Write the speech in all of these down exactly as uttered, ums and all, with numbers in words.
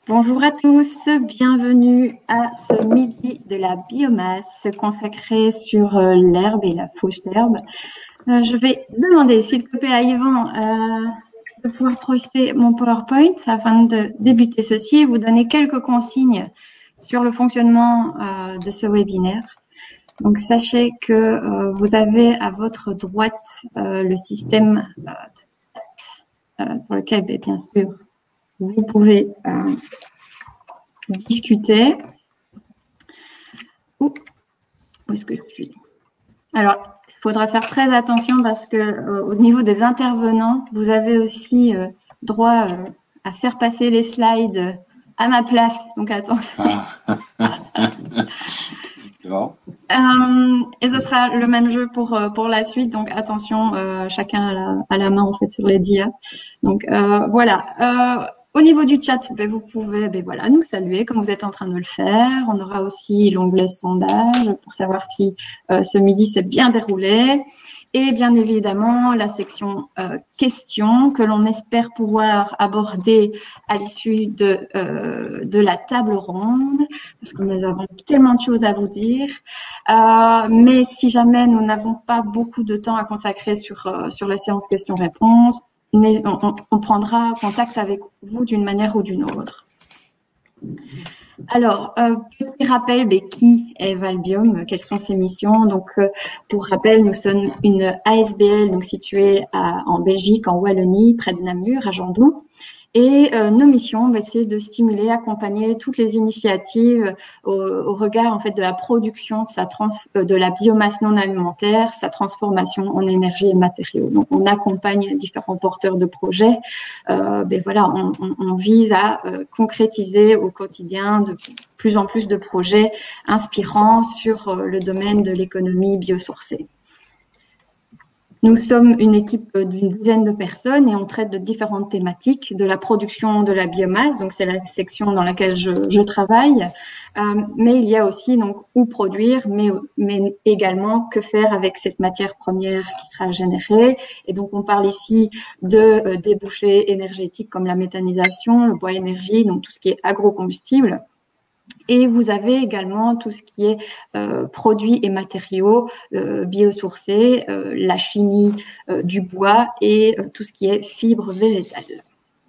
Bonjour à tous, bienvenue à ce midi de la biomasse consacré sur euh, l'herbe et la fauche d'herbe. Euh, je vais demander, s'il te plaît, à Yvan euh, de pouvoir projeter mon PowerPoint afin de débuter ceci et vous donner quelques consignes sur le fonctionnement euh, de ce webinaire. Donc, sachez que euh, vous avez à votre droite euh, le système euh, euh, sur lequel, bien sûr, vous pouvez euh, discuter. Où, où est-ce que je suis? Alors, il faudra faire très attention parce que euh, au niveau des intervenants, vous avez aussi euh, droit euh, à faire passer les slides à ma place. Donc, attention. Ah. Bon. Euh, et ce sera le même jeu pour euh, pour la suite. Donc, attention, euh, chacun à la, à la main en fait sur les dias. Donc, euh, voilà. Euh, Au niveau du chat, ben, vous pouvez ben, voilà, nous saluer comme vous êtes en train de le faire. On aura aussi l'onglet sondage pour savoir si euh, ce midi s'est bien déroulé. Et bien évidemment, la section euh, questions que l'on espère pouvoir aborder à l'issue de, euh, de la table ronde, parce que nous avons tellement de choses à vous dire. Euh, mais si jamais nous n'avons pas beaucoup de temps à consacrer sur, euh, sur la séance questions-réponses, On, on, on prendra contact avec vous d'une manière ou d'une autre. Alors, euh, petit rappel, mais qui est Valbiome, quelles sont ses missions? Donc, euh, pour rappel, nous sommes une A S B L donc située à, en Belgique, en Wallonie, près de Namur, à Gembloux. Et euh, nos missions, bah, c'est de stimuler, accompagner toutes les initiatives au, au regard en fait de la production de, sa trans de la biomasse non alimentaire, sa transformation en énergie et matériaux. Donc, on accompagne différents porteurs de projets. Euh, ben voilà, on, on, on vise à euh, concrétiser au quotidien de plus en plus de projets inspirants sur euh, le domaine de l'économie biosourcée. Nous sommes une équipe d'une dizaine de personnes et on traite de différentes thématiques, de la production de la biomasse, donc c'est la section dans laquelle je, je travaille, euh, mais il y a aussi donc où produire, mais, mais également que faire avec cette matière première qui sera générée. Et donc on parle ici de euh, débouchés énergétiques comme la méthanisation, le bois énergie, donc tout ce qui est agrocombustible. Et vous avez également tout ce qui est euh, produits et matériaux euh, biosourcés, euh, la chimie euh, du bois et euh, tout ce qui est fibres végétales.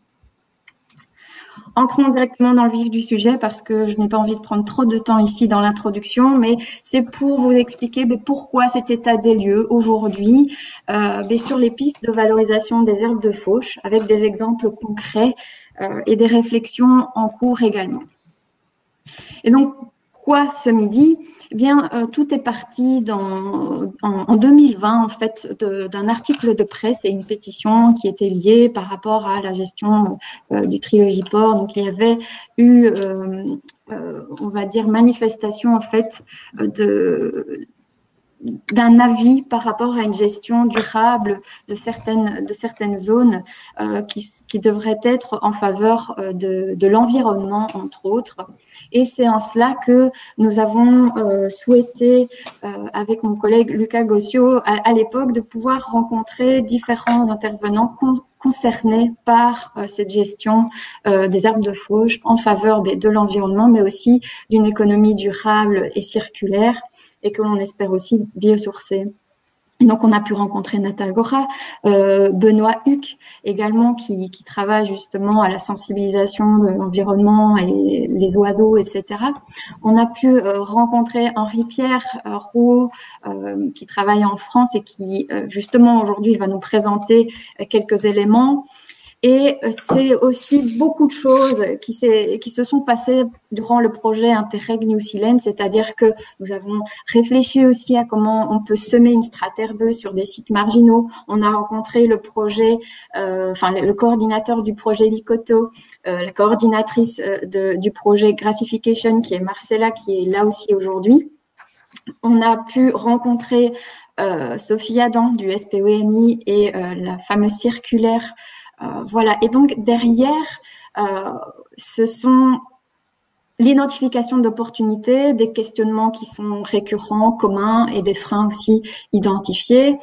Entrons directement dans le vif du sujet parce que je n'ai pas envie de prendre trop de temps ici dans l'introduction, mais c'est pour vous expliquer mais pourquoi cet état des lieux aujourd'hui euh, mais sur les pistes de valorisation des herbes de fauche avec des exemples concrets euh, et des réflexions en cours également. Et donc, pourquoi ce midi? Eh bien, euh, tout est parti dans, en, en deux mille vingt, en fait, d'un article de presse et une pétition qui était liée par rapport à la gestion euh, du Trilogiport. Donc, il y avait eu, euh, euh, on va dire, manifestation, en fait, de d'un avis par rapport à une gestion durable de certaines, de certaines zones euh, qui, qui devraient être en faveur euh, de, de l'environnement, entre autres. Et c'est en cela que nous avons euh, souhaité, euh, avec mon collègue Lucas Gossio, à, à l'époque, de pouvoir rencontrer différents intervenants con concernés par euh, cette gestion euh, des herbes de fauche en faveur de l'environnement, mais aussi d'une économie durable et circulaire, et que l'on espère aussi biosourcée. Et donc, on a pu rencontrer Natagora, euh, Benoît Huc également, qui, qui travaille justement à la sensibilisation de l'environnement et les oiseaux, et cetera. On a pu euh, rencontrer Henri-Pierre euh, Rouault, euh, qui travaille en France et qui, euh, justement, aujourd'hui, va nous présenter euh, quelques éléments. Et c'est aussi beaucoup de choses qui, qui se sont passées durant le projet Interreg New Zealand, c'est-à-dire que nous avons réfléchi aussi à comment on peut semer une strate herbeuse sur des sites marginaux. On a rencontré le projet, euh, enfin le, le coordinateur du projet Licoto, euh, la coordinatrice de, du projet Grassification, qui est Marcella, qui est là aussi aujourd'hui. On a pu rencontrer euh, Sophie Adam du S P O N I et euh, la fameuse circulaire. Euh, voilà. Et donc, derrière, euh, ce sont l'identification d'opportunités, des questionnements qui sont récurrents, communs et des freins aussi identifiés.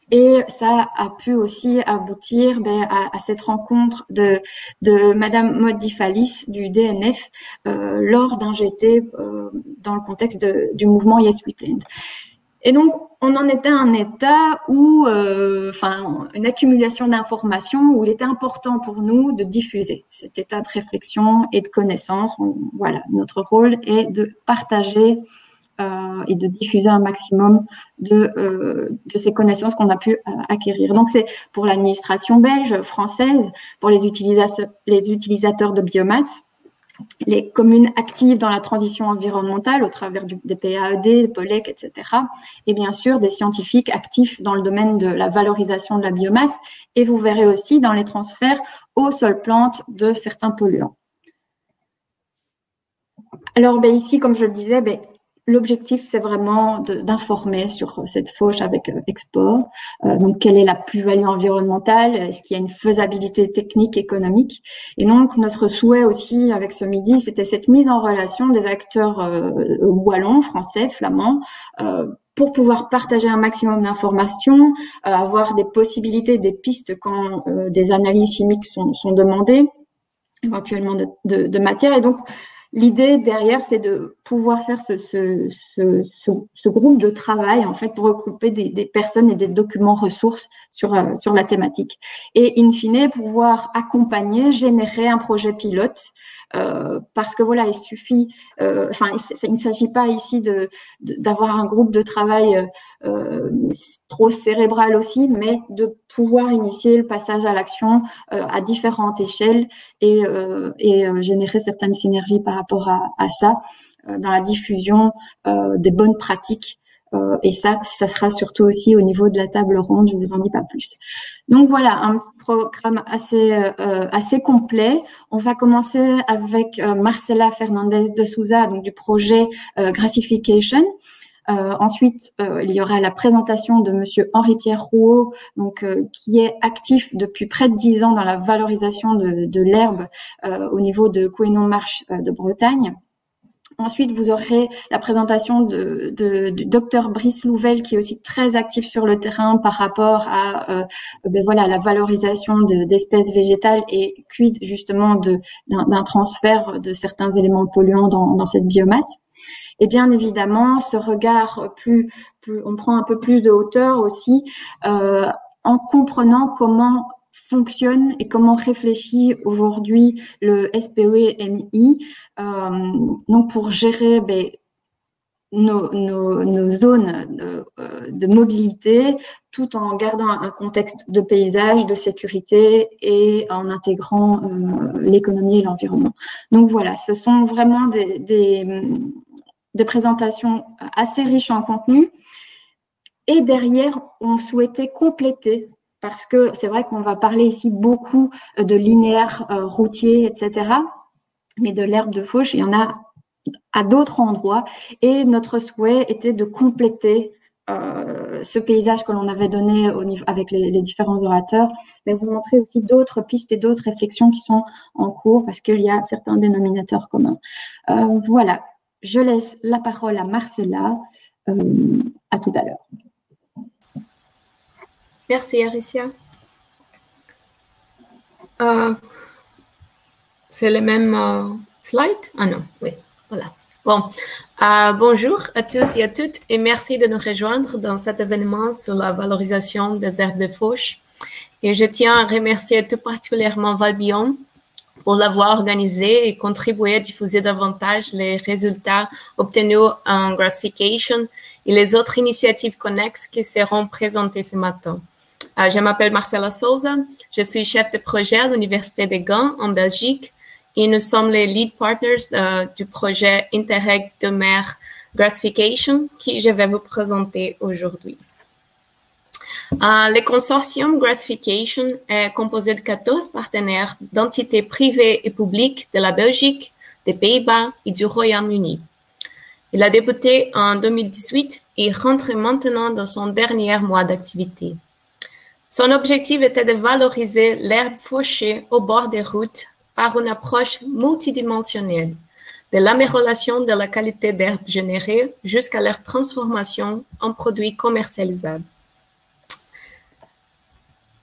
Et ça a pu aussi aboutir ben, à, à cette rencontre de, de Madame Maud Difalis du D N F euh, lors d'un G T euh, dans le contexte de, du mouvement Yes We Planned. Et donc, on en était à un état où, euh, enfin, une accumulation d'informations où il était important pour nous de diffuser cet état de réflexion et de connaissance. On, voilà, notre rôle est de partager euh, et de diffuser un maximum de, euh, de ces connaissances qu'on a pu euh, acquérir. Donc, c'est pour l'administration belge, française, pour les utilisateurs, les utilisateurs de biomasse, les communes actives dans la transition environnementale au travers du, des P A E D, des P O L E C, et cetera. Et bien sûr, des scientifiques actifs dans le domaine de la valorisation de la biomasse. Et vous verrez aussi dans les transferts aux sols plantes de certains polluants. Alors, ben, ici, comme je le disais, ben, l'objectif, c'est vraiment d'informer sur cette fauche avec euh, export. Euh, donc, quelle est la plus-value environnementale? Est-ce qu'il y a une faisabilité technique, économique? Et donc, notre souhait aussi avec ce midi, c'était cette mise en relation des acteurs euh, wallons, français, flamands, euh, pour pouvoir partager un maximum d'informations, euh, avoir des possibilités, des pistes quand euh, des analyses chimiques sont, sont demandées, éventuellement de, de, de matière. Et donc, l'idée derrière, c'est de pouvoir faire ce, ce, ce, ce, ce groupe de travail, en fait, pour regrouper des, des personnes et des documents ressources sur, euh, sur la thématique. Et in fine, pouvoir accompagner, générer un projet pilote. Euh, parce que voilà, il suffit, euh, enfin, il, il ne s'agit pas ici de, de, d'avoir un groupe de travail euh, trop cérébral aussi, mais de pouvoir initier le passage à l'action euh, à différentes échelles et, euh, et euh, générer certaines synergies par rapport à, à ça euh, dans la diffusion euh, des bonnes pratiques. Euh, et ça, ça sera surtout aussi au niveau de la table ronde, je vous en dis pas plus. Donc voilà, un programme assez euh, assez complet. On va commencer avec euh, Marcela Fernandez de Souza, donc du projet euh, Grassification. Euh, ensuite, euh, il y aura la présentation de Monsieur Henri-Pierre Rouault, donc euh, qui est actif depuis près de dix ans dans la valorisation de, de l'herbe euh, au niveau de Couesnon-Marche euh, de Bretagne. Ensuite, vous aurez la présentation de, de, du docteur Brice Louvel, qui est aussi très actif sur le terrain par rapport à euh, ben voilà, la valorisation d'espèces végétales et quid justement d'un transfert de certains éléments polluants dans, dans cette biomasse. Et bien évidemment, ce regard plus, plus on prend un peu plus de hauteur aussi euh, en comprenant comment fonctionne et comment réfléchit aujourd'hui le S P O E M I euh, donc pour gérer ben, nos, nos, nos zones de, de mobilité tout en gardant un contexte de paysage, de sécurité et en intégrant euh, l'économie et l'environnement. Donc voilà, ce sont vraiment des, des, des présentations assez riches en contenu. Et derrière, on souhaitait compléter parce que c'est vrai qu'on va parler ici beaucoup de linéaires euh, routiers, et cetera. Mais de l'herbe de fauche, il y en a à d'autres endroits. Et notre souhait était de compléter euh, ce paysage que l'on avait donné au niveau, avec les, les différents orateurs, mais vous montrer aussi d'autres pistes et d'autres réflexions qui sont en cours parce qu'il y a certains dénominateurs communs. Euh, voilà, je laisse la parole à Marcela. Euh, à tout à l'heure. Merci, Aricia. Euh, C'est le même euh, slide? Ah non, oui, voilà. Bon, euh, bonjour à tous et à toutes et merci de nous rejoindre dans cet événement sur la valorisation des herbes de fauche. Et je tiens à remercier tout particulièrement Valbion pour l'avoir organisé et contribué à diffuser davantage les résultats obtenus en Grassification et les autres initiatives connexes qui seront présentées ce matin. Euh, je m'appelle Marcela Souza, je suis chef de projet à l'Université de Gand en Belgique et nous sommes les lead partners euh, du projet Interreg de mer Grassification qui je vais vous présenter aujourd'hui. Euh, le consortium Grassification est composé de quatorze partenaires d'entités privées et publiques de la Belgique, des Pays-Bas et du Royaume-Uni. Il a débuté en deux mille dix-huit et rentre maintenant dans son dernier mois d'activité. Son objectif était de valoriser l'herbe fauchée au bord des routes par une approche multidimensionnelle, de l'amélioration de la qualité d'herbe générée jusqu'à leur transformation en produits commercialisables.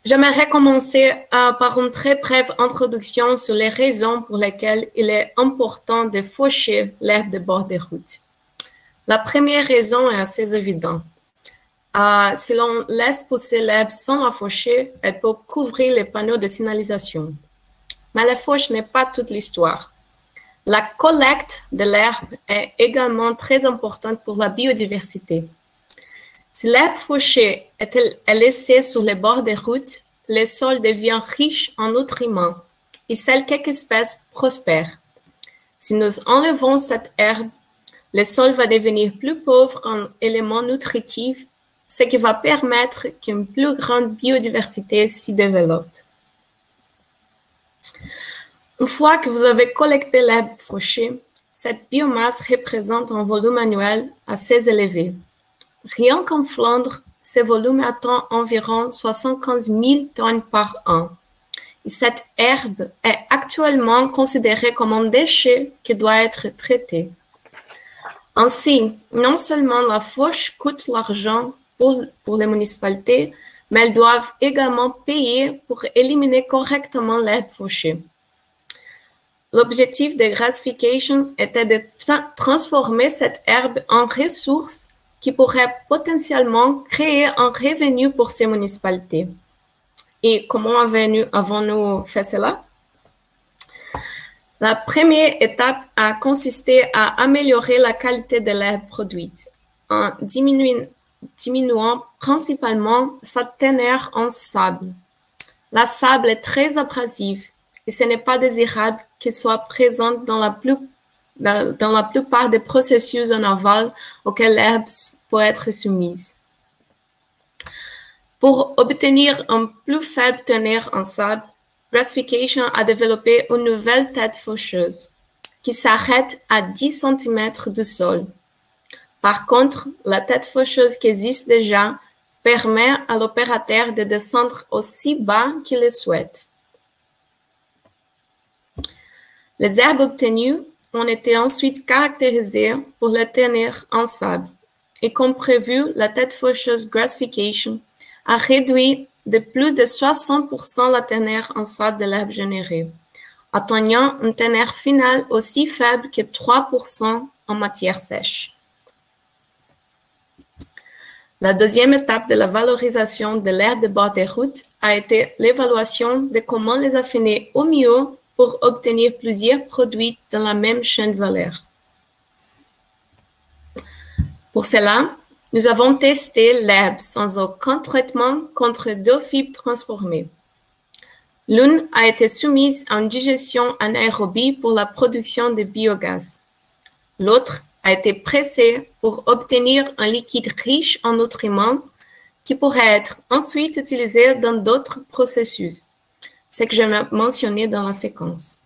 J'aimerais commencer euh, par une très brève introduction sur les raisons pour lesquelles il est important de faucher l'herbe de bord des routes. La première raison est assez évidente. Euh, si l'on laisse pousser l'herbe sans la faucher, elle peut couvrir les panneaux de signalisation. Mais la fauche n'est pas toute l'histoire. La collecte de l'herbe est également très importante pour la biodiversité. Si l'herbe fauchée est laissée sur les bords des routes, le sol devient riche en nutriments et seules quelques espèces prospèrent. Si nous enlevons cette herbe, le sol va devenir plus pauvre en éléments nutritifs, ce qui va permettre qu'une plus grande biodiversité s'y développe. Une fois que vous avez collecté l'herbe fauchée, cette biomasse représente un volume annuel assez élevé. Rien qu'en Flandre, ce volume atteint environ soixante-quinze mille tonnes par an. Et cette herbe est actuellement considérée comme un déchet qui doit être traité. Ainsi, non seulement la fauche coûte l'argent pour, pour les municipalités, mais elles doivent également payer pour éliminer correctement l'herbe fauchée. L'objectif de Grassification était de tra- transformer cette herbe en ressource qui pourrait potentiellement créer un revenu pour ces municipalités. Et comment avons-nous fait cela? La première étape a consisté à améliorer la qualité de l'herbe produite en diminuant, diminuant principalement sa teneur en sable. La sable est très abrasive et ce n'est pas désirable qu'elle soit présente dans la, plus, dans la plupart des processus en aval auxquels l'herbe peut être soumise. Pour obtenir un plus faible teneur en sable, Grassification a développé une nouvelle tête faucheuse qui s'arrête à dix centimètres du sol. Par contre, la tête faucheuse qui existe déjà permet à l'opérateur de descendre aussi bas qu'il le souhaite. Les herbes obtenues ont été ensuite caractérisées pour la teneur en sable et comme prévu, la tête faucheuse Grassification a réduit de plus de soixante pour cent la teneur en sable de l'herbe générée, atteignant une teneur finale aussi faible que trois pour cent en matière sèche. La deuxième étape de la valorisation de l'herbe de bord des routes a été l'évaluation de comment les affiner au mieux pour obtenir plusieurs produits dans la même chaîne de valeur. Pour cela, nous avons testé l'herbe sans aucun traitement contre deux fibres transformées. L'une a été soumise à une digestion anaérobie pour la production de biogaz. L'autre a été pressée pour obtenir un liquide riche en nutriments qui pourrait être ensuite utilisé dans d'autres processus, ce que je vais mentionner dans la séquence.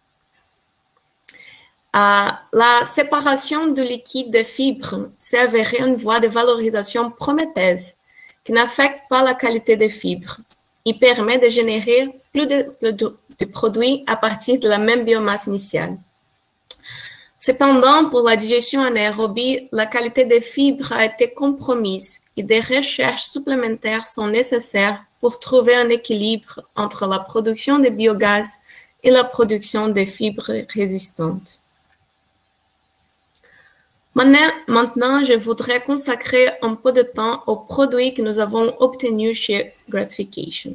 Uh, la séparation du liquide de fibres s'est avérée une voie de valorisation prometteuse qui n'affecte pas la qualité des fibres. Il permet de générer plus de, de, de produits à partir de la même biomasse initiale. Cependant, pour la digestion anaérobie, la qualité des fibres a été compromise et des recherches supplémentaires sont nécessaires pour trouver un équilibre entre la production de biogaz et la production des fibres résistantes. Maintenant, je voudrais consacrer un peu de temps aux produits que nous avons obtenus chez Grassification.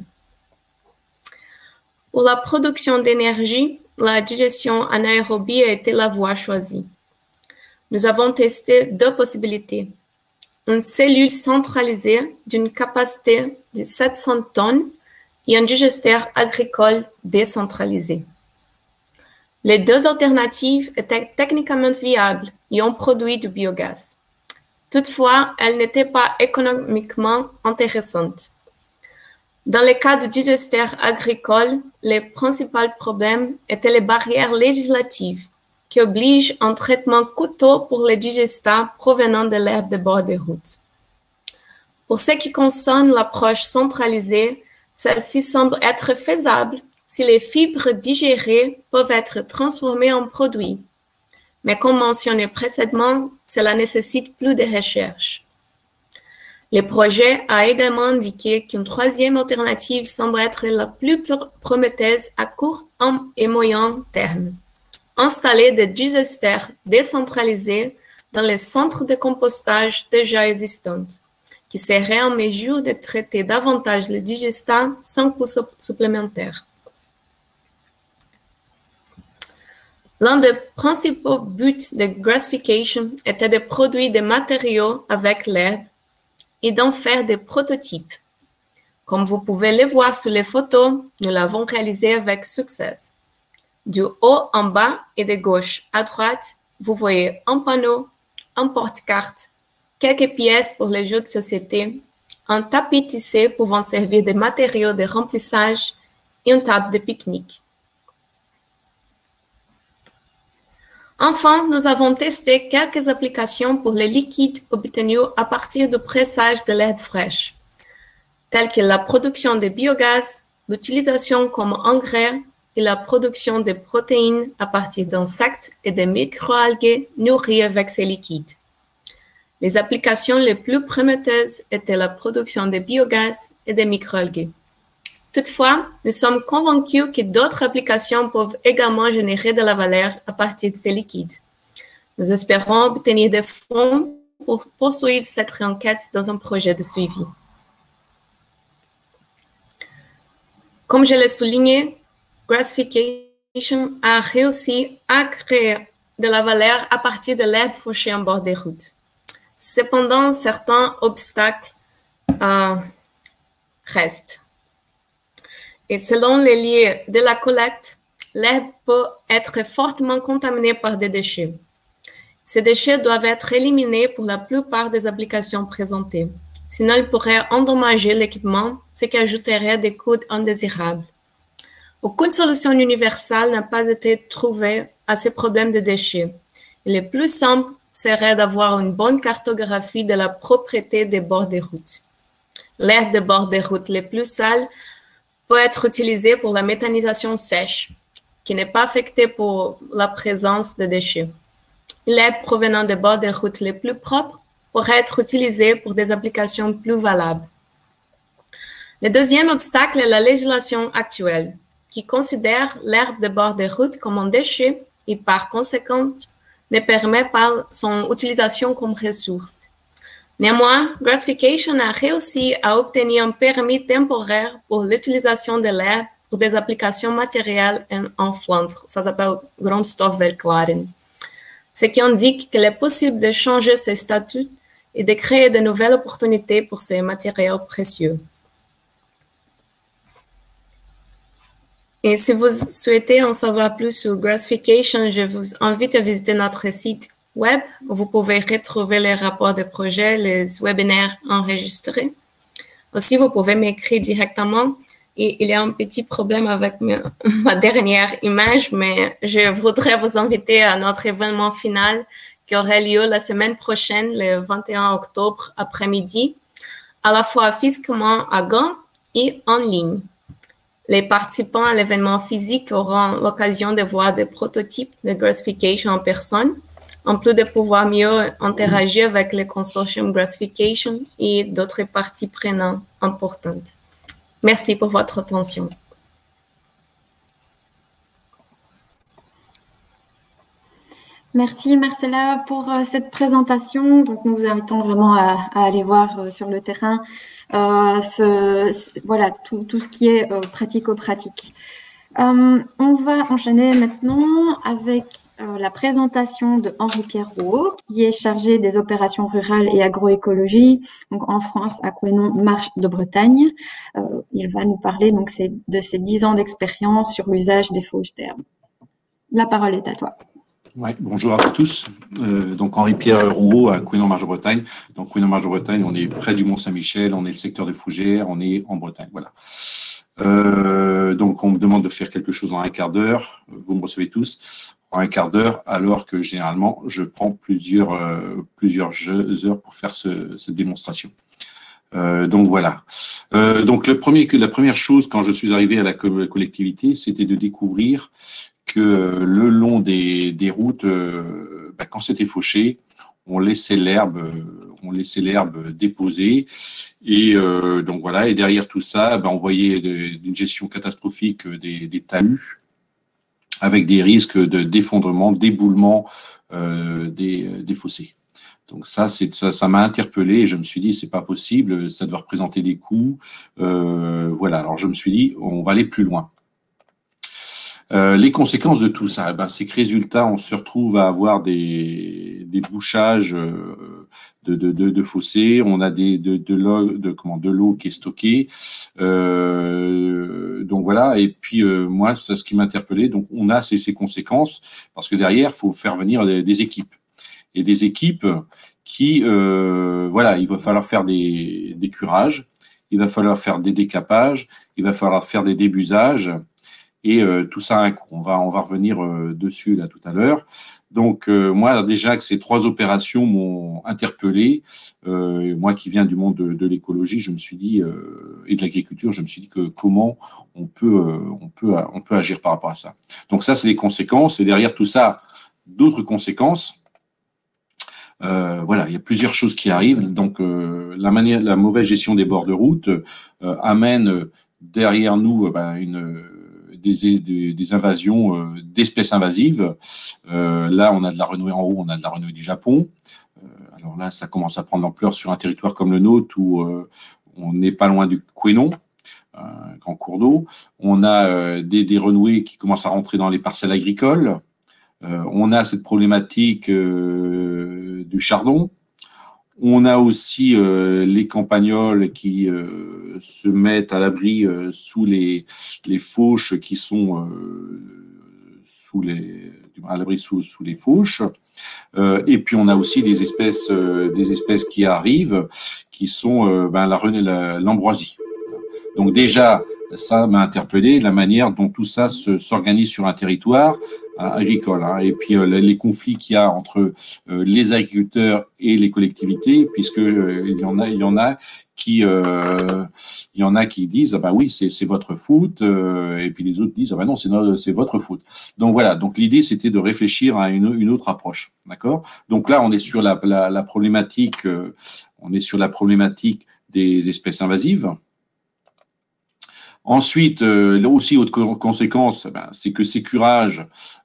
Pour la production d'énergie, la digestion anaérobie a été la voie choisie. Nous avons testé deux possibilités. Une cellule centralisée d'une capacité de sept cents tonnes et un digesteur agricole décentralisé. Les deux alternatives étaient techniquement viables et ont produit du biogaz. Toutefois, elles n'étaient pas économiquement intéressantes. Dans le cas du digesteur agricole, les principaux problèmes étaient les barrières législatives qui obligent un traitement coûteux pour les digestats provenant de l'herbe de bord des routes. Pour ce qui concerne l'approche centralisée, celle-ci semble être faisable si les fibres digérées peuvent être transformées en produits. Mais comme mentionné précédemment, cela nécessite plus de recherche. Le projet a également indiqué qu'une troisième alternative semble être la plus prometteuse à court et moyen terme. Installer des digesters décentralisés dans les centres de compostage déjà existants, qui seraient en mesure de traiter davantage les digestants sans coût supplémentaire. L'un des principaux buts de grassification était de produire des matériaux avec l'herbe et d'en faire des prototypes. Comme vous pouvez le voir sur les photos, nous l'avons réalisé avec succès. Du haut en bas et de gauche à droite, vous voyez un panneau, un porte-carte, quelques pièces pour les jeux de société, un tapis tissé pouvant servir de matériaux de remplissage et une table de pique-nique. Enfin, nous avons testé quelques applications pour les liquides obtenus à partir du pressage de l'herbe fraîche, telles que la production de biogaz, l'utilisation comme engrais et la production de protéines à partir d'insectes et de microalgues nourris avec ces liquides. Les applications les plus prometteuses étaient la production de biogaz et de microalgues. Toutefois, nous sommes convaincus que d'autres applications peuvent également générer de la valeur à partir de ces liquides. Nous espérons obtenir des fonds pour poursuivre cette enquête dans un projet de suivi. Comme je l'ai souligné, Grassification a réussi à créer de la valeur à partir de l'herbe fauchée en bord des routes. Cependant, certains obstacles euh, restent. Et selon les lieux de la collecte, l'herbe peut être fortement contaminée par des déchets. Ces déchets doivent être éliminés pour la plupart des applications présentées. Sinon, ils pourraient endommager l'équipement, ce qui ajouterait des coûts indésirables. Aucune solution universelle n'a pas été trouvée à ces problèmes de déchets. Et le plus simple serait d'avoir une bonne cartographie de la propriété des bords des routes. L'herbe des bords des routes les plus sales peut être utilisée pour la méthanisation sèche, qui n'est pas affectée par la présence de déchets. L'herbe provenant des bords des routes les plus propres pourrait être utilisée pour des applications plus valables. Le deuxième obstacle est la législation actuelle, qui considère l'herbe des bords des routes comme un déchet et par conséquent ne permet pas son utilisation comme ressource. Néanmoins, Grassification a réussi à obtenir un permis temporaire pour l'utilisation de l'herbe pour des applications matérielles en, en Flandre. Ça s'appelle grondstofverklaring. Ce qui indique qu'il est possible de changer ce statut et de créer de nouvelles opportunités pour ces matériaux précieux. Et si vous souhaitez en savoir plus sur Grassification, je vous invite à visiter notre site web où vous pouvez retrouver les rapports de projet, les webinaires enregistrés. Aussi, vous pouvez m'écrire directement. Et il y a un petit problème avec ma, ma dernière image, mais je voudrais vous inviter à notre événement final qui aurait lieu la semaine prochaine, le vingt et un octobre après-midi, à la fois physiquement à Gand et en ligne. Les participants à l'événement physique auront l'occasion de voir des prototypes de Grassification en personne, en plus de pouvoir mieux interagir avec le consortium Grassification et d'autres parties prenantes importantes. Merci pour votre attention. Merci Marcella pour euh, cette présentation. Donc, nous vous invitons vraiment à, à aller voir euh, sur le terrain euh, ce, ce, voilà, tout, tout ce qui est euh, pratico-pratique. Euh, on va enchaîner maintenant avec euh, la présentation de Henri-Pierre Rouault, qui est chargé des opérations rurales et agroécologie, donc en France à Couesnon, Marche de Bretagne. Euh, il va nous parler donc de ses dix ans d'expérience sur l'usage des fauches d'herbe. La parole est à toi. Ouais, bonjour à tous. Euh, donc Henri-Pierre Rouault à Couesnon, Marche de Bretagne. Donc Couesnon, Marche de Bretagne, on est près du Mont-Saint-Michel, on est le secteur des Fougères, on est en Bretagne. Voilà. Euh, donc, on me demande de faire quelque chose en un quart d'heure. Vous me recevez tous en un quart d'heure, alors que généralement, je prends plusieurs, euh, plusieurs heures pour faire ce, cette démonstration. Euh, donc, voilà. Euh, donc, le premier, la première chose, quand je suis arrivé à la collectivité, c'était de découvrir que euh, le long des, des routes, euh, bah, quand c'était fauché, on laissait l'herbe, on laissait l'herbe déposer. Et euh, donc voilà, et derrière tout ça, ben, on voyait une gestion catastrophique des, des talus, avec des risques de d'effondrement, d'éboulement euh, des, des fossés. Donc ça, c'est ça, ça m'a interpellé et je me suis dit, c'est pas possible, ça doit représenter des coûts. Euh, voilà, alors je me suis dit, on va aller plus loin. Euh, les conséquences de tout ça, eh ben, c'est que résultat, on se retrouve à avoir des, des bouchages euh, de, de, de, de fossés, on a des, de, de l'eau de, comment, de l'eau qui est stockée. Euh, donc voilà, et puis euh, moi, c'est ce qui m'a interpellé. Donc on a ces, ces conséquences, parce que derrière, il faut faire venir des, des équipes. Et des équipes qui, euh, voilà, il va falloir faire des, des curages, il va falloir faire des décapages, il va falloir faire des débusages. Et euh, tout ça a un coût. On va, on va revenir euh, dessus là tout à l'heure. Donc euh, moi déjà que ces trois opérations m'ont interpellé, euh, moi qui viens du monde de, de l'écologie, je me suis dit euh, et de l'agriculture, je me suis dit que comment on peut, euh, on peut, on peut agir par rapport à ça. Donc ça c'est les conséquences. Et derrière tout ça, d'autres conséquences. Euh, voilà, il y a plusieurs choses qui arrivent. Donc euh, la manière, la mauvaise gestion des bords de route euh, amène derrière nous euh, ben, une Des, des, des invasions euh, d'espèces invasives. Euh, là, on a de la renouée en haut, on a de la renouée du Japon. Euh, alors là, ça commence à prendre l'ampleur sur un territoire comme le nôtre où euh, on n'est pas loin du Quénon, un grand cours d'eau. On a euh, des, des renouées qui commencent à rentrer dans les parcelles agricoles. Euh, on a cette problématique euh, du chardon. On a aussi euh, les campagnols qui euh, se mettent à l'abri euh, sous les, les fauches qui sont euh, sous les, à l'abri sous, sous les fauches. Euh, et puis on a aussi des espèces, euh, des espèces qui arrivent, qui sont euh, ben, la, la, l'ambroisie. Donc déjà, ça m'a interpellé, la manière dont tout ça se, s'organise sur un territoire hein, agricole. Hein. Et puis euh, les conflits qu'il y a entre euh, les agriculteurs et les collectivités, puisque euh, il y en a, il y en a qui, euh, il y en a qui disent ah bah oui c'est, c'est votre faute, euh, et puis les autres disent ah bah non c'est, no, c'est votre faute. Donc voilà. Donc l'idée c'était de réfléchir à une, une autre approche, d'accord. Donc là on est sur la, la, la problématique, euh, on est sur la problématique des espèces invasives. Ensuite, euh, là aussi, autre conséquence, ben, c'est que ces curages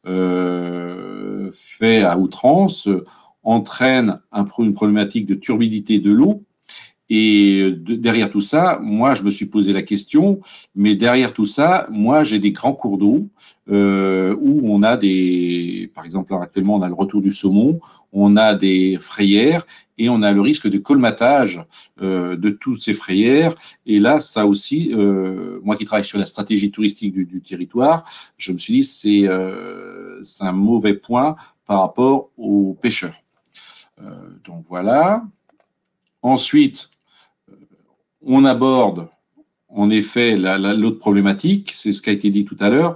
euh, faits à outrance euh, entraînent un, une problématique de turbidité de l'eau. Et de, derrière tout ça, moi, je me suis posé la question, mais derrière tout ça, moi, j'ai des grands cours d'eau euh, où on a des, par exemple, actuellement, on a le retour du saumon, on a des frayères et on a le risque de colmatage euh, de toutes ces frayères. Et là, ça aussi, euh, moi qui travaille sur la stratégie touristique du, du territoire, je me suis dit c'est euh, c'est un mauvais point par rapport aux pêcheurs. Euh, donc voilà. Ensuite, on aborde en effet la, la, l'autre problématique, c'est ce qui a été dit tout à l'heure.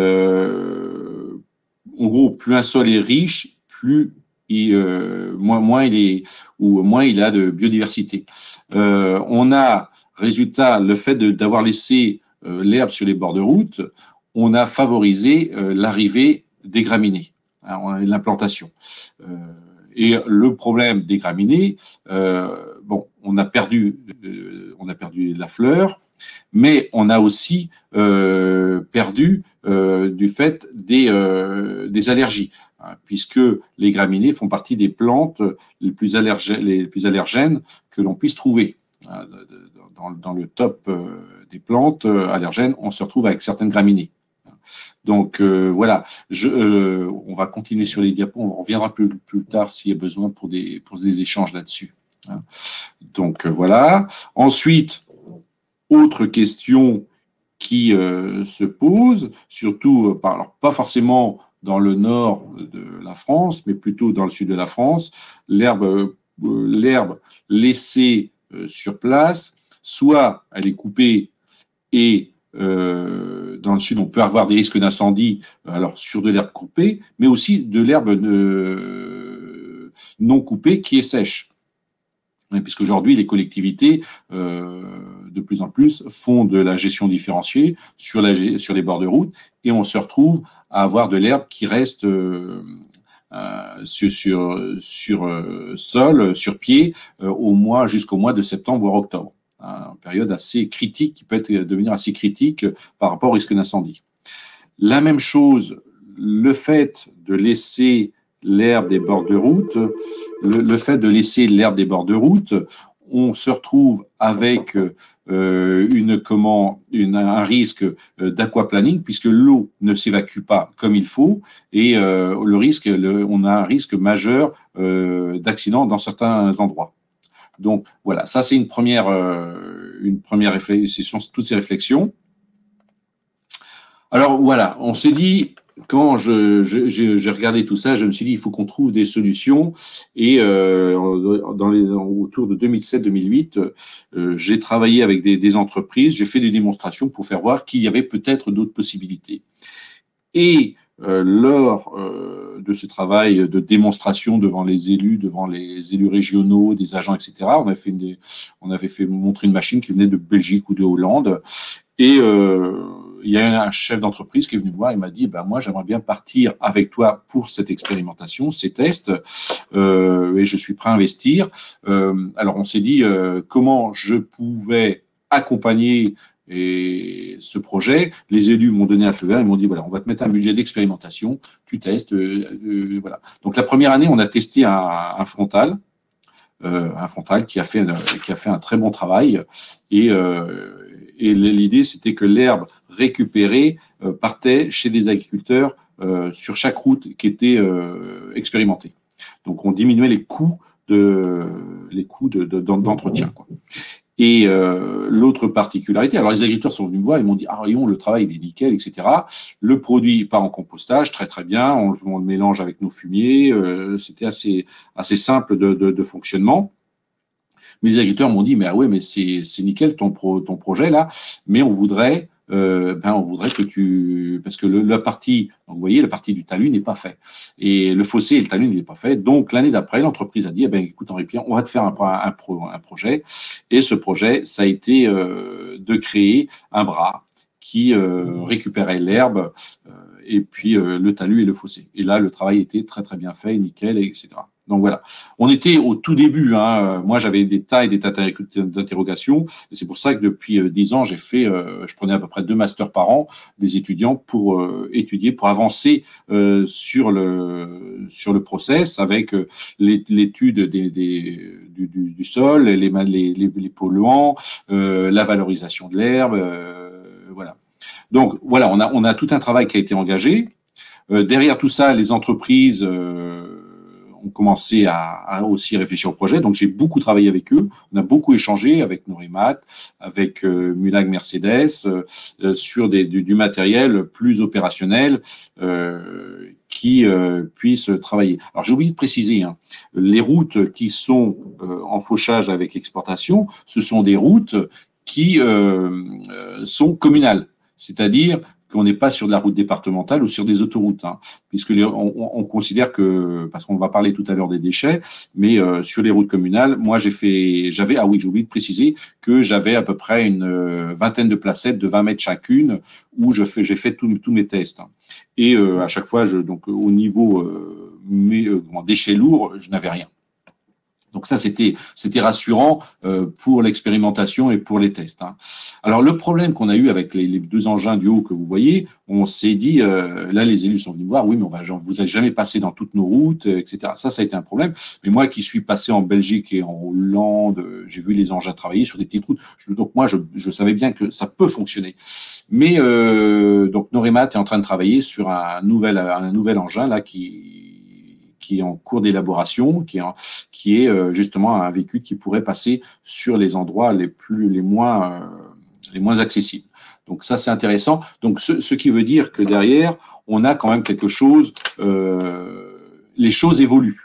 Euh, en gros, plus un sol est riche, plus il, euh, moins, moins il est ou moins il a de biodiversité. Euh, on a résultat le fait de, d'avoir laissé euh, l'herbe sur les bords de route, on a favorisé euh, l'arrivée des graminées, hein, l'implantation. Euh, Et le problème des graminées, euh, bon, on a perdu, euh, on a perdu la fleur, mais on a aussi euh, perdu euh, du fait des, euh, des allergies, hein, puisque les graminées font partie des plantes les plus allergènes, les plus allergènes que l'on puisse trouver. Hein, dans, dans le top euh, des plantes allergènes, on se retrouve avec certaines graminées. Donc euh, voilà, je, euh, on va continuer sur les diapos, on reviendra plus, plus tard s'il y a besoin pour des, pour des échanges là-dessus. Hein. Donc euh, voilà. Ensuite, autre question qui euh, se pose, surtout, euh, alors, pas forcément dans le nord de la France, mais plutôt dans le sud de la France, l'herbe, euh, l'herbe laissée euh, sur place, soit elle est coupée et Euh, dans le sud, on peut avoir des risques d'incendie, alors sur de l'herbe coupée, mais aussi de l'herbe euh, non coupée qui est sèche. Puisqu'aujourd'hui, les collectivités, euh, de plus en plus, font de la gestion différenciée sur, la, sur les bords de route et on se retrouve à avoir de l'herbe qui reste, euh, euh, sur, sur, sur euh, sol, sur pied, euh, au mois, jusqu'au mois de septembre, voire octobre. Une période assez critique, qui peut être, devenir assez critique par rapport au risque d'incendie. La même chose, le fait de laisser l'herbe des bords de route, le, le fait de laisser l'herbe des bords de route, on se retrouve avec euh, une, comment, une, un risque d'aquaplaning puisque l'eau ne s'évacue pas comme il faut et euh, le risque, le, on a un risque majeur euh, d'accident dans certains endroits. Donc voilà, ça c'est une première, euh, une première réflexion, toutes ces réflexions. Alors voilà, on s'est dit, quand je, je, j'ai regardé tout ça, je me suis dit, il faut qu'on trouve des solutions. Et euh, dans les, autour de deux mille sept deux mille huit, euh, j'ai travaillé avec des, des entreprises, j'ai fait des démonstrations pour faire voir qu'il y avait peut-être d'autres possibilités. Et euh, lors euh, de ce travail de démonstration devant les élus, devant les élus régionaux, des agents, et cetera, on avait fait, une, on avait fait montrer une machine qui venait de Belgique ou de Hollande. Et euh, il y a un chef d'entreprise qui est venu me voir et m'a dit ben, « moi, j'aimerais bien partir avec toi pour cette expérimentation, ces tests, euh, et je suis prêt à investir. Euh, » Alors, on s'est dit euh, comment je pouvais accompagner et ce projet. Les élus m'ont donné un feu vert, ils m'ont dit « voilà, on va te mettre un budget d'expérimentation, tu testes. Euh, euh, » voilà. Donc, la première année, on a testé un, un frontal, euh, un frontal qui a, fait, qui a fait un très bon travail. Et euh, Et l'idée, c'était que l'herbe récupérée euh, partait chez des agriculteurs euh, sur chaque route qui était euh, expérimentée. Donc, on diminuait les coûts de les coûts de, de, d'entretien, quoi. Et euh, l'autre particularité, alors les agriculteurs sont venus me voir, ils m'ont dit « Ah, Léon, le travail, il est nickel, et cetera. Le produit part en compostage, très très bien, on, on le mélange avec nos fumiers, euh, c'était assez, assez simple de, de, de fonctionnement. » Mais les agriculteurs m'ont dit, mais ah ouais, mais c'est, c'est nickel ton, pro, ton projet là, mais on voudrait, euh, ben on voudrait que tu, parce que le, la partie, donc vous voyez, la partie du talus n'est pas fait, et le fossé et le talus n'est pas fait. Donc l'année d'après, l'entreprise a dit, eh ben écoute Henri-Pierre, on va te faire un, un, pro, un projet, et ce projet, ça a été euh, de créer un bras qui euh, récupérait l'herbe euh, et puis euh, le talus et le fossé. Et là, le travail était très très bien fait, nickel, et cetera. Donc voilà, on était au tout début. Hein. Moi, j'avais des tas et des tas d'interrogations. Et c'est pour ça que depuis dix ans, j'ai fait, euh, je prenais à peu près deux masters par an des étudiants pour euh, étudier, pour avancer euh, sur le sur le process avec euh, l'étude des, des, du, du, du sol, les, les, les, les polluants, euh, la valorisation de l'herbe, euh, voilà. Donc voilà, on a on a tout un travail qui a été engagé. Euh, derrière tout ça, les entreprises euh, ont commencé à, à aussi réfléchir au projet. Donc, j'ai beaucoup travaillé avec eux. On a beaucoup échangé avec Norimat, avec euh, Mulag Mercedes, euh, sur des, du, du matériel plus opérationnel euh, qui euh, puisse travailler. Alors, j'ai oublié de préciser, hein, les routes qui sont euh, en fauchage avec exportation, ce sont des routes qui euh, euh, sont communales, c'est-à-dire qu'on n'est pas sur de la route départementale ou sur des autoroutes, hein, puisque les, on, on considère que, parce qu'on va parler tout à l'heure des déchets, mais euh, sur les routes communales, moi j'ai fait, j'avais, ah oui, j'ai oublié de préciser que j'avais à peu près une euh, vingtaine de placettes de vingt mètres chacune où je fais, j'ai fait tous mes tests. Hein. Et euh, à chaque fois, je, donc au niveau euh, mes, euh, déchets lourds, je n'avais rien. Donc ça, c'était c'était rassurant euh, pour l'expérimentation et pour les tests. Hein. Alors le problème qu'on a eu avec les, les deux engins du haut que vous voyez, on s'est dit, euh, là les élus sont venus me voir, oui, mais on va, genre, vous n'avez jamais passé dans toutes nos routes, et cetera. Ça, ça a été un problème. Mais moi qui suis passé en Belgique et en Hollande, j'ai vu les engins travailler sur des petites routes. Je, donc moi, je, je savais bien que ça peut fonctionner. Mais euh, donc Norimat est en train de travailler sur un nouvel un nouvel engin là qui qui est en cours d'élaboration, qui est, en, qui est euh, justement un véhicule qui pourrait passer sur les endroits les plus, les moins, euh, les moins accessibles. Donc ça, c'est intéressant. Donc ce, ce qui veut dire que derrière, on a quand même quelque chose. Euh, les choses évoluent.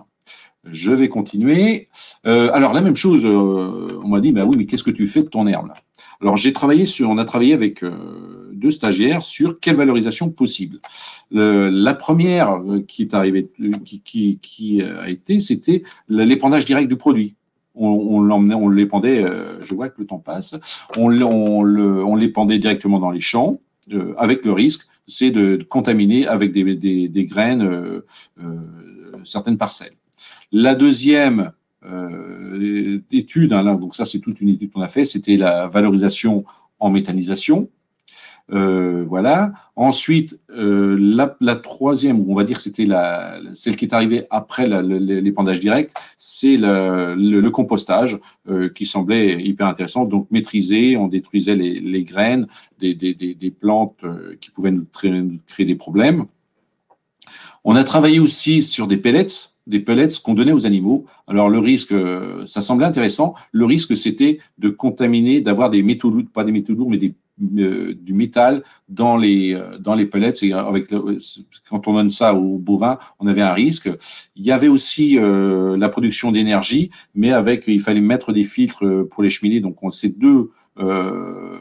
Je vais continuer. Euh, alors la même chose, euh, on m'a dit, bah oui, mais qu'est-ce que tu fais de ton herbe là? Alors j'ai travaillé sur, on a travaillé avec euh, deux stagiaires sur quelle valorisation possible. Le, la première qui est arrivée, qui, qui, qui a été, c'était l'épandage direct du produit. On, on l'emmenait, on l'épandait. Euh, je vois que le temps passe. On, on, le, on l'épandait directement dans les champs, euh, avec le risque c'est de contaminer avec des, des, des graines euh, euh, certaines parcelles. La deuxième euh, étude, hein, là, donc ça c'est toute une étude qu'on a fait, c'était la valorisation en méthanisation. Euh, voilà. Ensuite, euh, la, la troisième, on va dire que c'était la, celle qui est arrivée après la, le, l'épandage direct, c'est le, le, le compostage euh, qui semblait hyper intéressant. Donc, maîtrisé, on détruisait les, les graines des, des, des, des plantes euh, qui pouvaient nous créer, nous créer des problèmes. On a travaillé aussi sur des pellets, des pellets qu'on donnait aux animaux. Alors, le risque, ça semblait intéressant. Le risque, c'était de contaminer, d'avoir des métaux lourds, pas des métaux lourds, mais des Euh, du métal dans les dans les pellets. Et avec le, quand on donne ça aux bovins, on avait un risque. Il y avait aussi euh, la production d'énergie, mais avec il fallait mettre des filtres pour les cheminées. Donc on, ces deux euh,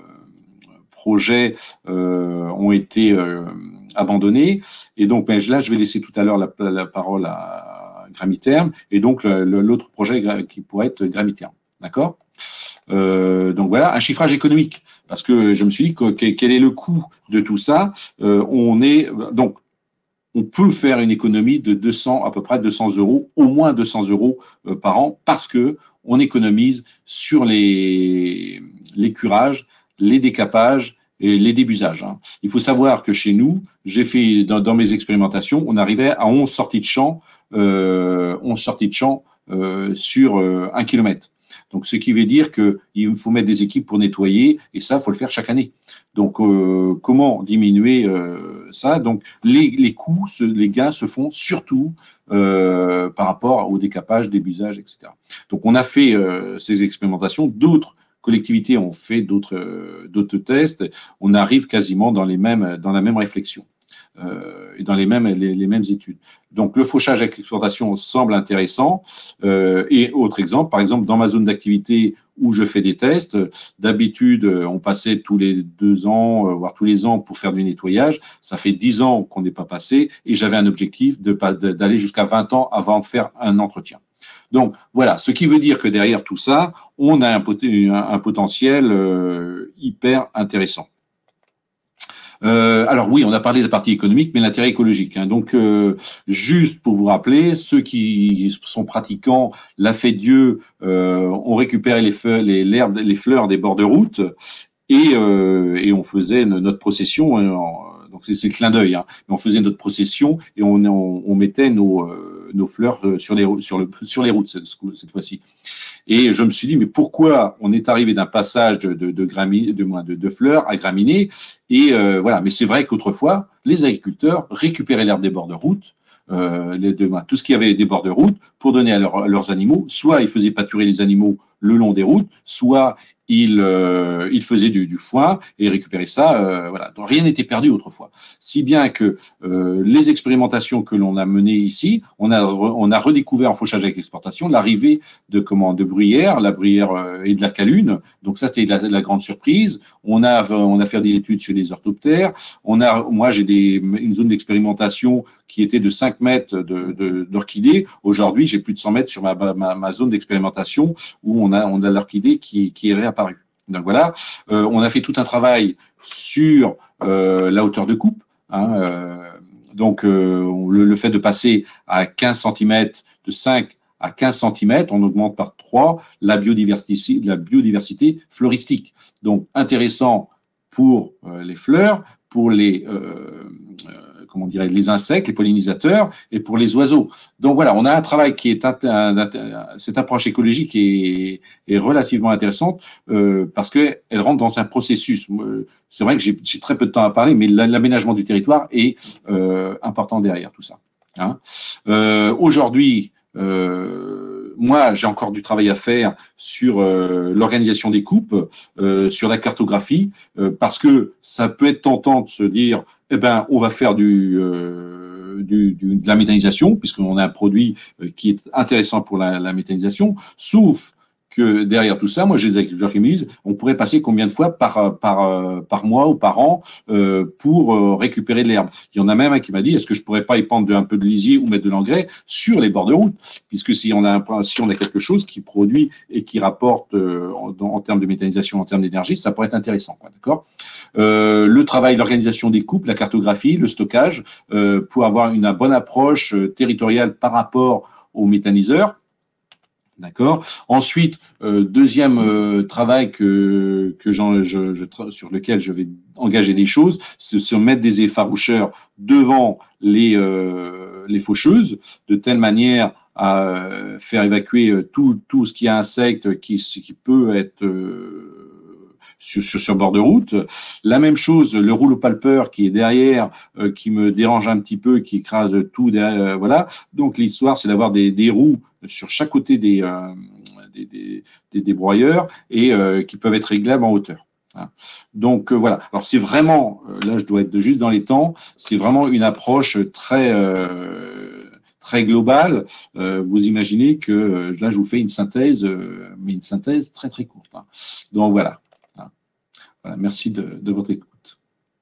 projets euh, ont été euh, abandonnés. Et donc ben, là, je vais laisser tout à l'heure la, la parole à Gramiterm. Et donc le, le, l'autre projet qui pourrait être Gramiterm. D'accord ? Euh, donc voilà, un chiffrage économique, parce que je me suis dit que, que, quel est le coût de tout ça. Euh, on est donc on peut faire une économie de deux cents, à peu près deux cents euros, au moins deux cents euros euh, par an, parce que on économise sur les les curages, les décapages et les débusages. Hein. Il faut savoir que chez nous, j'ai fait dans, dans mes expérimentations, on arrivait à onze sorties de champ, euh, onze sorties de champ euh, sur euh, un kilomètre. Donc, ce qui veut dire qu'il faut mettre des équipes pour nettoyer, et ça, il faut le faire chaque année. Donc, euh, comment diminuer euh, ça? Donc, les, les coûts, ce, les gains se font surtout euh, par rapport au décapage, débusage, et cetera. Donc, on a fait euh, ces expérimentations. D'autres collectivités ont fait d'autres euh, d'autres tests. On arrive quasiment dans les mêmes dans la même réflexion. Euh, et dans les mêmes, les, les mêmes études. Donc, le fauchage avec l'exploitation semble intéressant. Euh, et autre exemple, par exemple, dans ma zone d'activité où je fais des tests, d'habitude, on passait tous les deux ans, euh, voire tous les ans pour faire du nettoyage. Ça fait dix ans qu'on n'est pas passé et j'avais un objectif de, de, d'aller jusqu'à vingt ans avant de faire un entretien. Donc, voilà, ce qui veut dire que derrière tout ça, on a un, pot- un, un potentiel euh, hyper intéressant. Euh, alors oui, on a parlé de la partie économique, mais l'intérêt écologique. Hein. Donc, euh, juste pour vous rappeler, ceux qui sont pratiquants, l'a fait Dieu, euh, ont récupéré les, feux, les, l'herbe, les fleurs des bords de route et, euh, et on faisait notre procession. Hein, donc c'est, c'est le clin d'œil. Hein, mais on faisait notre procession et on, on, on mettait nos, euh, nos fleurs sur les, sur le, sur les routes cette, cette fois-ci. Et je me suis dit, mais pourquoi on est arrivé d'un passage de, de, de, grami, de, de, de fleurs à graminées? Et euh, voilà, mais c'est vrai qu'autrefois, les agriculteurs récupéraient l'herbe des bords de route, euh, les, de, tout ce qui avait des bords de route, pour donner à, leur, à leurs animaux. Soit ils faisaient pâturer les animaux le long des routes, soit ils, euh, ils faisaient du, du foin et récupéraient ça. Euh, voilà. Donc rien n'était perdu autrefois. Si bien que euh, les expérimentations que l'on a menées ici, on a, re, on a redécouvert en fauchage avec exportation l'arrivée de, comment, de bruyères, la bruyère euh, et de la calune. Donc ça, c'était la, la grande surprise. On a, on a fait des études sur les orthoptères. On a, moi, j'ai des, une zone d'expérimentation qui était de cinq mètres de, de, d'orchidées. Aujourd'hui, j'ai plus de cent mètres sur ma, ma, ma zone d'expérimentation où on a, on a l'orchidée qui, qui est réapparue. Donc voilà, euh, on a fait tout un travail sur euh, la hauteur de coupe. Hein, euh, donc euh, le, le fait de passer à quinze centimètres, de cinq à quinze centimètres, on augmente par trois la biodiversité, la biodiversité floristique. Donc intéressant pour euh, les fleurs, pour les euh, euh, comment dirais les insectes, les pollinisateurs et pour les oiseaux. Donc voilà, on a un travail qui est un, un, un, cette approche écologique est, est relativement intéressante euh, parce que elle rentre dans un processus. C'est vrai que j'ai, j'ai très peu de temps à parler, mais l'aménagement du territoire est euh, important derrière tout ça. Hein. Euh, aujourd'hui, euh, moi, j'ai encore du travail à faire sur euh, l'organisation des coupes, euh, sur la cartographie, euh, parce que ça peut être tentant de se dire, eh ben, on va faire du, euh, du, du de la méthanisation, puisqu'on a un produit euh, qui est intéressant pour la, la méthanisation, sauf que derrière tout ça, moi j'ai des agriculteurs qui me disent, on pourrait passer combien de fois par, par, par mois ou par an euh, pour euh, récupérer de l'herbe. Il y en a même un qui m'a dit, est-ce que je pourrais pas y prendre de, un peu de lisier ou mettre de l'engrais sur les bords de route, puisque si on a, un, si on a quelque chose qui produit et qui rapporte euh, en, en termes de méthanisation, en termes d'énergie, ça pourrait être intéressant, quoi, d'accord. Euh, le travail, l'organisation des coupes, la cartographie, le stockage, euh, pour avoir une bonne approche euh, territoriale par rapport aux méthaniseurs. D'accord. Ensuite, euh, deuxième euh, travail que, que je, je, sur lequel je vais engager des choses, c'est se mettre des effaroucheurs devant les, euh, les faucheuses, de telle manière à faire évacuer tout, tout ce qui est insecte qui, qui peut être euh, Sur, sur, sur bord de route. La même chose, le rouleau palpeur qui est derrière, euh, qui me dérange un petit peu, qui écrase tout derrière, euh, voilà. Donc l'histoire, c'est d'avoir des, des roues sur chaque côté des, euh, des, des, des, des broyeurs et euh, qui peuvent être réglables en hauteur. Hein. Donc euh, voilà. Alors c'est vraiment, euh, là je dois être juste dans les temps, c'est vraiment une approche très euh, très globale. Euh, vous imaginez que euh, là je vous fais une synthèse, euh, mais une synthèse très très courte. Hein. Donc voilà. Voilà, merci de, de votre écoute.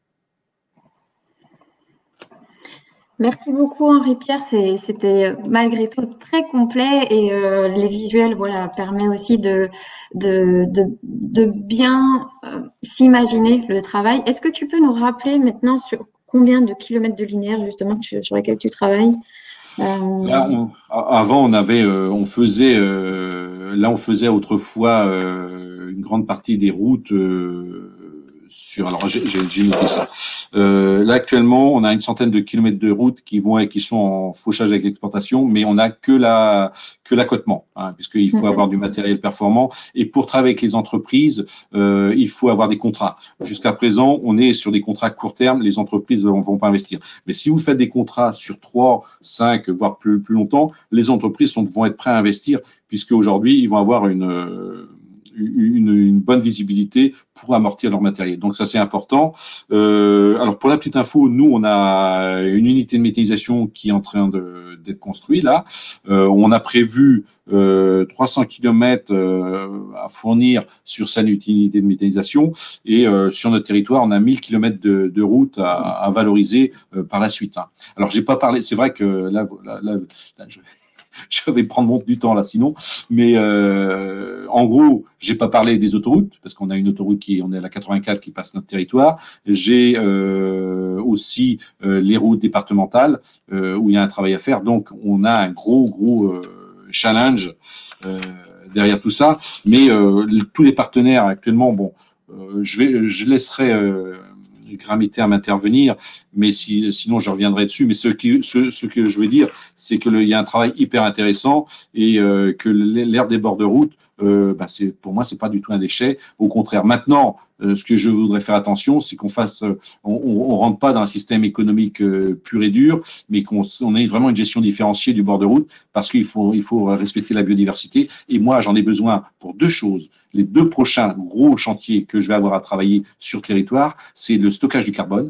Merci beaucoup Henri-Pierre, c'était malgré tout très complet et euh, les visuels voilà, permettent aussi de, de, de, de bien euh, s'imaginer le travail. Est-ce que tu peux nous rappeler maintenant sur combien de kilomètres de linéaire justement sur lesquels tu travailles? Euh... Là, on, avant, on avait, euh, on faisait, euh, là, on faisait autrefois euh, une grande partie des routes. Euh, Sur, alors j'ai noté ça. Euh, là actuellement, on a une centaine de kilomètres de routes qui vont et qui sont en fauchage avec l'exportation, mais on n'a que la que l'accotement, hein, puisqu'il faut mmh. avoir du matériel performant. Et pour travailler avec les entreprises, euh, il faut avoir des contrats. Jusqu'à présent, on est sur des contrats court terme. Les entreprises ne vont pas investir. Mais si vous faites des contrats sur trois, cinq, voire plus plus longtemps, les entreprises sont, vont être prêtes à investir, puisque aujourd'hui, ils vont avoir une euh, Une, une bonne visibilité pour amortir leur matériel. Donc ça, c'est important. Euh, alors, pour la petite info, nous, on a une unité de méthanisation qui est en train d'être construite là. Euh, on a prévu euh, trois cents kilomètres euh, à fournir sur cette unité de méthanisation et euh, sur notre territoire, on a mille kilomètres de, de route à, à valoriser euh, par la suite. Hein. Alors, j'ai pas parlé, c'est vrai que là, là, là, là je... je vais prendre mon, du temps là sinon, mais euh, en gros, j'ai pas parlé des autoroutes parce qu'on a une autoroute qui, on est à la quatre-vingt-quatre qui passe notre territoire. J'ai euh, aussi euh, les routes départementales euh, où il y a un travail à faire. Donc, on a un gros gros euh, challenge euh, derrière tout ça. Mais euh, tous les partenaires actuellement, bon, euh, je vais, je laisserai euh, Gramité à m'intervenir, mais si, sinon je reviendrai dessus. Mais ce, qui, ce, ce que je veux dire, c'est qu'il y a un travail hyper intéressant et euh, que l'herbe des bords de route, euh, bah c'est, pour moi, c'est pas du tout un déchet. Au contraire, maintenant, euh, ce que je voudrais faire attention, c'est qu'on fasse, euh, on, on rentre pas dans un système économique euh, pur et dur, mais qu'on on ait vraiment une gestion différenciée du bord de route, parce qu'il faut, il faut respecter la biodiversité. Et moi, j'en ai besoin pour deux choses. Les deux prochains gros chantiers que je vais avoir à travailler sur le territoire, c'est le stockage du carbone.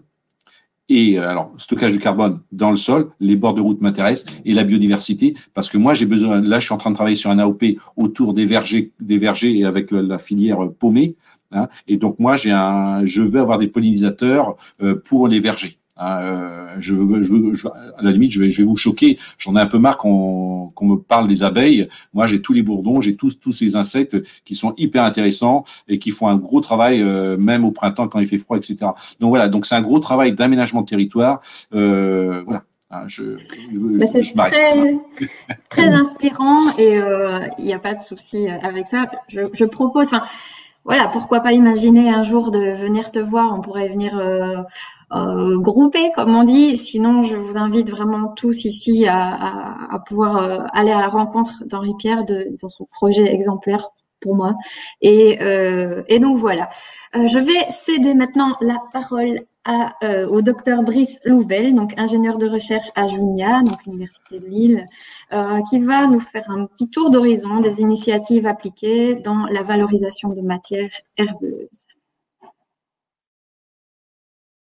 Et alors, stockage du carbone dans le sol, les bords de route m'intéressent et la biodiversité, parce que moi, j'ai besoin, là, je suis en train de travailler sur un A O P autour des vergers, des vergers et avec la filière paumée. Hein, et donc, moi, j'ai un, je veux avoir des pollinisateurs euh, pour les vergers. Euh, je veux, je veux, je, à la limite, je vais, je vais vous choquer. J'en ai un peu marre qu'on qu'on me parle des abeilles. Moi, j'ai tous les bourdons, j'ai tous tous ces insectes qui sont hyper intéressants et qui font un gros travail, euh, même au printemps quand il fait froid, et cetera. Donc voilà, donc c'est un gros travail d'aménagement de territoire. Euh, voilà. Je, je, je, c'est je très, très inspirant et il euh, n'y a pas de souci avec ça. Je, je propose, enfin, voilà, pourquoi pas imaginer un jour de venir te voir. On pourrait venir euh, euh, grouper, comme on dit. Sinon, je vous invite vraiment tous ici à, à, à pouvoir euh, aller à la rencontre d'Henri-Pierre dans son projet exemplaire pour moi. Et, euh, et donc voilà. Euh, je vais céder maintenant la parole à, euh, au docteur Brice Louvel, donc ingénieur de recherche à Junia, donc l'Université de Lille, euh, qui va nous faire un petit tour d'horizon des initiatives appliquées dans la valorisation de matières herbeuses.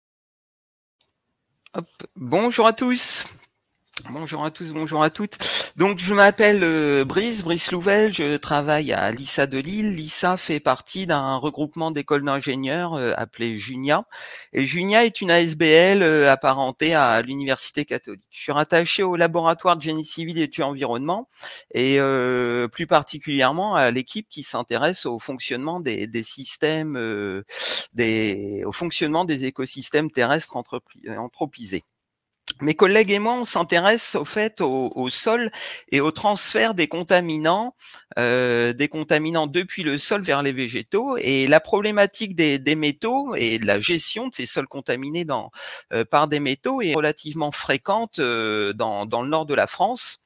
Hop. Bonjour à tous. Bonjour à tous, bonjour à toutes. Donc, je m'appelle euh, Brice, Brice Louvel, je travaille à l'I S A de Lille. L'I S A fait partie d'un regroupement d'écoles d'ingénieurs euh, appelé Junia. Et Junia est une A S B L euh, apparentée à l'Université catholique. Je suis rattaché au laboratoire de génie civil et de environnement et euh, plus particulièrement à l'équipe qui s'intéresse au fonctionnement des, des systèmes, euh, des, au fonctionnement des écosystèmes terrestres anthropisés. Mes collègues et moi, on s'intéresse au fait au, au sol et au transfert des contaminants, euh, des contaminants depuis le sol vers les végétaux. Et la problématique des, des métaux et de la gestion de ces sols contaminés dans, euh, par des métaux est relativement fréquente euh, dans, dans le nord de la France.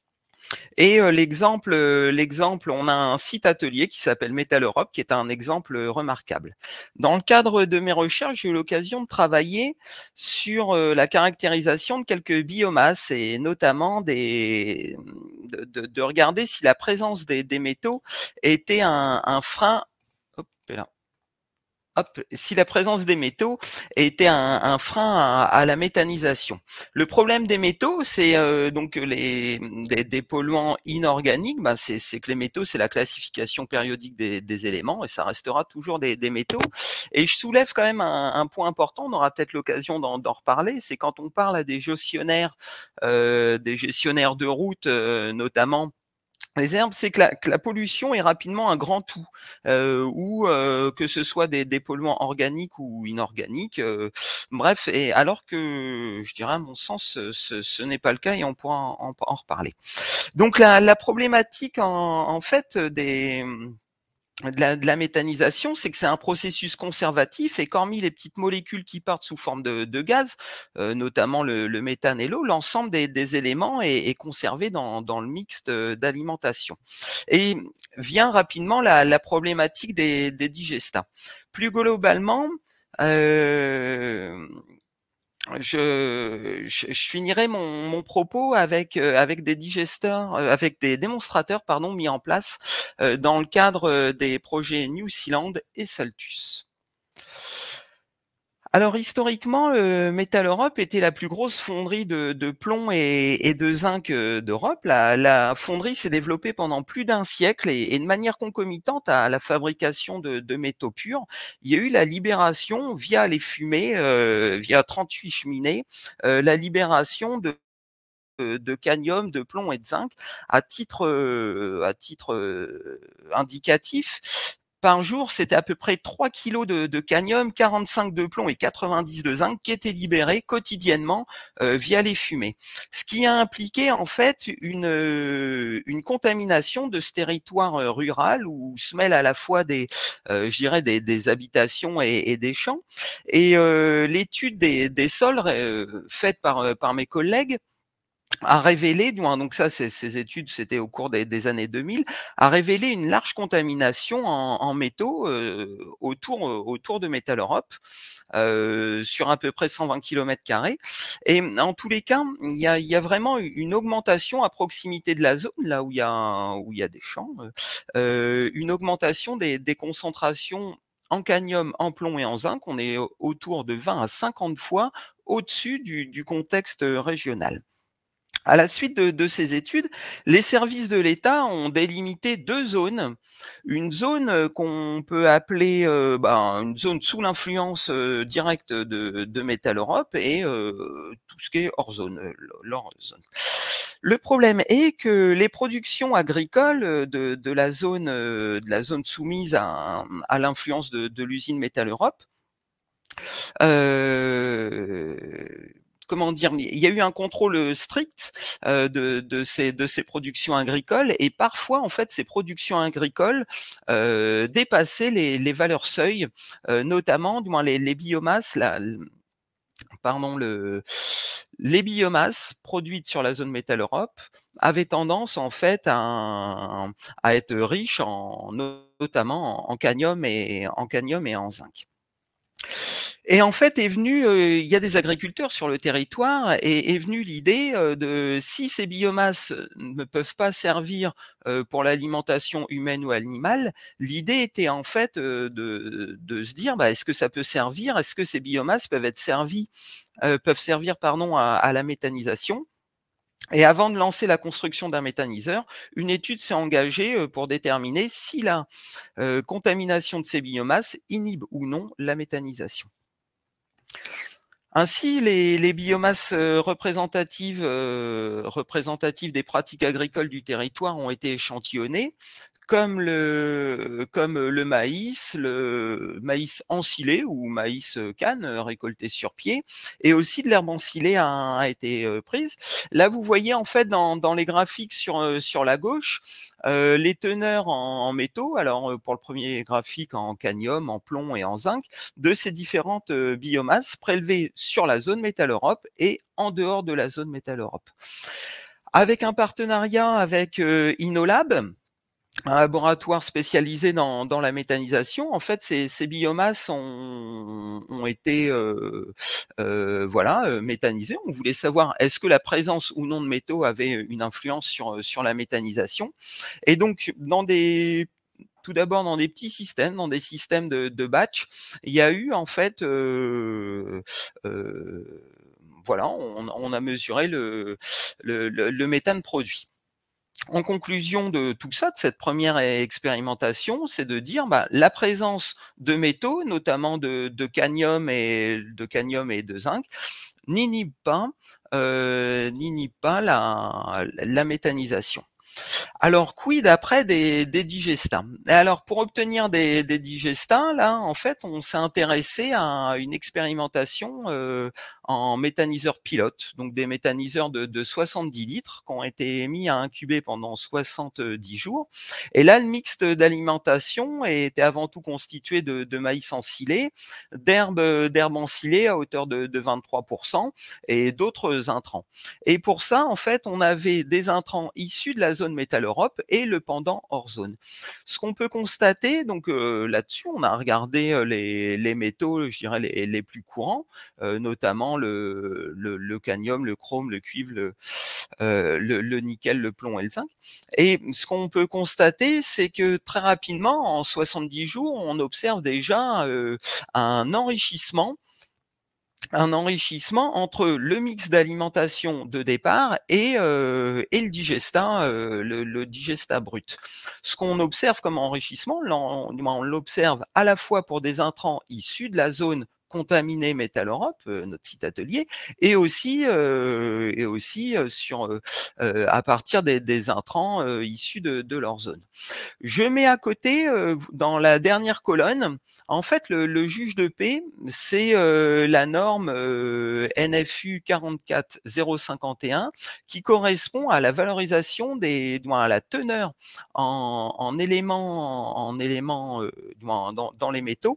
Et euh, l'exemple, euh, l'exemple, on a un site atelier qui s'appelle Métal Europe, qui est un exemple euh, remarquable. Dans le cadre de mes recherches, j'ai eu l'occasion de travailler sur euh, la caractérisation de quelques biomasses et notamment des, de, de, de regarder si la présence des, des métaux était un, un frein. Hop, là. Hop, si la présence des métaux était un, un frein à, à la méthanisation. Le problème des métaux, c'est euh, donc les des, des polluants inorganiques. Ben c'est que les métaux, c'est la classification périodique des, des éléments et ça restera toujours des, des métaux. Et je soulève quand même un, un point important. On aura peut-être l'occasion d'en reparler. C'est quand on parle à des gestionnaires, euh, des gestionnaires de route, euh, notamment. Les herbes, c'est que la, que la pollution est rapidement un grand tout, euh, ou euh, que ce soit des, des polluants organiques ou inorganiques, euh, bref, et alors que je dirais à mon sens, ce, ce n'est pas le cas et on pourra en, en, en reparler. Donc la, la problématique en, en fait des De la, de la méthanisation, c'est que c'est un processus conservatif et qu'hormis les petites molécules qui partent sous forme de, de gaz, euh, notamment le, le méthane et l'eau, l'ensemble des, des éléments est, est conservé dans, dans le mix d'alimentation. Et vient rapidement la, la problématique des, des digestats. Plus globalement, euh, Je, je, je finirai mon, mon propos avec euh, avec des digesteurs, euh, avec des démonstrateurs pardon mis en place euh, dans le cadre des projets New Zealand et Saltus. Alors historiquement, euh, Métal Europe était la plus grosse fonderie de, de plomb et, et de zinc euh, d'Europe. La, la fonderie s'est développée pendant plus d'un siècle et, et de manière concomitante à la fabrication de, de métaux purs, il y a eu la libération via les fumées, euh, via trente-huit cheminées, euh, la libération de de cadmium, de plomb et de zinc à titre euh, à titre euh, indicatif. Par jour, c'était à peu près trois kilos de, de cadmium, quarante-cinq de plomb et quatre-vingt-dix de zinc qui étaient libérés quotidiennement euh, via les fumées. Ce qui a impliqué en fait une, euh, une contamination de ce territoire euh, rural où se mêlent à la fois des, euh, je dirais des, des habitations et, et des champs. Et euh, l'étude des, des sols euh, faite par, par mes collègues a révélé, donc ça, ces études, c'était au cours des, des années deux mille, a révélé une large contamination en, en métaux euh, autour, euh, autour de Métal Europe, euh, sur à peu près cent vingt kilomètres carrés. Et en tous les cas, il y a, il y a vraiment une augmentation à proximité de la zone, là où il y a, où il y a des champs, euh, une augmentation des, des concentrations en cadmium, en plomb et en zinc. On est autour de vingt à cinquante fois au-dessus du, du contexte régional. À la suite de, de ces études, les services de l'État ont délimité deux zones. Une zone qu'on peut appeler euh, bah, une zone sous l'influence euh, directe de, de Métal Europe et euh, tout ce qui est hors zone, hors zone. Le problème est que les productions agricoles de, de, la, zone, de la zone soumise à, à l'influence de, de l'usine Métal Europe, euh, comment dire, il y a eu un contrôle strict euh, de, de, ces, de ces productions agricoles et parfois, en fait, ces productions agricoles euh, dépassaient les, les valeurs seuil, euh, notamment, du moins les, les biomasses, la, pardon, le, les biomasses produites sur la zone Métal Europe avaient tendance, en fait, à, à être riches, en, notamment en cadmium et en cadmium et en zinc. Et en fait, est venu, euh, il y a des agriculteurs sur le territoire, et est venue l'idée euh, de si ces biomasses ne peuvent pas servir euh, pour l'alimentation humaine ou animale, l'idée était en fait euh, de, de se dire, bah, est-ce que ça peut servir, est-ce que ces biomasses peuvent être servies, euh, peuvent servir pardon à, à la méthanisation? Et avant de lancer la construction d'un méthaniseur, une étude s'est engagée pour déterminer si la euh, contamination de ces biomasses inhibe ou non la méthanisation. Ainsi, les, les biomasses représentatives, euh, représentatives des pratiques agricoles du territoire ont été échantillonnées, comme le, comme le maïs, le maïs ensilé ou maïs canne récolté sur pied, et aussi de l'herbe ensilée a, a été prise. Là, vous voyez en fait dans, dans les graphiques sur, sur la gauche, euh, les teneurs en, en métaux, alors pour le premier graphique en cadmium, en plomb et en zinc, de ces différentes euh, biomasses prélevées sur la zone Métal-Europe et en dehors de la zone Métal-Europe. Avec un partenariat avec euh, InnoLab, un laboratoire spécialisé dans, dans la méthanisation, en fait, ces, ces biomasses ont, ont été euh, euh, voilà, euh, méthanisées. On voulait savoir est-ce que la présence ou non de métaux avait une influence sur, sur la méthanisation. Et donc, dans des tout d'abord dans des petits systèmes, dans des systèmes de, de batch, il y a eu en fait, euh, euh, voilà, on, on a mesuré le, le, le, le méthane produit. En conclusion de tout ça, de cette première expérimentation, c'est de dire bah, la présence de métaux, notamment de, de cadmium et de cadmium et de zinc, n'inhibe pas, euh, n'inhibe pas la, la méthanisation. Alors, quid après des, des digestats? Alors, pour obtenir des, des digestats, là, en fait, on s'est intéressé à une expérimentation euh, en méthaniseur pilote, donc des méthaniseurs de, de soixante-dix litres qui ont été mis à incuber pendant soixante-dix jours. Et là, le mixte d'alimentation était avant tout constitué de, de maïs ensilé, d'herbes d'herbes ensilées à hauteur de, de vingt-trois pour cent et d'autres intrants. Et pour ça, en fait, on avait des intrants issus de la zone Métal-Europe et le pendant hors zone. Ce qu'on peut constater, donc euh, là-dessus, on a regardé euh, les, les métaux, je dirais les, les plus courants, euh, notamment le, le, le cadmium, le chrome, le cuivre, le, euh, le, le nickel, le plomb et le zinc. Et ce qu'on peut constater, c'est que très rapidement, en soixante-dix jours, on observe déjà euh, un enrichissement un enrichissement entre le mix d'alimentation de départ et, euh, et le digestat, euh, le, le digestat brut. Ce qu'on observe comme enrichissement, on, on l'observe à la fois pour des intrants issus de la zone contaminée Métal-Europe, euh, notre site atelier, et aussi, euh, et aussi euh, sur, euh, à partir des, des intrants euh, issus de, de leur zone. Je mets à côté, euh, dans la dernière colonne, en fait, le, le juge de paix, c'est euh, la norme euh, N F U quarante-quatre zéro cinquante et un qui correspond à la valorisation des, à la teneur en, en éléments, en éléments euh, dans, dans les métaux,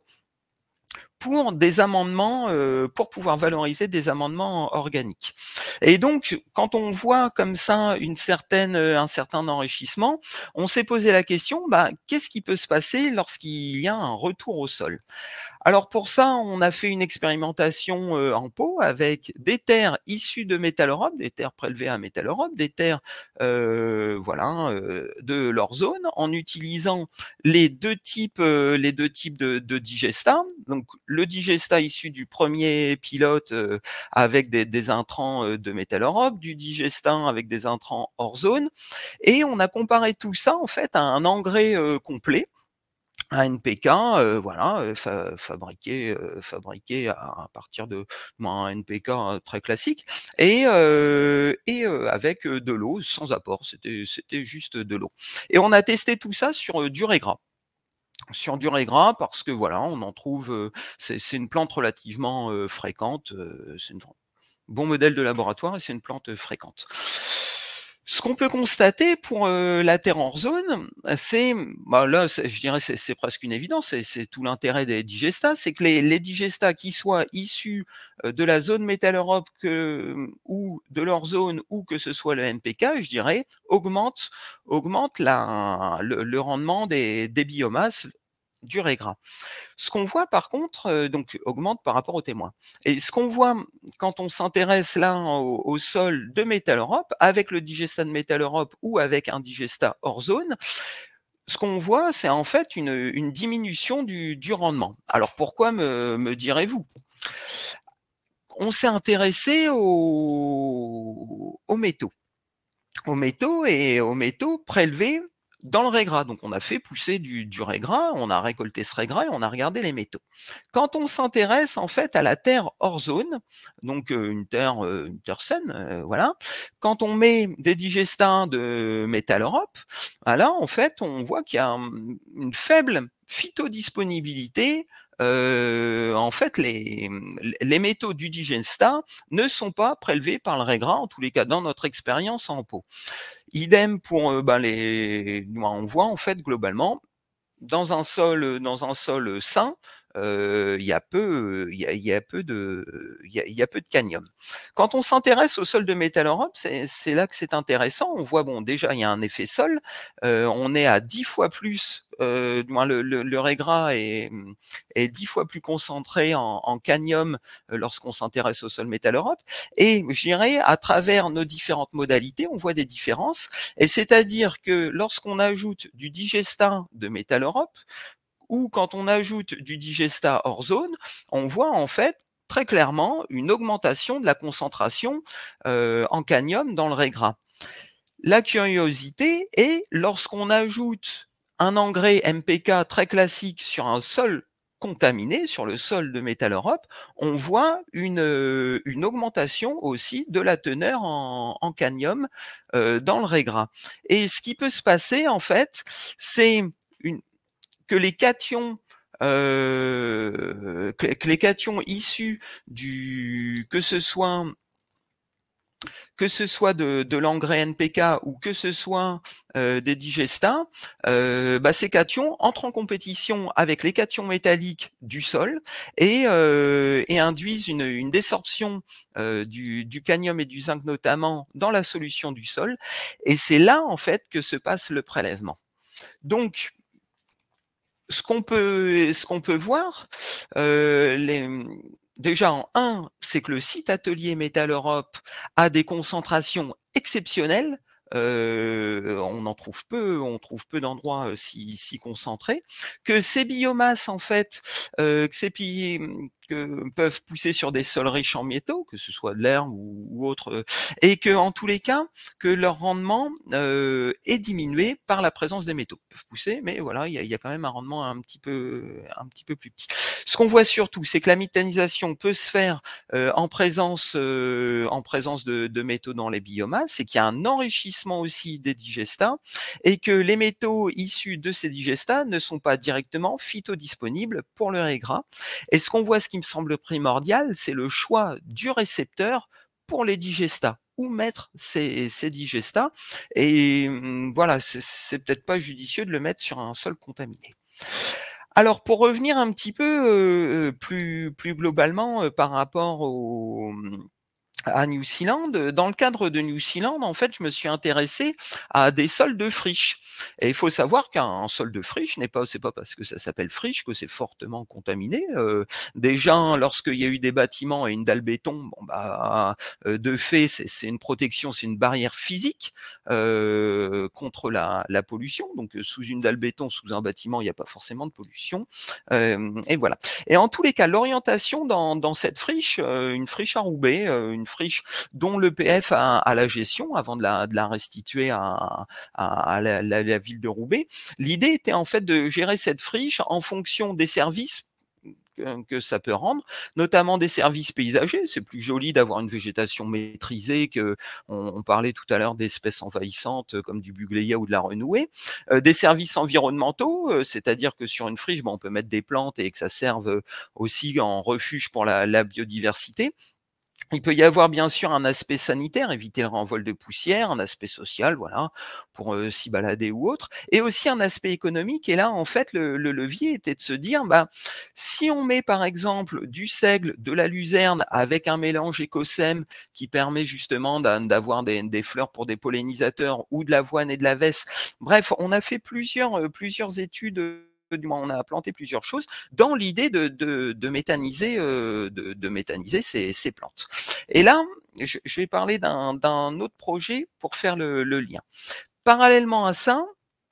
pour des amendements, euh, pour pouvoir valoriser des amendements organiques. Et donc, quand on voit comme ça une certaine, un certain enrichissement, on s'est posé la question, bah, qu'est-ce qui peut se passer lorsqu'il y a un retour au sol? Alors pour ça, on a fait une expérimentation euh, en pot avec des terres issues de Métal-Europe, des terres prélevées à Métal-Europe, des terres euh, voilà, euh, de leur zone, en utilisant les deux types, euh, les deux types de, de digestats. Donc le digestat issu du premier pilote euh, avec des, des intrants euh, de Métal-Europe, du digestat avec des intrants hors zone, et on a comparé tout ça en fait à un engrais euh, complet. Un N P K, euh, voilà, euh, fa fabriqué, euh, fabriqué à, à partir de un N P K très classique, et, euh, et euh, avec de l'eau sans apport, c'était c'était juste de l'eau. Et on a testé tout ça sur euh, du régras. Sur du régras parce que voilà, on en trouve, euh, c'est une plante relativement euh, fréquente, euh, c'est un bon modèle de laboratoire et c'est une plante fréquente. Ce qu'on peut constater pour euh, la terre hors zone, c'est, bah là, je dirais, c'est presque une évidence, c'est tout l'intérêt des digestats, c'est que les, les digestats qui soient issus de la zone Métal-Europe ou de leur zone, ou que ce soit le N P K, je dirais, augmentent, augmentent la, le, le rendement des, des biomasses du régras. Ce qu'on voit par contre, euh, donc augmente par rapport aux témoins. Et ce qu'on voit quand on s'intéresse là au, au sol de Métal-Europe, avec le digestat de Métal-Europe ou avec un digestat hors zone, ce qu'on voit, c'est en fait une, une diminution du, du rendement. Alors pourquoi me, me direz-vous? On s'est intéressé aux, aux métaux. aux métaux et aux métaux prélevés dans le raie-gras. Donc on a fait pousser du, du raie-gras, on a récolté ce raie-gras et on a regardé les métaux. Quand on s'intéresse en fait à la terre hors zone, donc euh, une terre, euh, une terre saine, euh, voilà, quand on met des digestats de Métal Europe, là en fait on voit qu'il y a un, une faible phytodisponibilité. Euh, en fait, les, les métaux du digestat ne sont pas prélevés par le raie-gras, en tous les cas dans notre expérience en pot. Idem pour euh, ben les, on voit en fait globalement dans un sol, dans un sol sain, euh, il y a peu, il y a, il y a peu de, il y a, il y a peu de cadmium. Quand on s'intéresse au sol de Métal Europe, c'est, c'est là que c'est intéressant. On voit bon, déjà il y a un effet sol. Euh, on est à dix fois plus, euh, le, le, le raie-gras est, est dix fois plus concentré en, en cadmium lorsqu'on s'intéresse au sol Métal Europe. Et je dirais à travers nos différentes modalités, on voit des différences. Et c'est-à-dire que lorsqu'on ajoute du digestat de Métal Europe, ou quand on ajoute du digestat hors zone, on voit en fait très clairement une augmentation de la concentration euh, en cadmium dans le raie-gras. La curiosité est lorsqu'on ajoute un engrais M P K très classique sur un sol contaminé, sur le sol de Métal Europe, on voit une, une augmentation aussi de la teneur en, en cadmium euh, dans le raie-gras. Et ce qui peut se passer en fait, c'est une que les cations euh, que, que les cations issus du que ce soit que ce soit de, de l'engrais N P K ou que ce soit euh, des digestats, euh, bah, ces cations entrent en compétition avec les cations métalliques du sol et, euh, et induisent une, une désorption euh, du, du cadmium et du zinc notamment dans la solution du sol. Et c'est là en fait que se passe le prélèvement. Donc ce qu'on peut, ce qu'on peut voir, euh, les, déjà en un, c'est que le site atelier Métal Europe a des concentrations exceptionnelles. Euh, on en trouve peu, on trouve peu d'endroits euh, si, si concentrés. Que ces biomasses, en fait, euh, que ces que peuvent pousser sur des sols riches en métaux, que ce soit de l'herbe ou, ou autre, euh, et que en tous les cas, que leur rendement euh, est diminué par la présence des métaux. Ils peuvent pousser, mais voilà, il y a, y a quand même un rendement un petit peu, un petit peu plus petit. Ce qu'on voit surtout, c'est que la méthanisation peut se faire euh, en présence, euh, en présence de, de métaux dans les biomasses, et qu'il y a un enrichissement aussi des digestats, et que les métaux issus de ces digestats ne sont pas directement phytodisponibles pour le raie-gras. Et ce qu'on voit, ce qui me semble primordial, c'est le choix du récepteur pour les digestats. Où mettre ces, ces digestats. Et voilà, c'est peut-être pas judicieux de le mettre sur un sol contaminé. Alors, pour revenir un petit peu euh, plus, plus globalement euh, par rapport au... à New Zealand, dans le cadre de New Zealand, en fait, je me suis intéressé à des sols de friche. Et il faut savoir qu'un sol de friche n'est pas, c'est pas parce que ça s'appelle friche que c'est fortement contaminé. Euh, déjà, lorsqu'il y a eu des bâtiments et une dalle béton, bon bah, euh, de fait, c'est une protection, c'est une barrière physique euh, contre la, la pollution. Donc, sous une dalle béton, sous un bâtiment, il n'y a pas forcément de pollution. Euh, et voilà. Et en tous les cas, l'orientation dans, dans cette friche, euh, une friche à Roubaix, euh, une friche dont l'E P F a, a la gestion avant de la, de la restituer à, à, à la, la, la ville de Roubaix. L'idée était en fait de gérer cette friche en fonction des services que, que ça peut rendre, notamment des services paysagers. C'est plus joli d'avoir une végétation maîtrisée que on, on parlait tout à l'heure d'espèces envahissantes comme du bugléia ou de la renouée. Euh, des services environnementaux, euh, c'est-à-dire que sur une friche, bon, on peut mettre des plantes et que ça serve aussi en refuge pour la, la biodiversité. Il peut y avoir bien sûr un aspect sanitaire, éviter le renvol de poussière, un aspect social, voilà, pour euh, s'y balader ou autre, et aussi un aspect économique. Et là, en fait, le, le levier était de se dire, bah, si on met par exemple du seigle, de la luzerne avec un mélange écosème qui permet justement d'avoir des, des fleurs pour des pollinisateurs ou de l'avoine et de la vesse. Bref, on a fait plusieurs, euh, plusieurs études. Du moins, on a planté plusieurs choses dans l'idée de, de, de méthaniser, euh, de, de méthaniser ces, ces plantes. Et là, je, je vais parler d'un autre projet pour faire le, le lien. Parallèlement à ça,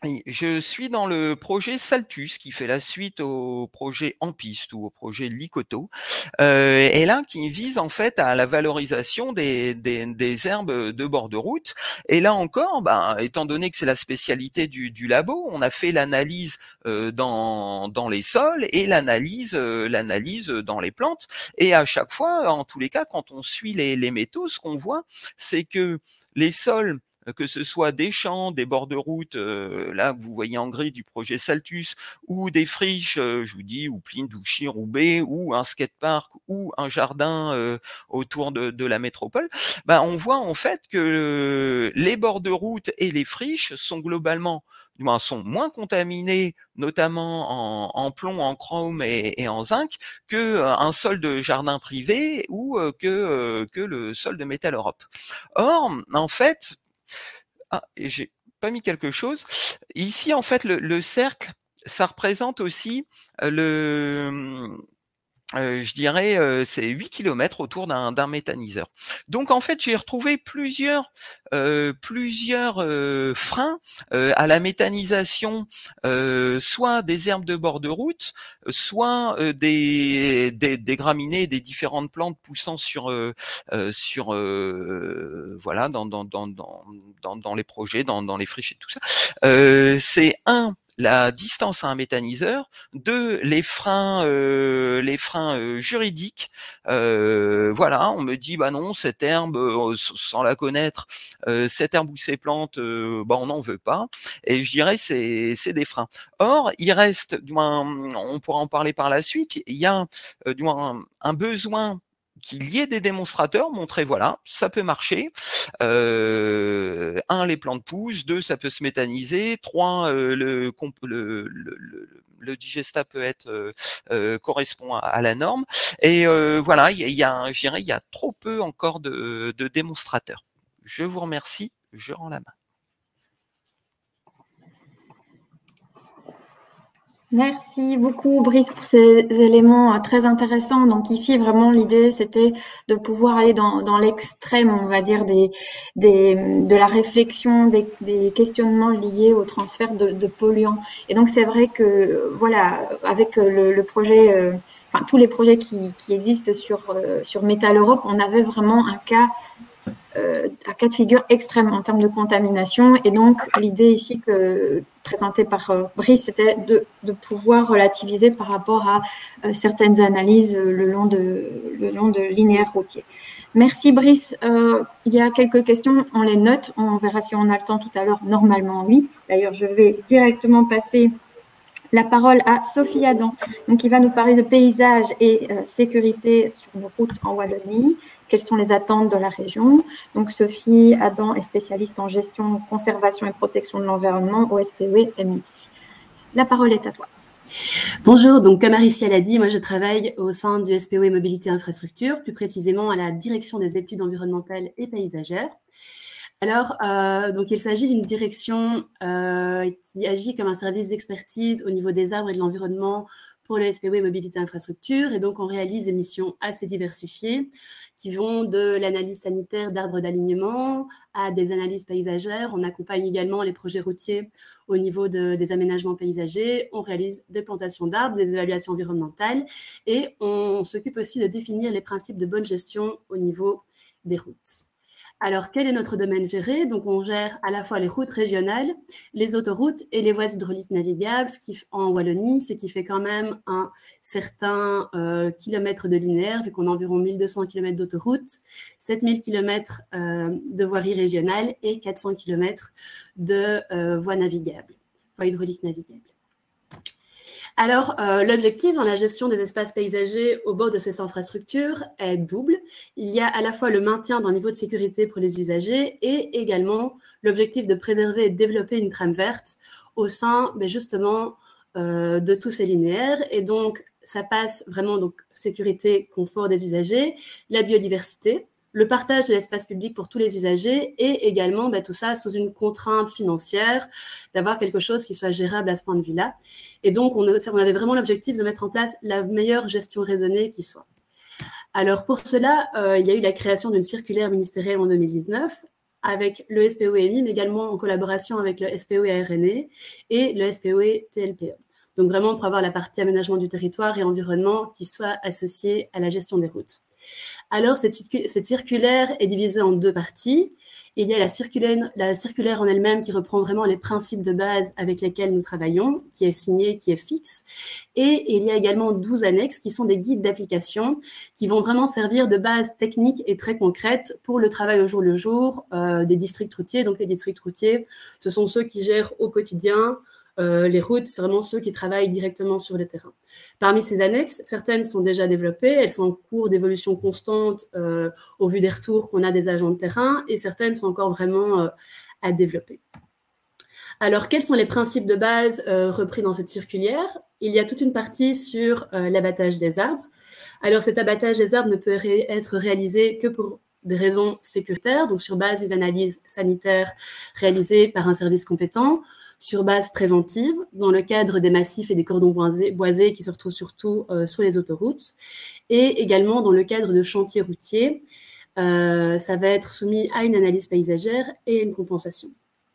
je suis dans le projet Saltus, qui fait la suite au projet En Piste ou au projet Licoto, euh, et là qui vise en fait à la valorisation des, des, des herbes de bord de route. Et là encore, ben, étant donné que c'est la spécialité du, du labo, on a fait l'analyse euh, dans, dans les sols et l'analyse euh, l'analyse dans les plantes. Et à chaque fois, en tous les cas, quand on suit les, les métaux, ce qu'on voit, c'est que les sols, que ce soit des champs, des bords de route, euh, là que vous voyez en gris du projet Saltus, ou des friches, euh, je vous dis, ou Plint, ou Chir, ou B, ou un skatepark, ou un jardin euh, autour de, de la métropole, bah, on voit en fait que euh, les bords de route et les friches sont globalement sont moins contaminés, notamment en, en plomb, en chrome et, et en zinc, que euh, un sol de jardin privé ou euh, que, euh, que le sol de Métal Europe. Or, en fait, ah, j'ai pas mis quelque chose. Ici, en fait, le, le cercle, ça représente aussi euh, le, euh, je dirais, euh, c'est huit kilomètres autour d'un d'un méthaniseur. Donc, en fait, j'ai retrouvé plusieurs, euh, plusieurs euh, freins euh, à la méthanisation, euh, soit des herbes de bord de route, soit euh, des, des, des graminées, des différentes plantes poussant sur, euh, euh, sur, euh, voilà, dans, dans, dans, dans, dans les projets, dans, dans les friches et tout ça. Euh, c'est un, la distance à un méthaniseur, deux, les freins, euh, les freins euh, juridiques. Euh, voilà, on me dit bah non, cette herbe, euh, sans la connaître, euh, cette herbe ou ces plantes, euh, bah on n'en veut pas. Et je dirais c'est c'est des freins. Or, il reste, du moins, on pourra en parler par la suite. Il y a euh, du moins un, un besoin qu'il y ait des démonstrateurs, montrer voilà, ça peut marcher. Euh, un, les plantes poussent. Deux, ça peut se méthaniser. Trois, euh, le, le, le, le, le digestat peut être euh, euh, correspond à, à la norme. Et euh, voilà, il y a, il y a, je dirais, il y a trop peu encore de, de démonstrateurs. Je vous remercie. Je rends la main. Merci beaucoup, Brice, pour ces éléments très intéressants. Donc ici, vraiment, l'idée, c'était de pouvoir aller dans, dans l'extrême, on va dire, des, des, de la réflexion, des, des questionnements liés au transfert de, de polluants. Et donc, c'est vrai que, voilà, avec le, le projet, euh, enfin, tous les projets qui, qui existent sur, euh, sur Métal Europe, on avait vraiment un cas Euh, un cas de figure extrême en termes de contamination. Et donc, l'idée ici que, présentée par euh, Brice, c'était de, de pouvoir relativiser par rapport à euh, certaines analyses euh, le, long de, le long de linéaires routiers. Merci, Brice. Euh, il y a quelques questions, on les note. On verra si on a le temps tout à l'heure. Normalement, oui. D'ailleurs, je vais directement passer la parole à Sophie Adam, donc qui va nous parler de paysage et euh, sécurité sur nos routes en Wallonie. Quelles sont les attentes de la région? Donc Sophie Adam est spécialiste en gestion, conservation et protection de l'environnement au S P O E M I. La parole est à toi. Bonjour, donc comme Aricia l'a dit, moi je travaille au sein du S P O E Mobilité Infrastructure, plus précisément à la direction des études environnementales et paysagères. Alors, euh, donc il s'agit d'une direction euh, qui agit comme un service d'expertise au niveau des arbres et de l'environnement pour le S P O E Mobilité Infrastructure. Et donc, on réalise des missions assez diversifiées qui vont de l'analyse sanitaire d'arbres d'alignement à des analyses paysagères. On accompagne également les projets routiers au niveau de, des aménagements paysagers. On réalise des plantations d'arbres, des évaluations environnementales et on s'occupe aussi de définir les principes de bonne gestion au niveau des routes. Alors, quel est notre domaine géré? Donc, on gère à la fois les routes régionales, les autoroutes et les voies hydrauliques navigables ce qui, en Wallonie, ce qui fait quand même un certain euh, kilomètre de linéaire, vu qu'on a environ mille deux cents kilomètres d'autoroutes, sept mille kilomètres euh, de voiries régionales et quatre cents kilomètres de euh, voies navigables, voies hydrauliques navigables. Alors, euh, l'objectif dans la gestion des espaces paysagers au bord de ces infrastructures est double. Il y a à la fois le maintien d'un niveau de sécurité pour les usagers et également l'objectif de préserver et de développer une trame verte au sein, ben justement, euh, de tous ces linéaires. Et donc, ça passe vraiment donc sécurité, confort des usagers, la biodiversité, le partage de l'espace public pour tous les usagers et également ben, tout ça sous une contrainte financière, d'avoir quelque chose qui soit gérable à ce point de vue-là. Et donc, on, on avait vraiment l'objectif de mettre en place la meilleure gestion raisonnée qui soit. Alors, pour cela, euh, il y a eu la création d'une circulaire ministérielle en deux mille dix-neuf avec le S P O E M I, mais également en collaboration avec le S P O E A R N E et le S P O E T L P E. Donc vraiment pour avoir la partie aménagement du territoire et environnement qui soit associée à la gestion des routes. Alors cette, cette circulaire est divisée en deux parties. Il y a la circulaire, la circulaire en elle-même qui reprend vraiment les principes de base avec lesquels nous travaillons, qui est signée, qui est fixe. Et il y a également douze annexes qui sont des guides d'application qui vont vraiment servir de base technique et très concrète pour le travail au jour le jour euh, des districts routiers. Donc les districts routiers, ce sont ceux qui gèrent au quotidien euh, les routes, c'est vraiment ceux qui travaillent directement sur le terrain. Parmi ces annexes, certaines sont déjà développées, elles sont en cours d'évolution constante euh, au vu des retours qu'on a des agents de terrain, et certaines sont encore vraiment euh, à développer. Alors, quels sont les principes de base euh, repris dans cette circulaire? Il y a toute une partie sur euh, l'abattage des arbres. Alors, cet abattage des arbres ne peut ré être réalisé que pour des raisons sécuritaires, donc sur base des analyses sanitaires réalisées par un service compétent, sur base préventive, dans le cadre des massifs et des cordons boisés, boisés qui se retrouvent surtout euh, sur les autoroutes, et également dans le cadre de chantiers routiers. Euh, ça va être soumis à une analyse paysagère et à une compensation.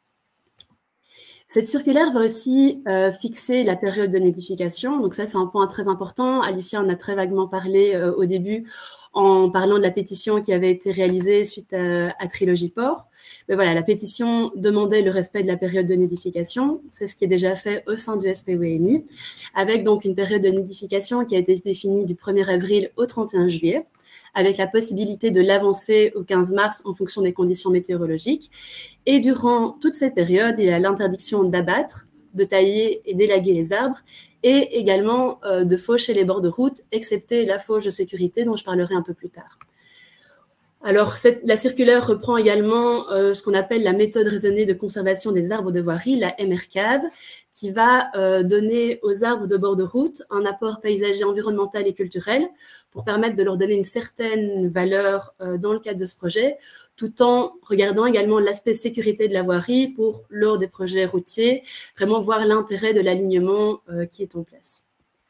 Cette circulaire va aussi euh, fixer la période de nidification. Donc ça, c'est un point très important. Alicia en a très vaguement parlé euh, au début en parlant de la pétition qui avait été réalisée suite à, à Trilogie Port. Mais voilà, la pétition demandait le respect de la période de nidification. C'est ce qui est déjà fait au sein du S P O E M I, avec donc une période de nidification qui a été définie du premier avril au trente et un juillet, avec la possibilité de l'avancer au quinze mars en fonction des conditions météorologiques. Et durant toute cette période, il y a l'interdiction d'abattre, de tailler et d'élaguer les arbres, et également euh, de faucher les bords de route, excepté la fauche de sécurité dont je parlerai un peu plus tard. Alors, cette, la circulaire reprend également euh, ce qu'on appelle la méthode raisonnée de conservation des arbres de voirie, la M R C A V, qui va euh, donner aux arbres de bord de route un apport paysager, environnemental et culturel pour permettre de leur donner une certaine valeur euh, dans le cadre de ce projet, tout en regardant également l'aspect sécurité de la voirie pour, lors des projets routiers, vraiment voir l'intérêt de l'alignement euh, qui est en place.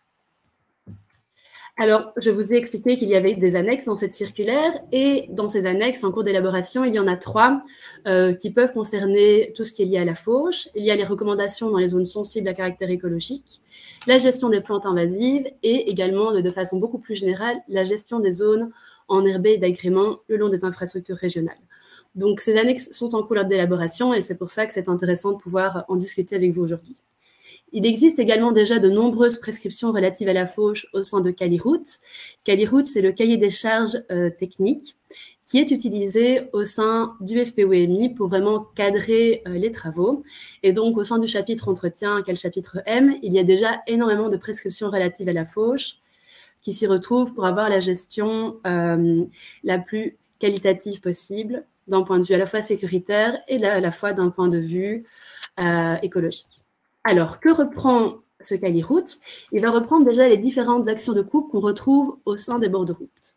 Alors, je vous ai expliqué qu'il y avait des annexes dans cette circulaire et dans ces annexes, en cours d'élaboration, il y en a trois euh, qui peuvent concerner tout ce qui est lié à la fauche. Il y a les recommandations dans les zones sensibles à caractère écologique, la gestion des plantes invasives et également, de, de façon beaucoup plus générale, la gestion des zones enherbées et d'agrément le long des infrastructures régionales. Donc, ces annexes sont en cours d'élaboration et c'est pour ça que c'est intéressant de pouvoir en discuter avec vous aujourd'hui. Il existe également déjà de nombreuses prescriptions relatives à la fauche au sein de Caliroute. Caliroute, c'est le cahier des charges euh, techniques qui est utilisé au sein du S P O E M I pour vraiment cadrer euh, les travaux. Et donc, au sein du chapitre entretien, qui est le chapitre M, il y a déjà énormément de prescriptions relatives à la fauche qui s'y retrouvent pour avoir la gestion euh, la plus qualitative possible d'un point de vue à la fois sécuritaire et à la fois d'un point de vue euh, écologique. Alors, que reprend ce cahier route? Il va reprendre déjà les différentes actions de coupe qu'on retrouve au sein des bords de route.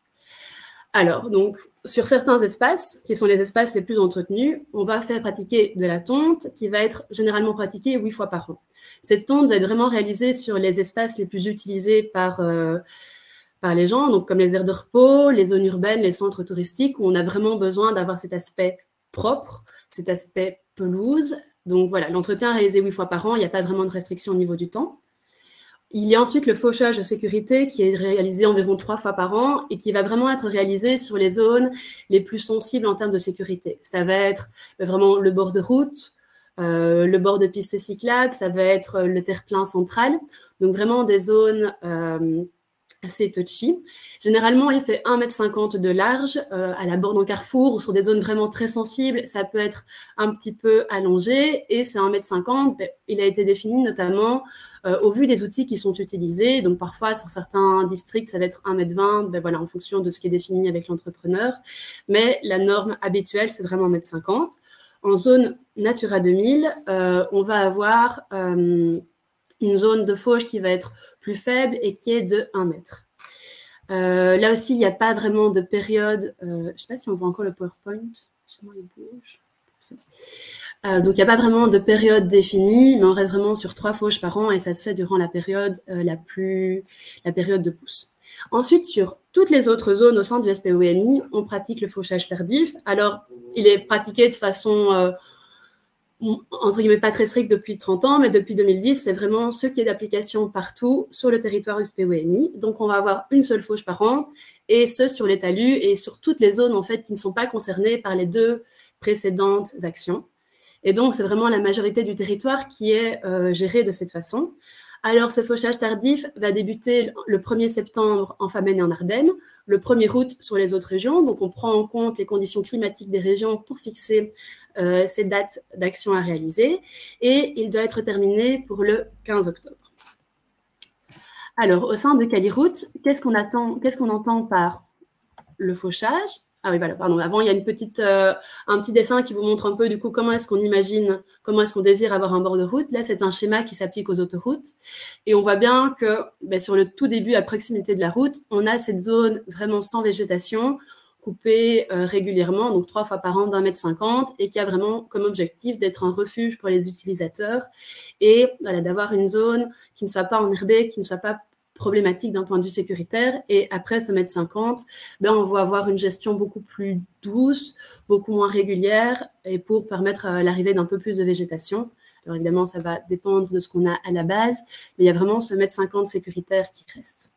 Alors, donc, sur certains espaces, qui sont les espaces les plus entretenus, on va faire pratiquer de la tonte qui va être généralement pratiquée huit fois par an. Cette tonte va être vraiment réalisée sur les espaces les plus utilisés par, euh, par les gens, donc comme les aires de repos, les zones urbaines, les centres touristiques, où on a vraiment besoin d'avoir cet aspect propre, cet aspect pelouse. Donc voilà, l'entretien réalisé huit fois par an, il n'y a pas vraiment de restriction au niveau du temps. Il y a ensuite le fauchage de sécurité qui est réalisé environ trois fois par an et qui va vraiment être réalisé sur les zones les plus sensibles en termes de sécurité. Ça va être vraiment le bord de route, euh, le bord de piste cyclable, ça va être le terre-plein central. Donc vraiment des zones euh, assez touchy. Généralement, il fait un mètre cinquante de large euh, à la borne en carrefour ou sur des zones vraiment très sensibles. Ça peut être un petit peu allongé et c'est un mètre cinquante. Il a été défini notamment euh, au vu des outils qui sont utilisés. Donc, parfois, sur certains districts, ça va être un mètre vingt, ben voilà, en fonction de ce qui est défini avec l'entrepreneur. Mais la norme habituelle, c'est vraiment un mètre cinquante. En zone Natura deux mille, euh, on va avoir euh, une zone de fauche qui va être plus faible et qui est de un mètre. Euh, là aussi, il n'y a pas vraiment de période. Euh, je ne sais pas si on voit encore le PowerPoint. Chez moi, il bouge. Euh, donc, il n'y a pas vraiment de période définie, mais on reste vraiment sur trois fauches par an et ça se fait durant la période, euh, la, plus, la période de pousse. Ensuite, sur toutes les autres zones au sein du S P O E M I, on pratique le fauchage tardif. Alors, il est pratiqué de façon, euh, entre guillemets, pas très stricte depuis trente ans, mais depuis deux mille dix, c'est vraiment ce qui est d'application partout sur le territoire U S P O M I. Donc, on va avoir une seule fauche par an, et ce, sur les talus et sur toutes les zones, en fait, qui ne sont pas concernées par les deux précédentes actions. Et donc, c'est vraiment la majorité du territoire qui est euh, gérée de cette façon. Alors, ce fauchage tardif va débuter le premier septembre en Famenne et en Ardennes, le premier août sur les autres régions. Donc, on prend en compte les conditions climatiques des régions pour fixer euh, ces dates d'action à réaliser. Et il doit être terminé pour le quinze octobre. Alors, au sein de Caliroute, qu'est-ce qu'on attend, qu'est-ce qu'on entend par le fauchage? Ah oui, voilà, pardon. Avant, il y a une petite, euh, un petit dessin qui vous montre un peu, du coup, comment est-ce qu'on imagine, comment est-ce qu'on désire avoir un bord de route. Là, c'est un schéma qui s'applique aux autoroutes. Et on voit bien que ben, sur le tout début, à proximité de la route, on a cette zone vraiment sans végétation, coupée euh, régulièrement, donc trois fois par an d'un mètre cinquante, et qui a vraiment comme objectif d'être un refuge pour les utilisateurs et voilà, d'avoir une zone qui ne soit pas enherbée, qui ne soit pas problématique d'un point de vue sécuritaire. Et après ce mètre cinquante, ben, on va avoir une gestion beaucoup plus douce, beaucoup moins régulière, et pour permettre euh, l'arrivée d'un peu plus de végétation. Alors évidemment, ça va dépendre de ce qu'on a à la base, mais il y a vraiment ce mètre cinquante sécuritaire qui reste.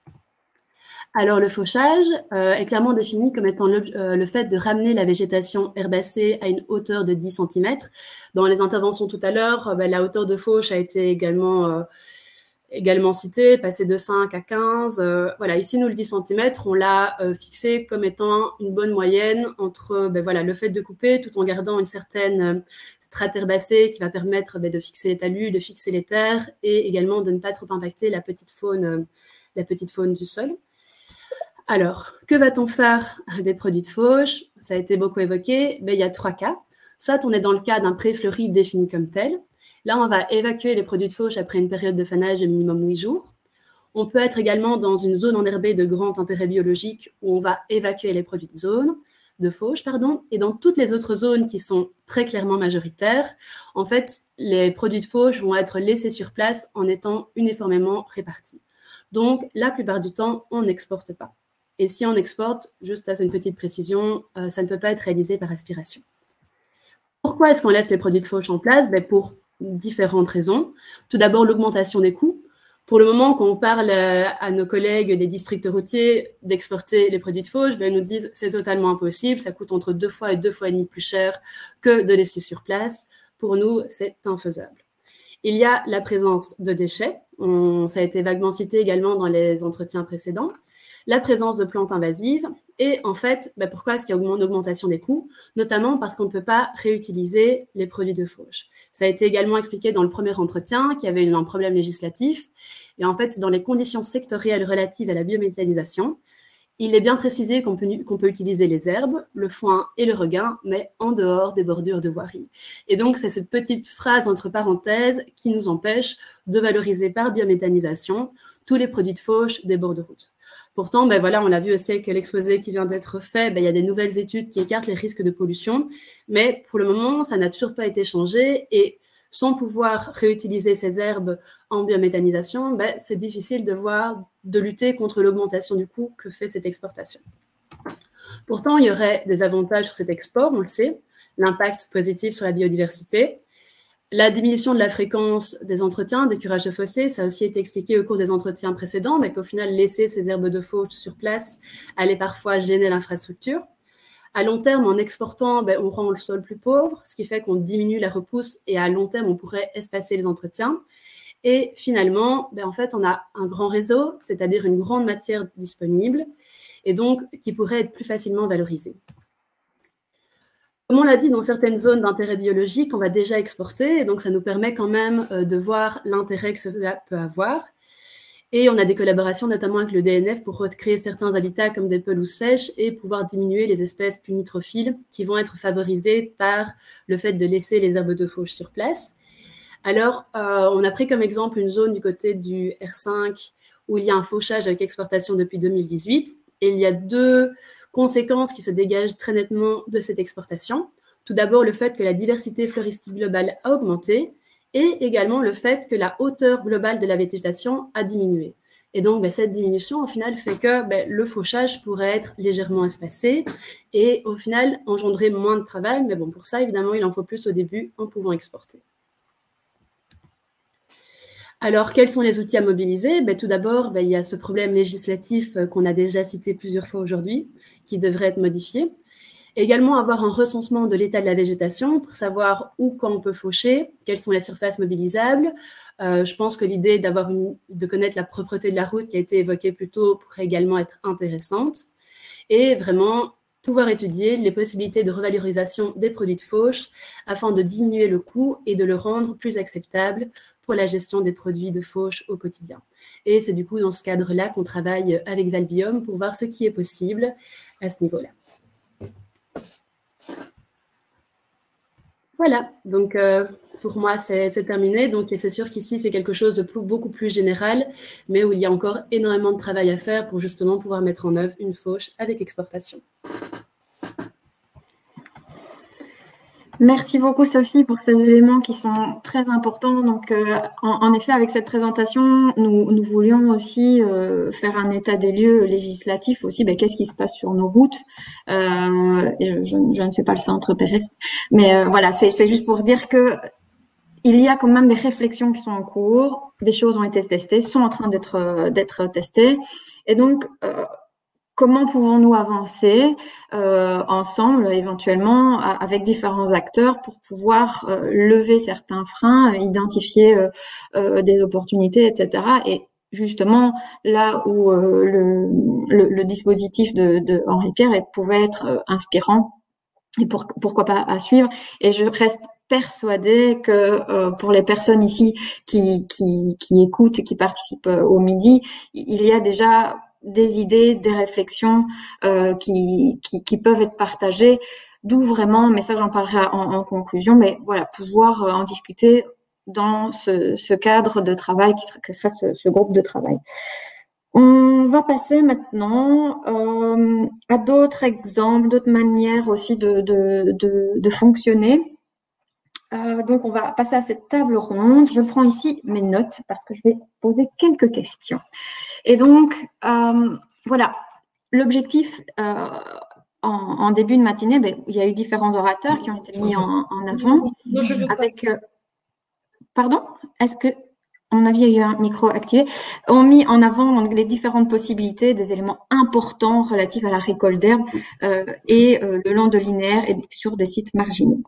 Alors le fauchage euh, est clairement défini comme étant le, euh, le fait de ramener la végétation herbacée à une hauteur de dix centimètres. Dans les interventions tout à l'heure, euh, ben, la hauteur de fauche a été également... Euh, également cité, passé de cinq à quinze. Euh, voilà, ici, nous, le dix centimètres, on l'a euh, fixé comme étant une bonne moyenne entre ben, voilà, le fait de couper tout en gardant une certaine euh, strate herbacée qui va permettre ben, de fixer les talus, de fixer les terres et également de ne pas trop impacter la petite faune, euh, la petite faune du sol. Alors, que va-t-on faire des produits de fauche? Ça a été beaucoup évoqué. Ben, il y a trois cas. Soit on est dans le cas d'un pré-fleuri défini comme tel. Là, on va évacuer les produits de fauche après une période de fanage de minimum huit jours. On peut être également dans une zone enherbée de grand intérêt biologique où on va évacuer les produits de zone, de fauche, pardon. Et dans toutes les autres zones qui sont très clairement majoritaires, en fait, les produits de fauche vont être laissés sur place en étant uniformément répartis. Donc, la plupart du temps, on n'exporte pas. Et si on exporte, juste à une petite précision, euh, ça ne peut pas être réalisé par aspiration. Pourquoi est-ce qu'on laisse les produits de fauche en place? Ben, pour différentes raisons. Tout d'abord, l'augmentation des coûts. Pour le moment, quand on parle à nos collègues des districts routiers d'exporter les produits de fauche, ben, ils nous disent que c'est totalement impossible, ça coûte entre deux fois et deux fois et demi plus cher que de laisser sur place. Pour nous, c'est infaisable. Il y a la présence de déchets, on, ça a été vaguement cité également dans les entretiens précédents, la présence de plantes invasives, et en fait, ben pourquoi est-ce qu'il y a une augmentation des coûts? Notamment parce qu'on ne peut pas réutiliser les produits de fauche. Ça a été également expliqué dans le premier entretien qu'il y avait un problème législatif, et en fait, dans les conditions sectorielles relatives à la biométhanisation, il est bien précisé qu'on peut, qu'on peut utiliser les herbes, le foin et le regain, mais en dehors des bordures de voirie. Et donc, c'est cette petite phrase entre parenthèses qui nous empêche de valoriser par biométhanisation tous les produits de fauche des bords de route. Pourtant, ben voilà, on l'a vu aussi que l'exposé qui vient d'être fait, ben il y a des nouvelles études qui écartent les risques de pollution, mais pour le moment, ça n'a toujours pas été changé et sans pouvoir réutiliser ces herbes en biométhanisation, ben c'est difficile de voir, de lutter contre l'augmentation du coût que fait cette exportation. Pourtant, il y aurait des avantages sur cet export, on le sait, l'impact positif sur la biodiversité, la diminution de la fréquence des entretiens, des curages de fossés, ça a aussi été expliqué au cours des entretiens précédents, mais qu'au final, laisser ces herbes de fauche sur place allait parfois gêner l'infrastructure. À long terme, en exportant, ben, on rend le sol plus pauvre, ce qui fait qu'on diminue la repousse et à long terme, on pourrait espacer les entretiens. Et finalement, ben, en fait, on a un grand réseau, c'est-à-dire une grande matière disponible et donc qui pourrait être plus facilement valorisée. Comme on l'a dit, dans certaines zones d'intérêt biologique, on va déjà exporter, et donc ça nous permet quand même de voir l'intérêt que cela peut avoir. Et on a des collaborations notamment avec le D N F pour recréer certains habitats comme des pelouses sèches et pouvoir diminuer les espèces punitrophiles qui vont être favorisées par le fait de laisser les herbes de fauche sur place. Alors, euh, on a pris comme exemple une zone du côté du R cinq où il y a un fauchage avec exportation depuis deux mille dix-huit, et il y a deux conséquences qui se dégagent très nettement de cette exportation. Tout d'abord, le fait que la diversité floristique globale a augmenté et également le fait que la hauteur globale de la végétation a diminué. Et donc, ben, cette diminution, au final, fait que ben, le fauchage pourrait être légèrement espacé et, au final, engendrer moins de travail. Mais bon, pour ça, évidemment, il en faut plus au début en pouvant exporter. Alors, quels sont les outils à mobiliser? Ben, tout d'abord, ben, il y a ce problème législatif qu'on a déjà cité plusieurs fois aujourd'hui, qui devrait être modifié. Également, avoir un recensement de l'état de la végétation pour savoir où, quand on peut faucher, quelles sont les surfaces mobilisables. Euh, je pense que l'idée d'avoir une, de connaître la propreté de la route qui a été évoquée plus tôt pourrait également être intéressante. Et vraiment, pouvoir étudier les possibilités de revalorisation des produits de fauche afin de diminuer le coût et de le rendre plus acceptable pour la gestion des produits de fauche au quotidien. Et c'est du coup dans ce cadre-là qu'on travaille avec Valbiome pour voir ce qui est possible à ce niveau-là. Voilà, donc euh, pour moi c'est terminé. Donc c'est sûr qu'ici c'est quelque chose de plus, beaucoup plus général, mais où il y a encore énormément de travail à faire pour justement pouvoir mettre en œuvre une fauche avec exportation. Merci beaucoup Sophie pour ces éléments qui sont très importants. Donc, euh, en, en effet, avec cette présentation, nous, nous voulions aussi euh, faire un état des lieux législatif aussi. Ben, qu'est-ce qui se passe sur nos routes euh, et je, je, je ne fais pas le centre pédestre, mais euh, voilà, c'est juste pour dire que il y a quand même des réflexions qui sont en cours, des choses ont été testées, sont en train d'être d'être testées, et donc euh, comment pouvons-nous avancer euh, ensemble, éventuellement, avec différents acteurs pour pouvoir euh, lever certains freins, identifier euh, euh, des opportunités, et cetera. Et justement, là où euh, le, le, le dispositif de, de Henri Pierre pouvait être euh, inspirant, et pour, pourquoi pas à suivre. Et je reste persuadée que euh, pour les personnes ici qui, qui, qui écoutent, qui participent euh, au midi, il y a déjà des idées, des réflexions euh, qui, qui, qui peuvent être partagées, d'où vraiment, mais ça j'en parlerai en, en conclusion, mais voilà, pouvoir euh, en discuter dans ce, ce cadre de travail qui sera, que sera ce, ce groupe de travail. On va passer maintenant euh, à d'autres exemples, d'autres manières aussi de, de, de, de fonctionner. Euh, donc, on va passer à cette table ronde. Je prends ici mes notes parce que je vais poser quelques questions. Et donc, euh, voilà, l'objectif euh, en, en début de matinée, ben, il y a eu différents orateurs qui ont été mis en, en avant. Non, je veux avec, euh, pardon, est-ce que, à mon avis, il y a eu un micro activé, ont mis en avant donc, les différentes possibilités, des éléments importants relatifs à la récolte d'herbes euh, et euh, le long de linéaires et sur des sites marginaux.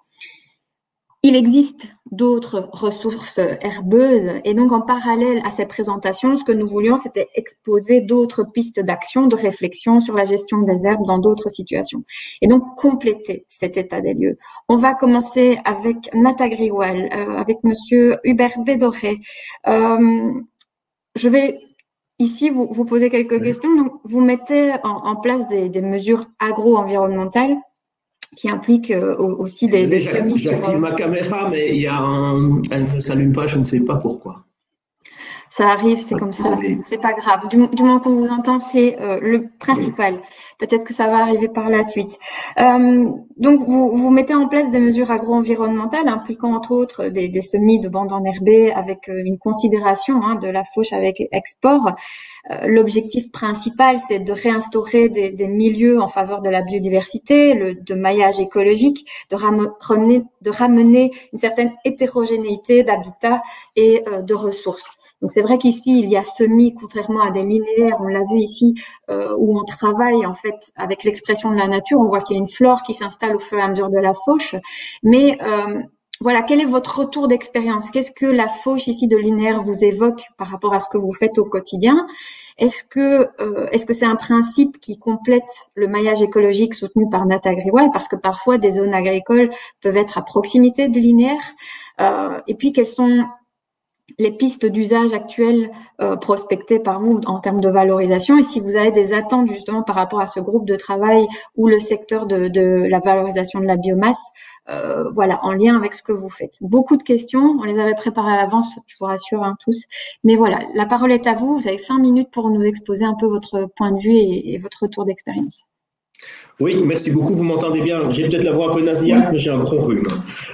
Il existe d'autres ressources herbeuses et donc en parallèle à ces présentations, ce que nous voulions, c'était exposer d'autres pistes d'action, de réflexion sur la gestion des herbes dans d'autres situations et donc compléter cet état des lieux. On va commencer avec Nata Griwal, euh, avec Monsieur Hubert Bédoré. Euh, je vais ici vous, vous poser quelques oui. questions. Donc, vous mettez en, en place des, des mesures agro-environnementales qui implique euh, aussi des, des semis. J'active sur... ma caméra, mais il y a un... elle ne s'allume pas, je ne sais pas pourquoi. Ça arrive, c'est comme ça, c'est pas grave. Du, du moment qu'on vous entend, c'est euh, le principal. Peut-être que ça va arriver par la suite. Euh, donc, vous, vous mettez en place des mesures agro-environnementales impliquant entre autres des, des semis de bandes enherbées avec euh, une considération hein, de la fauche avec export. Euh, L'objectif principal, c'est de réinstaurer des, des milieux en faveur de la biodiversité, le, de maillage écologique, de ramener, de ramener une certaine hétérogénéité d'habitat et euh, de ressources. Donc c'est vrai qu'ici il y a semis, contrairement à des linéaires, on l'a vu ici euh, où on travaille en fait avec l'expression de la nature, on voit qu'il y a une flore qui s'installe au fur et à mesure de la fauche. Mais euh, voilà, quel est votre retour d'expérience? Qu'est-ce que la fauche ici de linéaire vous évoque par rapport à ce que vous faites au quotidien? Est-ce que euh, est-ce que c'est un principe qui complète le maillage écologique soutenu par Nata Griwal? Parce que parfois des zones agricoles peuvent être à proximité de linéaire. Euh, et puis quelles sont les pistes d'usage actuelles euh, prospectées par vous en termes de valorisation et si vous avez des attentes justement par rapport à ce groupe de travail ou le secteur de, de la valorisation de la biomasse, euh, voilà, en lien avec ce que vous faites. Beaucoup de questions, on les avait préparées à l'avance, je vous rassure hein, tous. Mais voilà, la parole est à vous, vous avez cinq minutes pour nous exposer un peu votre point de vue et, et votre retour d'expérience. Oui, merci beaucoup, vous m'entendez bien. J'ai peut-être la voix un peu nasillarde, mais j'ai un gros rhume.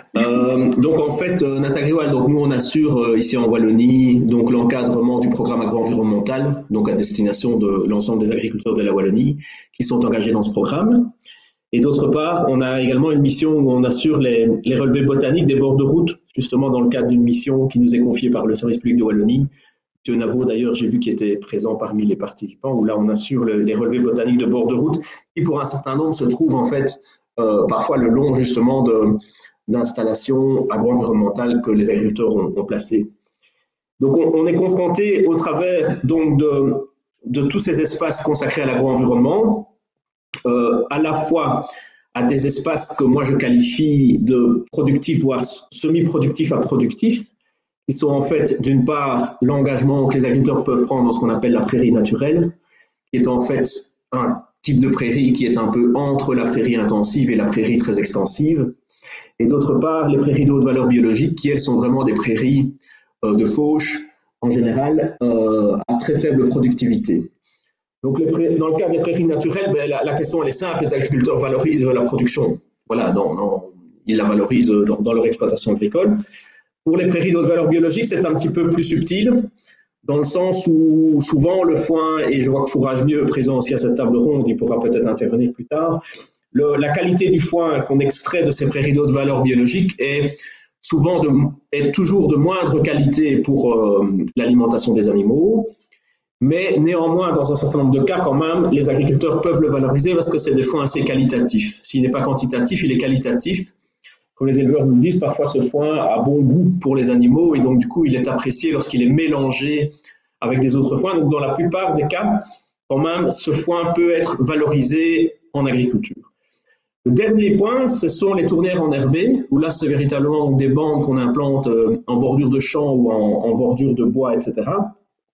Euh, donc en fait, euh, Natagriwal, donc nous on assure euh, ici en Wallonie donc l'encadrement du programme agro-environnemental, donc à destination de l'ensemble des agriculteurs de la Wallonie qui sont engagés dans ce programme. Et d'autre part, on a également une mission où on assure les, les relevés botaniques des bords de route, justement dans le cadre d'une mission qui nous est confiée par le service public de Wallonie. M. Navo, d'ailleurs, j'ai vu qu'il était présent parmi les participants, où là, on assure le, les relevés botaniques de bord de route, qui pour un certain nombre se trouvent en fait euh, parfois le long justement d'installations agro-environnementales que les agriculteurs ont, ont placées. Donc, on, on est confronté au travers donc, de, de tous ces espaces consacrés à l'agro-environnement, euh, à la fois à des espaces que moi je qualifie de productifs, voire semi-productifs à productifs, qui sont en fait, d'une part, l'engagement que les agriculteurs peuvent prendre dans ce qu'on appelle la prairie naturelle, qui est en fait un type de prairie qui est un peu entre la prairie intensive et la prairie très extensive. Et d'autre part, les prairies de haute valeur biologique, qui elles sont vraiment des prairies euh, de fauche, en général, euh, à très faible productivité. Donc, les dans le cas des prairies naturelles, ben, la, la question elle est simple, les agriculteurs valorisent la production. Voilà, dans, dans, ils la valorisent dans, dans leur exploitation agricole. Pour les prairies de haute valeur biologique, c'est un petit peu plus subtil, dans le sens où souvent le foin, et je vois que Fourage Mieux présent aussi à cette table ronde, il pourra peut-être intervenir plus tard, le, la qualité du foin qu'on extrait de ces prairies de haute valeur biologique est souvent de, est toujours de moindre qualité pour euh, l'alimentation des animaux, mais néanmoins, dans un certain nombre de cas, quand même, les agriculteurs peuvent le valoriser parce que c'est des foins assez qualitatifs. S'il n'est pas quantitatif, il est qualitatif. Comme les éleveurs nous le disent, parfois ce foin a bon goût pour les animaux et donc du coup il est apprécié lorsqu'il est mélangé avec des autres foins. Donc dans la plupart des cas, quand même, ce foin peut être valorisé en agriculture. Le dernier point, ce sont les tournières enherbées, où là c'est véritablement donc, des bandes qu'on implante en bordure de champs ou en, en bordure de bois, et cetera.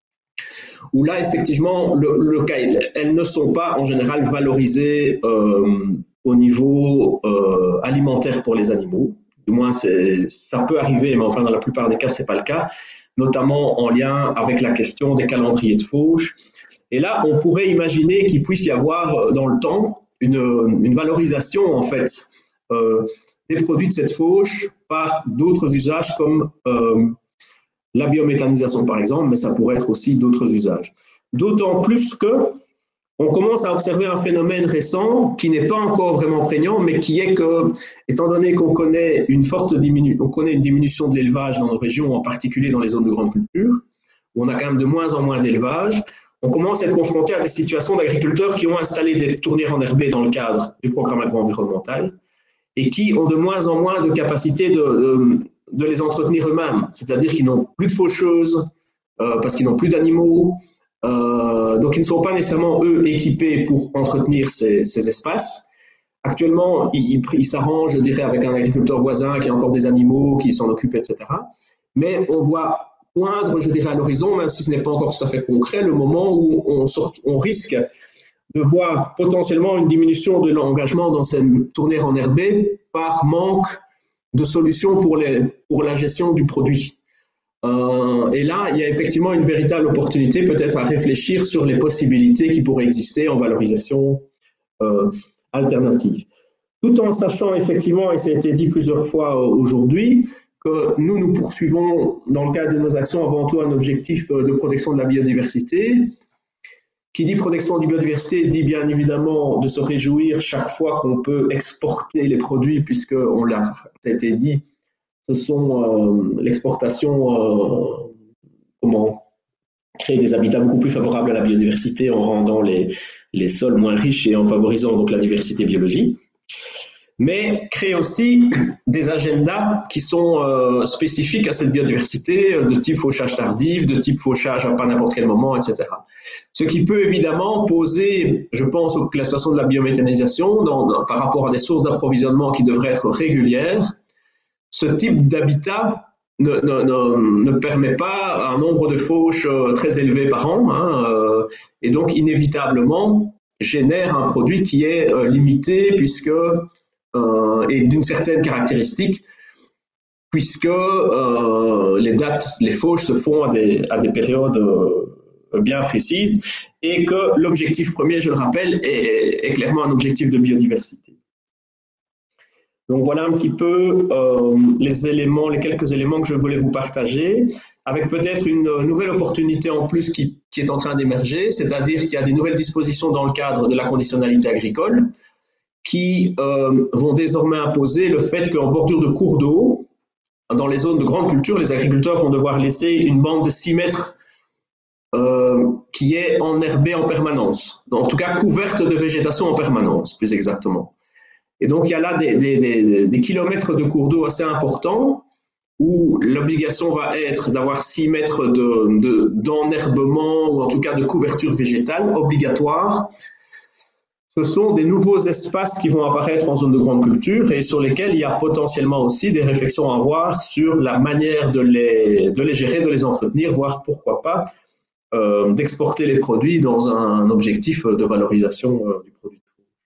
Où là effectivement, le, le cas, elles ne sont pas en général valorisées euh, au niveau euh, alimentaire pour les animaux. Du moins, ça peut arriver, mais enfin, dans la plupart des cas, ce n'est pas le cas, notamment en lien avec la question des calendriers de fauche. Et là, on pourrait imaginer qu'il puisse y avoir dans le temps une, une valorisation, en fait, euh, des produits de cette fauche par d'autres usages comme euh, la biométhanisation, par exemple, mais ça pourrait être aussi d'autres usages. D'autant plus que on commence à observer un phénomène récent qui n'est pas encore vraiment prégnant, mais qui est que, étant donné qu'on connaît une forte diminution, on connaît une diminution de l'élevage dans nos régions, en particulier dans les zones de grande culture, où on a quand même de moins en moins d'élevage, on commence à être confronté à des situations d'agriculteurs qui ont installé des tournières enherbées dans le cadre du programme agro-environnemental et qui ont de moins en moins de capacité de, de, de les entretenir eux-mêmes, c'est-à-dire qu'ils n'ont plus de faucheuses euh, parce qu'ils n'ont plus d'animaux. Euh, donc, ils ne sont pas nécessairement, eux, équipés pour entretenir ces, ces espaces. Actuellement, ils, ils s'arrangent, je dirais, avec un agriculteur voisin qui a encore des animaux, qui s'en occupe, et cetera. Mais on voit poindre, je dirais, à l'horizon, même si ce n'est pas encore tout à fait concret, le moment où on, sort, on risque de voir potentiellement une diminution de l'engagement dans ces tournières enherbées par manque de solutions pour, les, pour la gestion du produit. Euh, et là, il y a effectivement une véritable opportunité peut-être à réfléchir sur les possibilités qui pourraient exister en valorisation euh, alternative. Tout en sachant effectivement, et ça a été dit plusieurs fois aujourd'hui, que nous, nous poursuivons dans le cadre de nos actions avant tout un objectif de protection de la biodiversité. Qui dit protection de la biodiversité dit bien évidemment de se réjouir chaque fois qu'on peut exporter les produits, puisque, on l'a, ça a été dit, ce sont euh, l'exportation, euh, comment créer des habitats beaucoup plus favorables à la biodiversité en rendant les, les sols moins riches et en favorisant donc la diversité biologique. Mais créer aussi des agendas qui sont euh, spécifiques à cette biodiversité, de type fauchage tardif, de type fauchage à pas n'importe quel moment, et cetera. Ce qui peut évidemment poser, je pense, la situation de la biométhanisation dans, dans, par rapport à des sources d'approvisionnement qui devraient être régulières. Ce type d'habitat ne, ne, ne, ne permet pas un nombre de fauches très élevé par an, hein, euh, et donc inévitablement génère un produit qui est euh, limité puisque euh, et d'une certaine caractéristique, puisque euh, les dates, les fauches se font à des, à des périodes euh, bien précises et que l'objectif premier, je le rappelle, est, est clairement un objectif de biodiversité. Donc voilà un petit peu euh, les éléments, les quelques éléments que je voulais vous partager, avec peut-être une nouvelle opportunité en plus qui, qui est en train d'émerger, c'est-à-dire qu'il y a des nouvelles dispositions dans le cadre de la conditionnalité agricole qui euh, vont désormais imposer le fait qu'en bordure de cours d'eau, dans les zones de grande culture, les agriculteurs vont devoir laisser une bande de six mètres euh, qui est enherbée en permanence, en tout cas couverte de végétation en permanence, plus exactement. Et donc, il y a là des, des, des, des kilomètres de cours d'eau assez importants où l'obligation va être d'avoir six mètres de, de, d'enherbement ou en tout cas de couverture végétale obligatoire. Ce sont des nouveaux espaces qui vont apparaître en zone de grande culture et sur lesquels il y a potentiellement aussi des réflexions à avoir sur la manière de les, de les gérer, de les entretenir, voire pourquoi pas euh, d'exporter les produits dans un objectif de valorisation euh, du produit.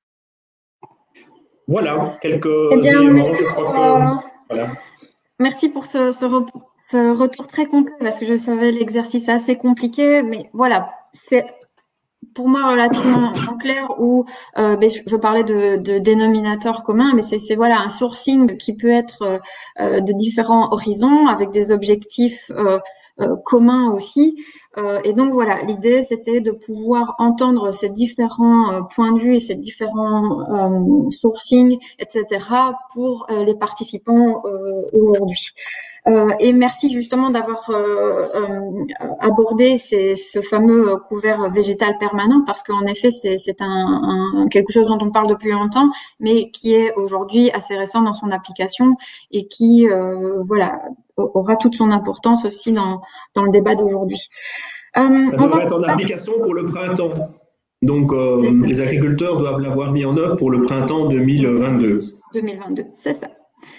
Voilà, quelques eh bien, éléments, merci je crois pour, que… euh, Voilà. Merci pour ce, ce, re, ce retour très concret, parce que je savais l'exercice assez compliqué, mais voilà, c'est pour moi relativement clair où euh, ben, je, je parlais de, de dénominateur commun, mais c'est voilà un sourcing qui peut être euh, de différents horizons avec des objectifs euh, euh, communs aussi. Euh, et donc voilà, l'idée c'était de pouvoir entendre ces différents euh, points de vue et ces différents euh, sourcings, et cetera pour euh, les participants euh, aujourd'hui. Euh, et merci justement d'avoir euh, euh, abordé ces, ce fameux couvert végétal permanent parce qu'en effet c'est un, un, quelque chose dont on parle depuis longtemps mais qui est aujourd'hui assez récent dans son application et qui euh, voilà aura toute son importance aussi dans, dans le débat d'aujourd'hui. Euh, Ça devrait être en application pour le printemps. Donc euh, les agriculteurs doivent l'avoir mis en œuvre pour le printemps deux mille vingt-deux. deux mille vingt-deux, c'est ça.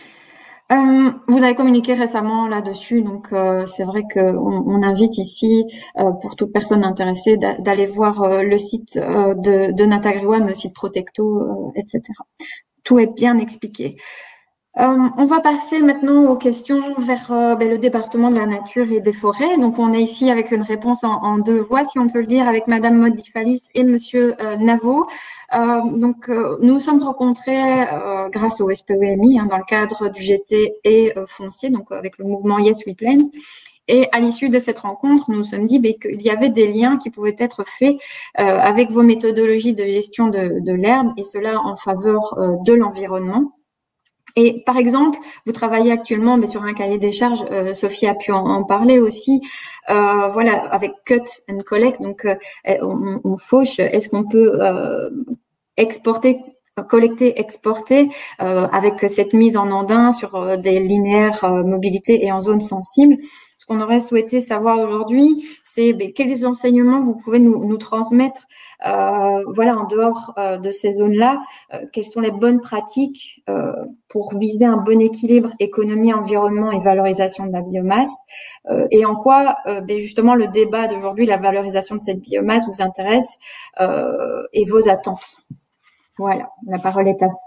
Euh, vous avez communiqué récemment là-dessus, donc euh, c'est vrai qu'on on invite ici, euh, pour toute personne intéressée, d'aller voir euh, le site euh, de, de Natagriwan, le site Protecto, euh, et cetera. Tout est bien expliqué. Euh, on va passer maintenant aux questions vers euh, ben, le département de la nature et des forêts. Donc, on est ici avec une réponse en, en deux voix, si on peut le dire, avec Madame Modifalis et Monsieur euh, Navo. Euh, donc, euh, nous nous sommes rencontrés euh, grâce au S P O M I hein, dans le cadre du G T et euh, foncier, donc avec le mouvement Yes We Plant. Et à l'issue de cette rencontre, nous nous sommes dit ben, qu'il y avait des liens qui pouvaient être faits euh, avec vos méthodologies de gestion de, de l'herbe, et cela en faveur euh, de l'environnement. Et par exemple, vous travaillez actuellement mais sur un cahier des charges, euh, Sophie a pu en, en parler aussi, euh, voilà, avec cut and collect, donc euh, on, on fauche, est-ce qu'on peut euh, exporter, collecter, exporter euh, avec cette mise en andin sur euh, des linéaires euh, mobilité et en zone sensible. Ce qu'on aurait souhaité savoir aujourd'hui, c'est ben, quels enseignements vous pouvez nous, nous transmettre euh, voilà, en dehors euh, de ces zones-là, euh, quelles sont les bonnes pratiques euh, pour viser un bon équilibre économie, environnement et valorisation de la biomasse euh, et en quoi euh, ben, justement le débat d'aujourd'hui, la valorisation de cette biomasse vous intéresse euh, et vos attentes. Voilà, la parole est à vous.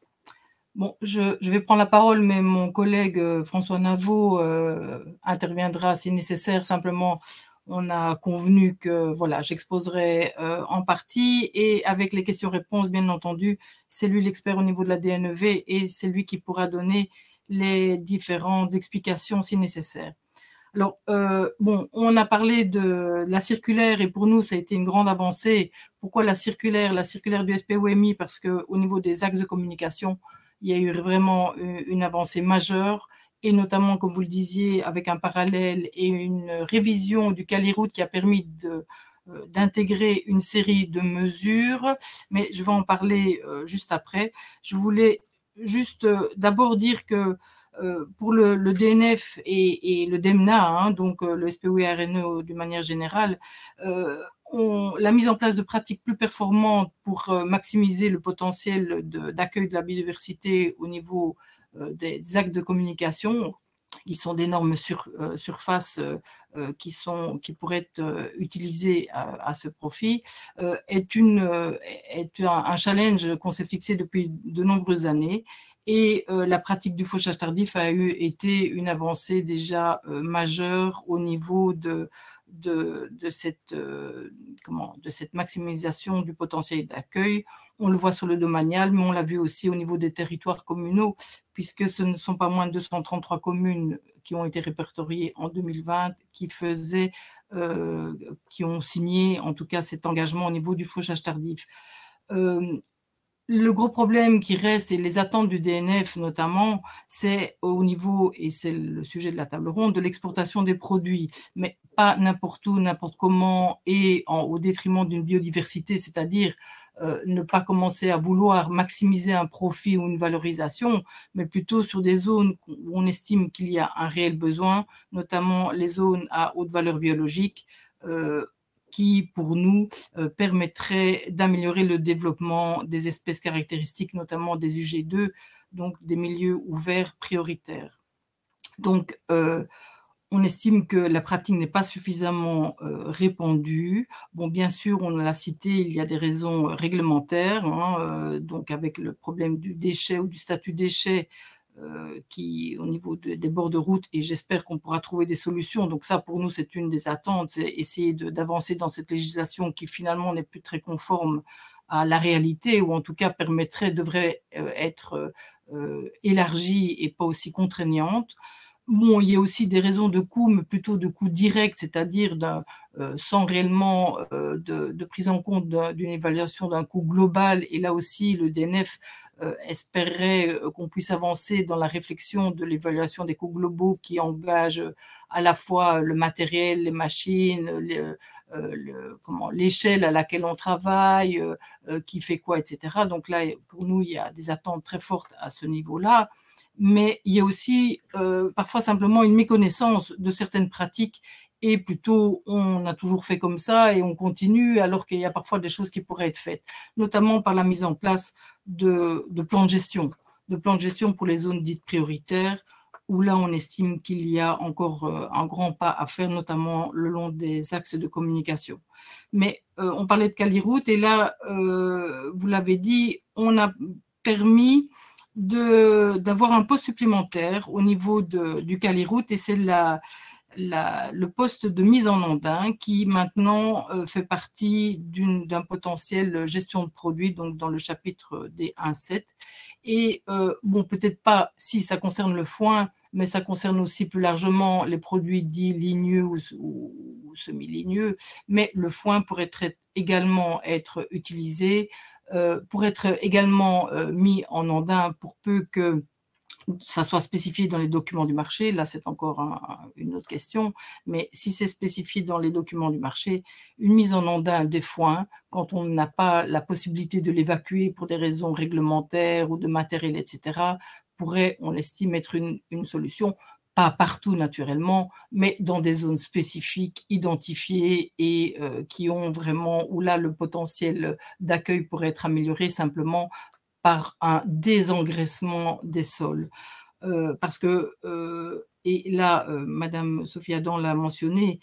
Bon, je, je vais prendre la parole, mais mon collègue euh, François Navo euh, interviendra si nécessaire. Simplement, on a convenu que voilà, j'exposerai euh, en partie et avec les questions-réponses, bien entendu, c'est lui l'expert au niveau de la D N E V et c'est lui qui pourra donner les différentes explications si nécessaire. Alors, euh, bon, on a parlé de la circulaire et pour nous, ça a été une grande avancée. Pourquoi la circulaire? La circulaire du S P O M I, parce qu'au niveau des axes de communication, il y a eu vraiment une avancée majeure et notamment, comme vous le disiez, avec un parallèle et une révision du Caliroute qui a permis de, euh, d'intégrer une série de mesures, mais je vais en parler euh, juste après. Je voulais juste euh, d'abord dire que euh, pour le, le D N F et, et le D E M N A, hein, donc euh, le S P O R N E d'une manière générale, euh, On, la mise en place de pratiques plus performantes pour euh, maximiser le potentiel d'accueil de, de la biodiversité au niveau euh, des, des actes de communication, qui sont d'énormes sur, euh, surfaces euh, euh, qui, sont, qui pourraient être euh, utilisées à, à ce profit, euh, est, une, euh, est un, un challenge qu'on s'est fixé depuis de nombreuses années Et euh, la pratique du fauchage tardif a eu été une avancée déjà euh, majeure au niveau de, de, de, cette, euh, comment, de cette maximisation du potentiel d'accueil. On le voit sur le domanial, mais on l'a vu aussi au niveau des territoires communaux, puisque ce ne sont pas moins de deux cent trente-trois communes qui ont été répertoriées en deux mille vingt, qui faisaient, euh, qui ont signé en tout cas cet engagement au niveau du fauchage tardif. Euh, Le gros problème qui reste, et les attentes du D N F notamment, c'est au niveau, et c'est le sujet de la table ronde, de l'exportation des produits, mais pas n'importe où, n'importe comment, et en, au détriment d'une biodiversité, c'est-à-dire euh, ne pas commencer à vouloir maximiser un profit ou une valorisation, mais plutôt sur des zones où on estime qu'il y a un réel besoin, notamment les zones à haute valeur biologique, euh, qui, pour nous, euh, permettrait d'améliorer le développement des espèces caractéristiques, notamment des U G deux, donc des milieux ouverts prioritaires. Donc, euh, on estime que la pratique n'est pas suffisamment euh, répandue. Bon, bien sûr, on l'a cité, il y a des raisons réglementaires, hein, euh, donc avec le problème du déchet ou du statut déchet, Euh, qui, au niveau de, des bords de route, et j'espère qu'on pourra trouver des solutions. Donc ça, pour nous, c'est une des attentes, c'est essayer d'avancer dans cette législation qui, finalement, n'est plus très conforme à la réalité, ou en tout cas permettrait, devrait euh, être euh, élargie et pas aussi contraignante. Bon, il y a aussi des raisons de coût, mais plutôt de coût direct, c'est-à-dire euh, sans réellement euh, de, de prise en compte d'une évaluation d'un coût global. Et là aussi, le D N F euh, espérerait qu'on puisse avancer dans la réflexion de l'évaluation des coûts globaux qui engage à la fois le matériel, les machines, le, euh, le, comment, l'échelle à laquelle on travaille, euh, qui fait quoi, et cetera. Donc là, pour nous, il y a des attentes très fortes à ce niveau-là. Mais il y a aussi euh, parfois simplement une méconnaissance de certaines pratiques, et plutôt on a toujours fait comme ça et on continue, alors qu'il y a parfois des choses qui pourraient être faites, notamment par la mise en place de, de plans de gestion, de plans de gestion pour les zones dites prioritaires, où là on estime qu'il y a encore euh, un grand pas à faire, notamment le long des axes de communication. Mais euh, on parlait de Caliroute, et là, euh, vous l'avez dit, on a permis d'avoir un poste supplémentaire au niveau de, du Caliroute, et c'est la, la, le poste de mise en ondin qui maintenant euh, fait partie d'un potentiel gestion de produits, donc dans le chapitre des un sept. Et euh, bon, peut-être pas si ça concerne le foin, mais ça concerne aussi plus largement les produits dits ligneux ou, ou, ou semi-ligneux, mais le foin pourrait être, également être utilisé, Euh, pour être également euh, mis en ondin, pour peu que ça soit spécifié dans les documents du marché. Là, c'est encore un, une autre question, mais si c'est spécifié dans les documents du marché, une mise en ondin des foins, quand on n'a pas la possibilité de l'évacuer pour des raisons réglementaires ou de matériel, et cetera, pourrait, on l'estime, être une, une solution. Pas partout naturellement, mais dans des zones spécifiques, identifiées, et euh, qui ont vraiment, où là le potentiel d'accueil pourrait être amélioré simplement par un désengraissement des sols. Euh, parce que, euh, et là, euh, Madame Sophie Adam l'a mentionné,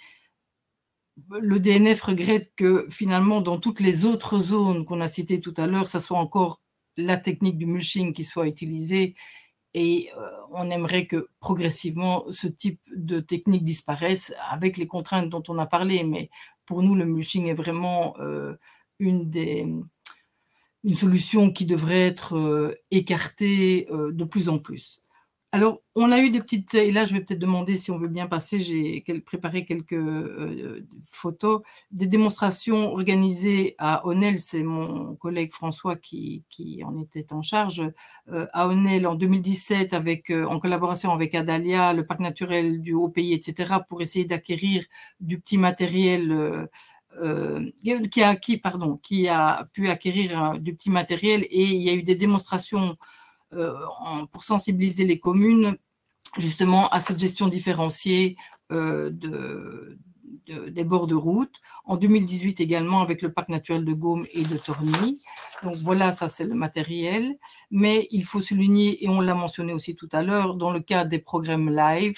le D N F regrette que finalement dans toutes les autres zones qu'on a citées tout à l'heure, ça soit encore la technique du mulching qui soit utilisée. Et euh, on aimerait que progressivement ce type de technique disparaisse avec les contraintes dont on a parlé. Mais pour nous, le mulching est vraiment euh, une, des, une solution qui devrait être euh, écartée euh, de plus en plus. Alors, on a eu des petites... Et là, je vais peut-être demander si on veut bien passer. J'ai préparé quelques euh, photos. Des démonstrations organisées à Onel. C'est mon collègue François qui, qui en était en charge. Euh, à Onel en deux mille dix-sept, avec, euh, en collaboration avec Adalia, le parc naturel du Haut-Pays, et cetera, pour essayer d'acquérir du petit matériel... Euh, Euh, qui, a, qui, pardon, qui a pu acquérir euh, du petit matériel, et il y a eu des démonstrations euh, en, pour sensibiliser les communes justement à cette gestion différenciée euh, de, de, des bords de route. En deux mille dix-huit également avec le parc naturel de Gaume et de Torny. Donc voilà, ça c'est le matériel. Mais il faut souligner, et on l'a mentionné aussi tout à l'heure, dans le cas des programmes live,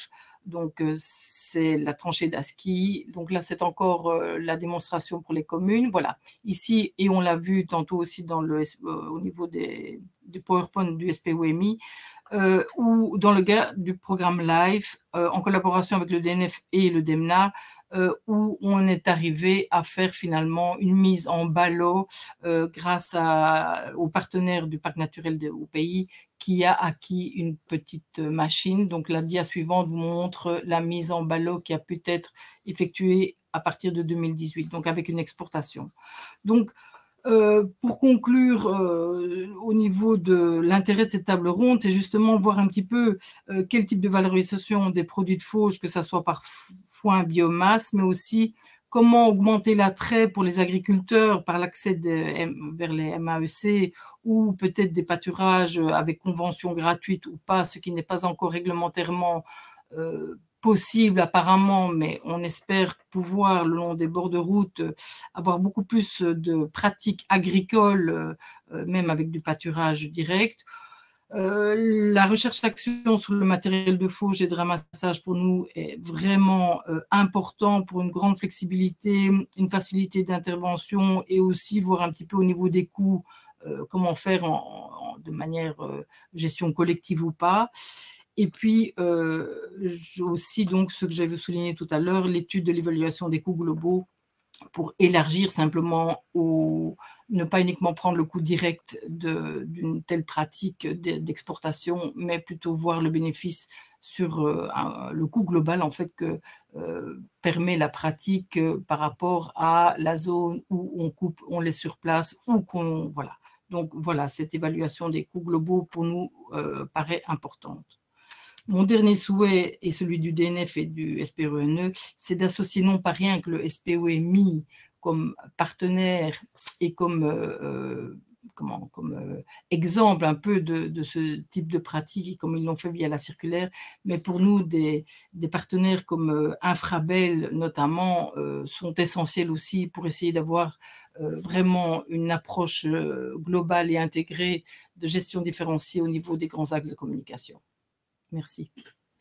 Donc, euh, c'est la tranchée d'Aski. Donc là, c'est encore euh, la démonstration pour les communes. Voilà. Ici, et on l'a vu tantôt aussi dans le, euh, au niveau des, du PowerPoint du S P O M I, euh, ou dans le cas du programme LIFE, euh, en collaboration avec le D N F et le DEMNA, Euh, où on est arrivé à faire finalement une mise en ballot euh, grâce à, aux partenaires du parc naturel de, au pays qui a acquis une petite machine. Donc la dia suivante vous montre la mise en ballot qui a pu être effectuée à partir de deux mille dix-huit, donc avec une exportation. Donc Euh, pour conclure, euh, au niveau de l'intérêt de cette table ronde, c'est justement voir un petit peu euh, quel type de valorisation des produits de fauche, que ce soit par foin biomasse, mais aussi comment augmenter l'attrait pour les agriculteurs par l'accès vers les M A E C ou peut-être des pâturages avec convention gratuite ou pas, ce qui n'est pas encore réglementairement euh, possible apparemment, mais on espère pouvoir, le long des bords de route, avoir beaucoup plus de pratiques agricoles, euh, même avec du pâturage direct. Euh, la recherche d'action sur le matériel de fauche et de ramassage pour nous est vraiment euh, important pour une grande flexibilité, une facilité d'intervention et aussi voir un petit peu au niveau des coûts, euh, comment faire en, en, de manière euh, gestion collective ou pas. Et puis, euh, aussi, donc, ce que j'avais souligné tout à l'heure, l'étude de l'évaluation des coûts globaux pour élargir simplement, au, ne pas uniquement prendre le coût direct d'une telle pratique d'exportation, mais plutôt voir le bénéfice sur euh, un, le coût global, en fait, que euh, permet la pratique euh, par rapport à la zone où on coupe, on laisse sur place, ou qu'on, voilà. Donc, voilà, cette évaluation des coûts globaux, pour nous, euh, paraît importante. Mon dernier souhait, et celui du D N F et du S P O N E, c'est d'associer non pas rien que le S P O M I comme partenaire et comme, euh, comment, comme euh, exemple un peu de, de ce type de pratique, comme ils l'ont fait via la circulaire, mais pour nous, des, des partenaires comme euh, Infrabel, notamment, euh, sont essentiels aussi pour essayer d'avoir euh, vraiment une approche euh, globale et intégrée de gestion différenciée au niveau des grands axes de communication. Merci.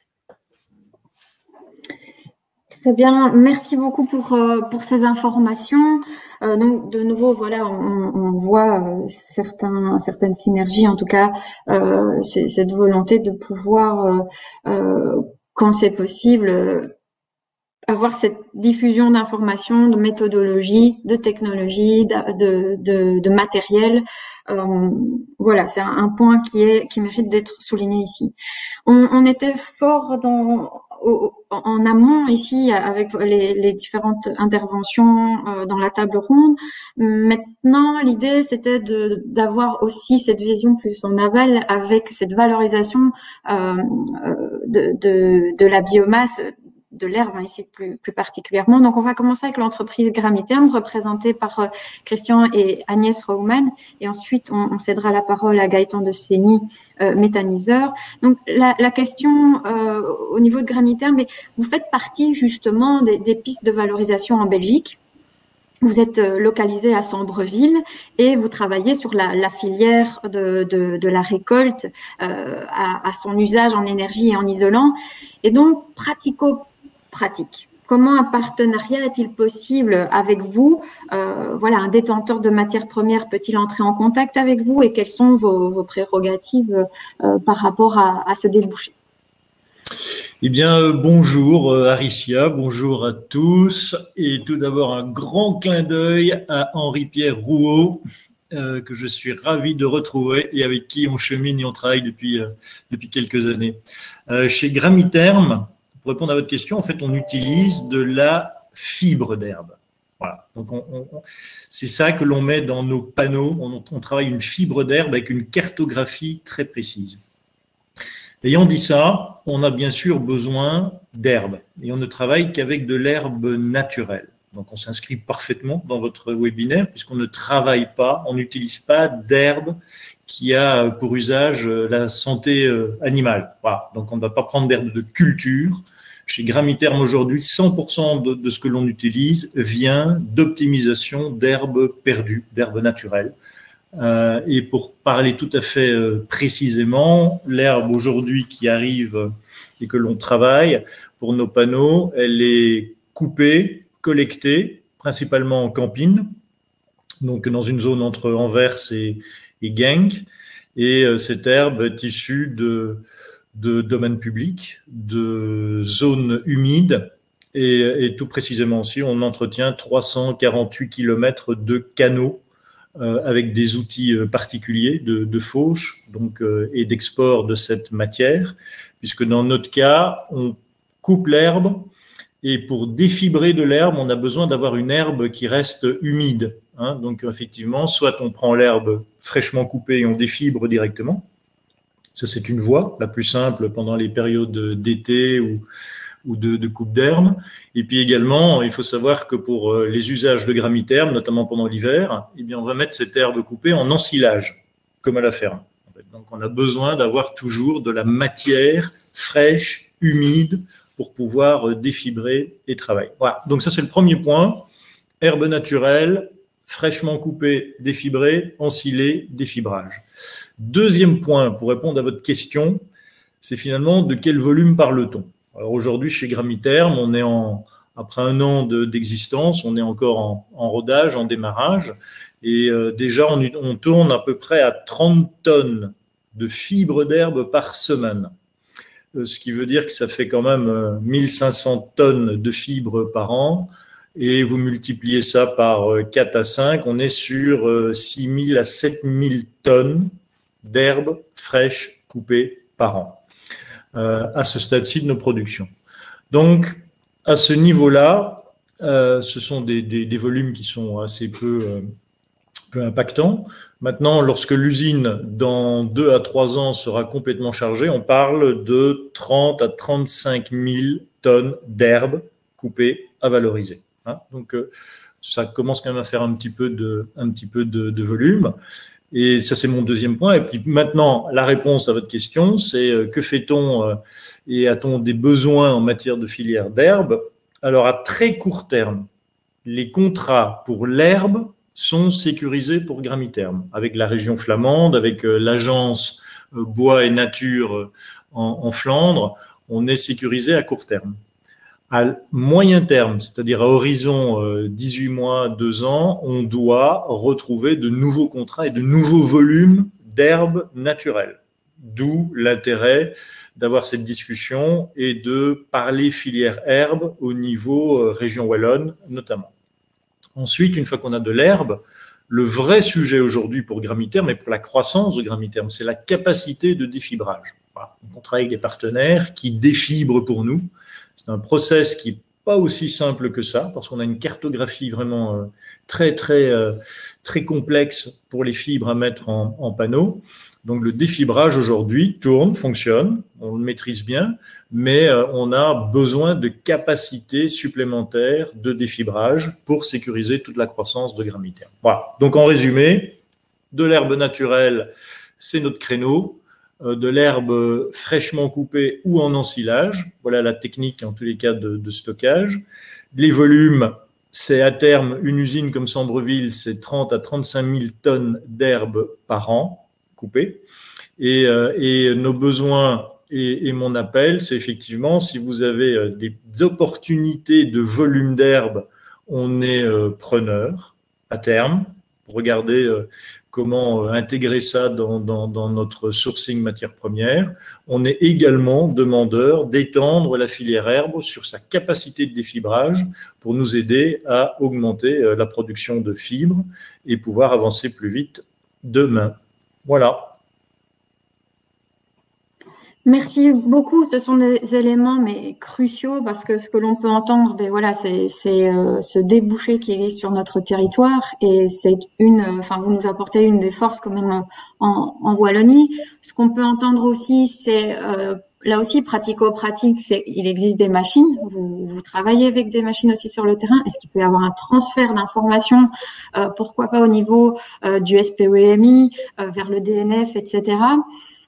Très bien, merci beaucoup pour, euh, pour ces informations. Euh, donc, de nouveau, voilà, on, on voit euh, certains, certaines synergies, en tout cas, euh, cette volonté de pouvoir, euh, euh, quand c'est possible, euh, avoir cette diffusion d'informations, de méthodologie, de technologie, de, de, de matériel. Euh, voilà, c'est un, un point qui est qui mérite d'être souligné ici. On, on était fort dans au, en amont ici avec les, les différentes interventions euh, dans la table ronde. Maintenant, l'idée c'était de d'avoir aussi cette vision plus en aval avec cette valorisation euh, de, de de la biomasse, de l'herbe ici plus, plus particulièrement. Donc, on va commencer avec l'entreprise Gramiterm, représentée par euh, Christian et Agnès Raumann, et ensuite on, on cédera la parole à Gaëtan de Sény, euh, méthaniseur. Donc, la, la question euh, au niveau de Gramiterm, mais vous faites partie justement des, des pistes de valorisation en Belgique. Vous êtes localisé à Sambreville et vous travaillez sur la, la filière de, de, de la récolte euh, à, à son usage en énergie et en isolant. Et donc, pratico-pratique. Comment un partenariat est-il possible avec vous? euh, Voilà, un détenteur de matières premières peut-il entrer en contact avec vous et quelles sont vos, vos prérogatives euh, par rapport à, à ce débouché? Eh bien, euh, bonjour euh, Aricia, bonjour à tous. Et tout d'abord, un grand clin d'œil à Henri-Pierre Rouault, euh, que je suis ravi de retrouver et avec qui on chemine et on travaille depuis, euh, depuis quelques années. Euh, chez Gramiterm, pour répondre à votre question, en fait, on utilise de la fibre d'herbe. Voilà. Donc, on, on, c'est ça que l'on met dans nos panneaux. On, on travaille une fibre d'herbe avec une cartographie très précise. Ayant dit ça, on a bien sûr besoin d'herbe et on ne travaille qu'avec de l'herbe naturelle. Donc, on s'inscrit parfaitement dans votre webinaire puisqu'on ne travaille pas, on n'utilise pas d'herbe qui a pour usage la santé animale. Voilà. Donc, on ne va pas prendre d'herbe de culture. Chez Gramiterm aujourd'hui, cent pour cent de, de ce que l'on utilise vient d'optimisation d'herbes perdues, d'herbes naturelles. Euh, et pour parler tout à fait euh, précisément, l'herbe aujourd'hui qui arrive et que l'on travaille pour nos panneaux, elle est coupée, collectée, principalement en campine, donc dans une zone entre Anvers et, et Genk. Et euh, cette herbe est issue de, de domaines publics, de zones humides, et, et tout précisément aussi, on entretient trois cent quarante-huit kilomètres de canaux euh, avec des outils particuliers de, de fauche donc, euh, et d'export de cette matière, puisque dans notre cas, on coupe l'herbe, et pour défibrer de l'herbe, on a besoin d'avoir une herbe qui reste humide. Hein. Donc effectivement, soit on prend l'herbe fraîchement coupée et on défibre directement. Ça, c'est une voie, la plus simple pendant les périodes d'été ou, ou de, de coupe d'herbe. Et puis également, il faut savoir que pour les usages de gramiterme, notamment pendant l'hiver, eh bien, on va mettre cette herbe coupée en ensilage, comme à la ferme. Donc on a besoin d'avoir toujours de la matière fraîche, humide, pour pouvoir défibrer et travailler. Voilà, donc ça c'est le premier point. Herbe naturelle, fraîchement coupée, défibrée, ensilée, défibrage. Deuxième point, pour répondre à votre question, c'est finalement de quel volume parle-t-on? Alors aujourd'hui, chez Gramiterme, on est en, après un an d'existence, on est encore en, en rodage, en démarrage, et euh, déjà on, on tourne à peu près à trente tonnes de fibres d'herbe par semaine. Ce qui veut dire que ça fait quand même mille cinq cents tonnes de fibres par an, et vous multipliez ça par quatre à cinq, on est sur six mille à sept mille tonnes d'herbes fraîches coupées par an, euh, à ce stade-ci de nos productions. Donc, à ce niveau-là, euh, ce sont des, des, des volumes qui sont assez peu, euh, peu impactants. Maintenant, lorsque l'usine, dans deux à trois ans, sera complètement chargée, on parle de trente à trente-cinq mille tonnes d'herbes coupées à valoriser. Hein. Donc, euh, ça commence quand même à faire un petit peu de, un petit peu de, de volume. Et ça, c'est mon deuxième point. Et puis maintenant, la réponse à votre question, c'est euh, que fait-on euh, et a-t-on des besoins en matière de filière d'herbe? Alors, à très court terme, les contrats pour l'herbe sont sécurisés pour Gramiterme, avec la région flamande, avec euh, l'agence euh, Bois et Nature euh, en, en Flandre, on est sécurisé à court terme. À moyen terme, c'est-à-dire à horizon euh, dix-huit mois, deux ans, on doit retrouver de nouveaux contrats et de nouveaux volumes d'herbes naturelles. D'où l'intérêt d'avoir cette discussion et de parler filière herbe au niveau euh, région wallonne notamment. Ensuite, une fois qu'on a de l'herbe, le vrai sujet aujourd'hui pour Gramiterme et pour la croissance de Gramiterme, c'est la capacité de défibrage. Voilà. On travaille avec des partenaires qui défibrent pour nous. C'est un process qui n'est pas aussi simple que ça, parce qu'on a une cartographie vraiment euh, très, très, euh, très complexe pour les fibres à mettre en, en panneau. Donc le défibrage aujourd'hui tourne, fonctionne, on le maîtrise bien, mais euh, on a besoin de capacités supplémentaires de défibrage pour sécuriser toute la croissance de Gramiterme. Voilà. Donc en résumé, de l'herbe naturelle, c'est notre créneau, euh, de l'herbe fraîchement coupée ou en ensilage, voilà la technique en tous les cas de, de stockage. Les volumes, c'est à terme une usine comme Sambreville, c'est trente à trente-cinq mille tonnes d'herbe par an coupée. Et, euh, et nos besoins et, et mon appel, c'est effectivement, si vous avez des opportunités de volume d'herbe, on est euh, preneur à terme pour regarder euh, comment euh, intégrer ça dans, dans, dans notre sourcing matière première. On est également demandeur d'étendre la filière herbe sur sa capacité de défibrage pour nous aider à augmenter euh, la production de fibres et pouvoir avancer plus vite demain. Voilà. Merci beaucoup. Ce sont des éléments mais cruciaux parce que ce que l'on peut entendre, ben voilà, c'est euh, ce débouché qui existe sur notre territoire et c'est une, enfin vous nous apportez une des forces quand même en, en Wallonie. Ce qu'on peut entendre aussi, c'est euh, là aussi pratico-pratique, c'est il existe des machines. Vous, vous travaillez avec des machines aussi sur le terrain. Est-ce qu'il peut y avoir un transfert d'informations, euh, pourquoi pas au niveau euh, du S P O E M I euh, vers le D N F, et cetera.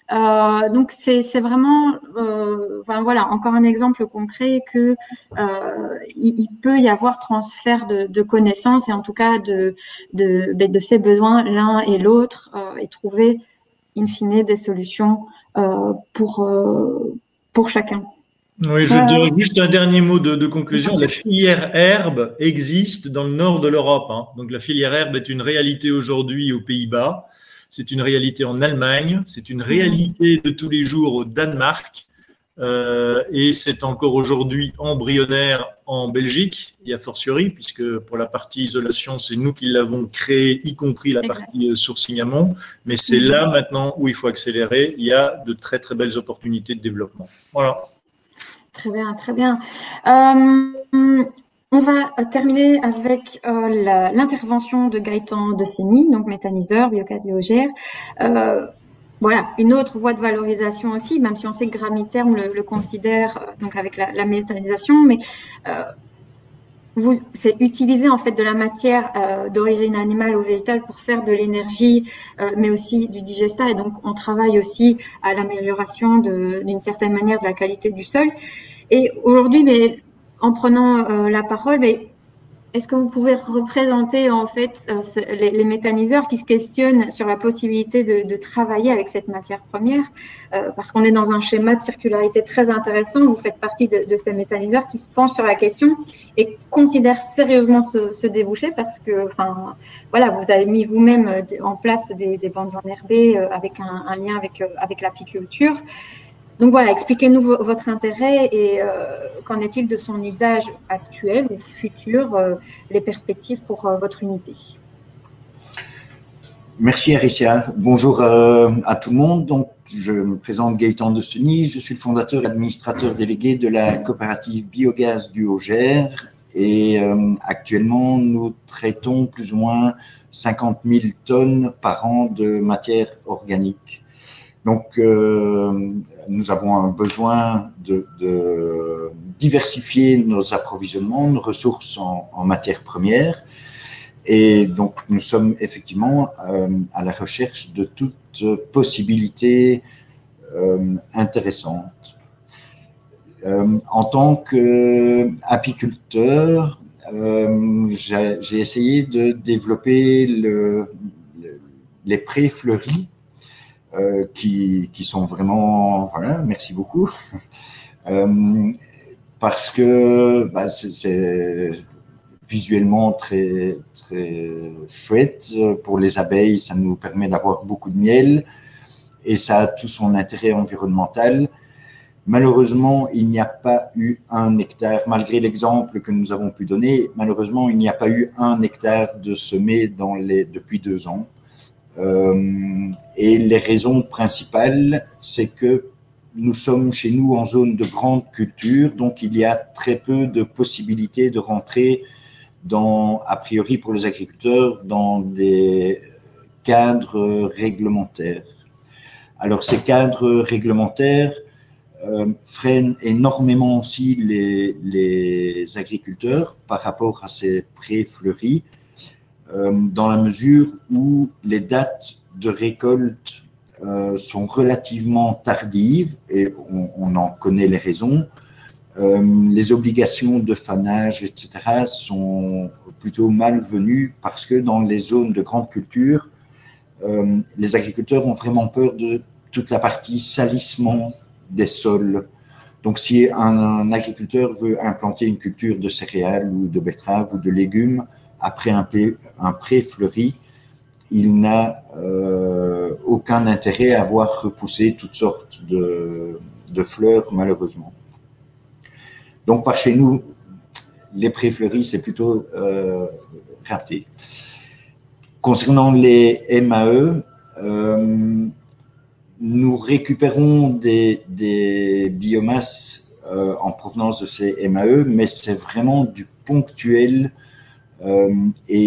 Euh, donc c'est c'est vraiment, euh, enfin voilà, encore un exemple concret que euh, il, il peut y avoir transfert de, de connaissances et en tout cas de de de, de ces besoins l'un et l'autre euh, et trouver in fine des solutions euh, pour euh, pour chacun. Oui, je dirais juste un dernier mot de, de conclusion. La filière herbe existe dans le nord de l'Europe, hein. Donc la filière herbe est une réalité aujourd'hui aux Pays-Bas, c'est une réalité en Allemagne, c'est une réalité de tous les jours au Danemark, euh, et c'est encore aujourd'hui embryonnaire en Belgique, et a fortiori, puisque pour la partie isolation, c'est nous qui l'avons créé, y compris la partie sourcing amont, mais c'est là maintenant où il faut accélérer. Il y a de très très belles opportunités de développement. Voilà. Très bien, très bien. Euh, on va terminer avec euh, l'intervention de Gaëtan Deceny, donc méthaniseur, biocasiogère. Euh, voilà, une autre voie de valorisation aussi, même si on sait que Gramiterm le, le considère euh, donc avec la, la méthanisation, mais euh, c'est utiliser en fait de la matière euh, d'origine animale ou végétale pour faire de l'énergie, euh, mais aussi du digestat. Et donc, on travaille aussi à l'amélioration d'une certaine manière de la qualité du sol. Et aujourd'hui, mais en prenant euh, la parole, mais est-ce que vous pouvez représenter en fait euh, les, les méthaniseurs qui se questionnent sur la possibilité de, de travailler avec cette matière première, euh, parce qu'on est dans un schéma de circularité très intéressant. Vous faites partie de, de ces méthaniseurs qui se penchent sur la question et considèrent sérieusement ce, ce débouché, parce que, enfin, voilà, vous avez mis vous-même en place des, des bandes enherbées euh, avec un, un lien avec euh, avec l'apiculture. Donc voilà, expliquez-nous votre intérêt et euh, qu'en est-il de son usage actuel ou futur, euh, les perspectives pour euh, votre unité. Merci Aricia. Bonjour euh, à tout le monde. Donc, je me présente Gaëtan Deceny, je suis le fondateur et administrateur délégué de la coopérative Biogaz du Haut-Gers et euh, actuellement nous traitons plus ou moins cinquante mille tonnes par an de matière organique. Donc, euh, nous avons un besoin de, de diversifier nos approvisionnements, nos ressources en, en matières premières. Et donc, nous sommes effectivement euh, à la recherche de toute possibilité euh, intéressante. Euh, en tant qu'apiculteur, euh, j'ai essayé de développer le, le, les prés fleuris. Euh, qui, qui sont vraiment, voilà, merci beaucoup, euh, parce que bah, c'est visuellement très, très chouette. Pour les abeilles, ça nous permet d'avoir beaucoup de miel et ça a tout son intérêt environnemental. Malheureusement, il n'y a pas eu un hectare, malgré l'exemple que nous avons pu donner, malheureusement, il n'y a pas eu un hectare de semé dans les, depuis deux ans. Euh, et les raisons principales, c'est que nous sommes chez nous en zone de grande culture, donc il y a très peu de possibilités de rentrer dans, a priori pour les agriculteurs, dans des cadres réglementaires. Alors ces cadres réglementaires euh, freinent énormément aussi les, les agriculteurs par rapport à ces prés fleuris, Euh, dans la mesure où les dates de récolte euh, sont relativement tardives et on, on en connaît les raisons. Euh, les obligations de fanage, et cetera sont plutôt malvenues parce que dans les zones de grande culture, euh, les agriculteurs ont vraiment peur de toute la partie salissement des sols. Donc, si un, un agriculteur veut implanter une culture de céréales ou de betteraves ou de légumes, après un, un pré fleuri, il n'a euh, aucun intérêt à voir repousser toutes sortes de, de fleurs, malheureusement. Donc, par chez nous, les prés fleuris, c'est plutôt euh, raté. Concernant les M A E, euh, nous récupérons des, des biomasses euh, en provenance de ces M A E, mais c'est vraiment du ponctuel. Euh,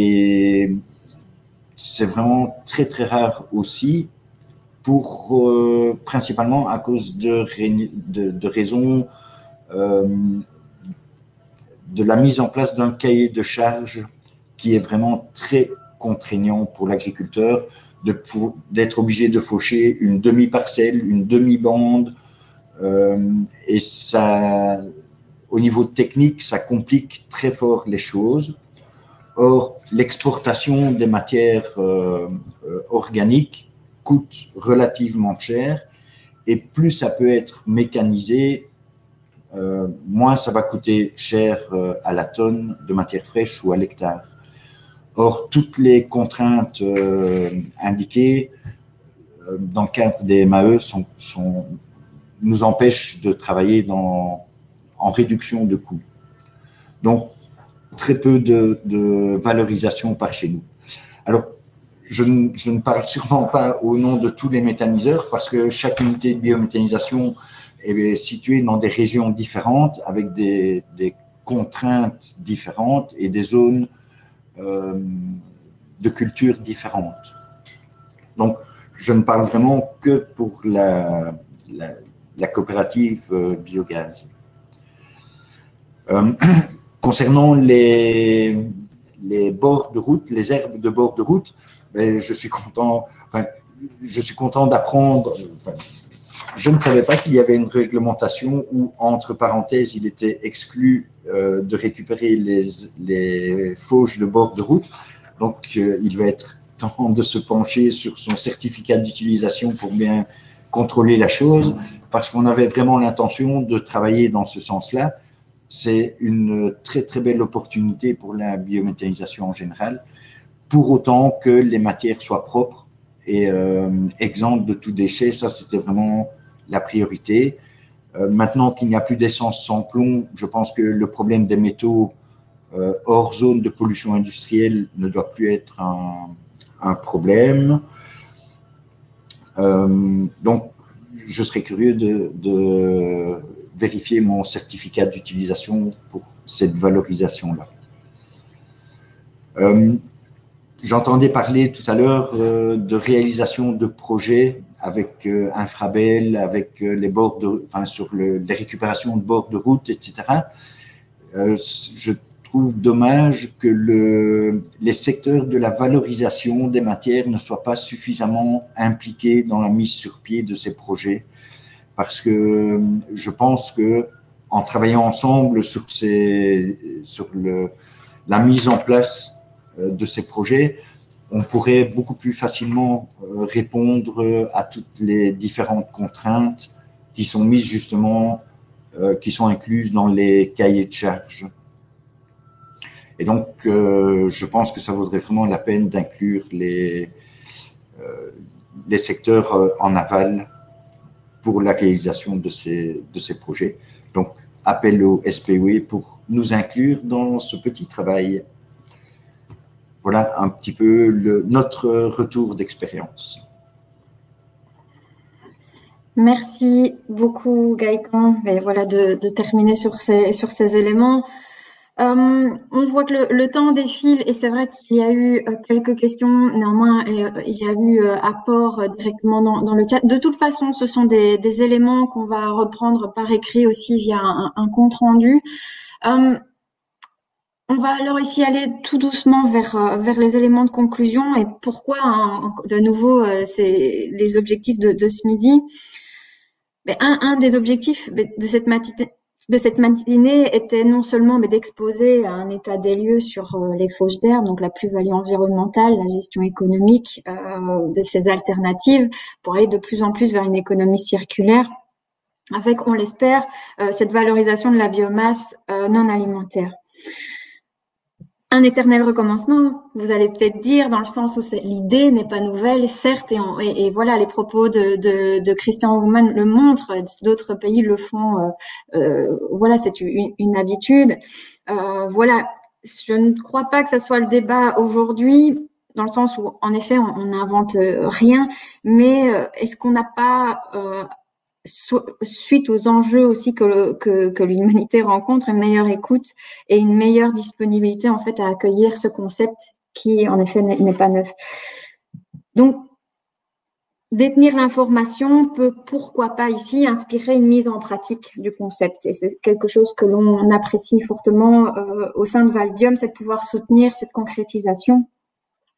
et c'est vraiment très très rare aussi, pour euh, principalement à cause de, de, de raisons euh, de la mise en place d'un cahier de charge qui est vraiment très contraignant pour l'agriculteur d'être obligé de faucher une demi-parcelle, une demi-bande, euh, et ça, au niveau technique, ça complique très fort les choses. Or, l'exportation des matières euh, euh, organiques coûte relativement cher, et plus ça peut être mécanisé, euh, moins ça va coûter cher euh, à la tonne de matière fraîche ou à l'hectare. Or, toutes les contraintes euh, indiquées euh, dans le cadre des M A E sont, sont, nous empêchent de travailler dans, en réduction de coûts. Donc, très peu de, de valorisation par chez nous. Alors, je ne, je ne parle sûrement pas au nom de tous les méthaniseurs parce que chaque unité de biométhanisation est située dans des régions différentes avec des, des contraintes différentes et des zones euh, de culture différentes. Donc, je ne parle vraiment que pour la, la, la coopérative euh, biogaz. Euh, concernant les, les bords de route, les herbes de bord de route, ben, je suis content, enfin, je suis content d'apprendre. Enfin, je ne savais pas qu'il y avait une réglementation où, entre parenthèses, il était exclu euh, de récupérer les, les fauches de bord de route. Donc, euh, il va être temps de se pencher sur son certificat d'utilisation pour bien contrôler la chose, parce qu'on avait vraiment l'intention de travailler dans ce sens-là. C'est une très, très belle opportunité pour la biométhanisation en général, pour autant que les matières soient propres et euh, exemptes de tout déchet. Ça, c'était vraiment la priorité. Euh, maintenant qu'il n'y a plus d'essence sans plomb, je pense que le problème des métaux euh, hors zone de pollution industrielle ne doit plus être un, un problème. Euh, donc, je serais curieux de, de vérifier mon certificat d'utilisation pour cette valorisation-là. Euh, J'entendais parler tout à l'heure euh, de réalisation de projets avec euh, Infrabel, avec euh, les bords de, enfin, sur le, les récupérations de bords de route, et cetera. Euh, je trouve dommage que le, les secteurs de la valorisation des matières ne soient pas suffisamment impliqués dans la mise sur pied de ces projets, parce que je pense que en travaillant ensemble sur, ces, sur le, la mise en place de ces projets, on pourrait beaucoup plus facilement répondre à toutes les différentes contraintes qui sont mises justement, qui sont incluses dans les cahiers de charges. Et donc, je pense que ça vaudrait vraiment la peine d'inclure les, les secteurs en aval pour la réalisation de ces, de ces projets. Donc, appel au S P O E pour nous inclure dans ce petit travail. Voilà un petit peu le, notre retour d'expérience. Merci beaucoup Gaëtan. Et voilà, de, de terminer sur ces, sur ces éléments. Euh, on voit que le, le temps défile et c'est vrai qu'il y a eu euh, quelques questions. Néanmoins, euh, il y a eu euh, apport euh, directement dans, dans le chat. De toute façon, ce sont des, des éléments qu'on va reprendre par écrit aussi via un, un compte rendu. Euh, On va alors ici aller tout doucement vers vers les éléments de conclusion et pourquoi hein, de nouveau c'est les objectifs de, de ce midi. Mais un, un des objectifs de cette matinée de cette matinée était non seulement d'exposer un état des lieux sur les fauches d'herbe, donc la plus-value environnementale, la gestion économique euh, de ces alternatives, pour aller de plus en plus vers une économie circulaire, avec, on l'espère, euh, cette valorisation de la biomasse euh, non alimentaire. Un éternel recommencement, vous allez peut-être dire, dans le sens où l'idée n'est pas nouvelle, certes, et, on, et, et voilà, les propos de, de, de Christian Houman le montrent, d'autres pays le font, euh, euh, voilà, c'est une, une habitude. Euh, voilà, je ne crois pas que ce soit le débat aujourd'hui, dans le sens où, en effet, on n'invente rien, mais euh, est-ce qu'on n'a pas... Euh, suite aux enjeux aussi que, le, que, que l'humanité rencontre, une meilleure écoute et une meilleure disponibilité en fait à accueillir ce concept qui en effet n'est, n'est pas neuf. Donc, détenir l'information peut, pourquoi pas ici, inspirer une mise en pratique du concept. Et c'est quelque chose que l'on apprécie fortement euh, au sein de Valbiome, c'est de pouvoir soutenir cette concrétisation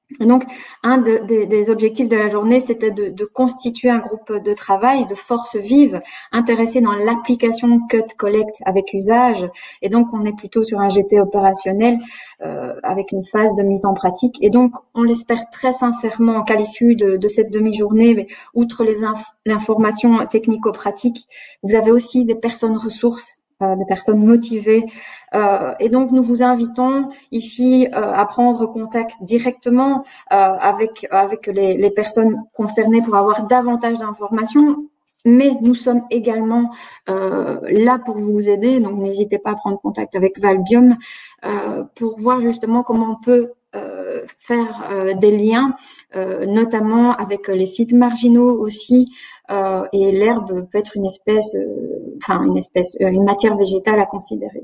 Et donc, un de, de, des objectifs de la journée, c'était de, de constituer un groupe de travail de forces vives intéressés dans l'application cut collect avec usage. Et donc, on est plutôt sur un G T opérationnel euh, avec une phase de mise en pratique. Et donc, on l'espère très sincèrement qu'à l'issue de, de cette demi-journée, mais outre les inf- l'information technico-pratique, vous avez aussi des personnes ressources, euh, des personnes motivées. Euh, et donc, nous vous invitons ici euh, à prendre contact directement euh, avec avec les, les personnes concernées pour avoir davantage d'informations. Mais nous sommes également euh, là pour vous aider. Donc, n'hésitez pas à prendre contact avec Valbium euh, pour voir justement comment on peut euh, faire euh, des liens, euh, notamment avec les sites marginaux aussi. Euh, et l'herbe peut être une espèce, euh, enfin une espèce, euh, une matière végétale à considérer.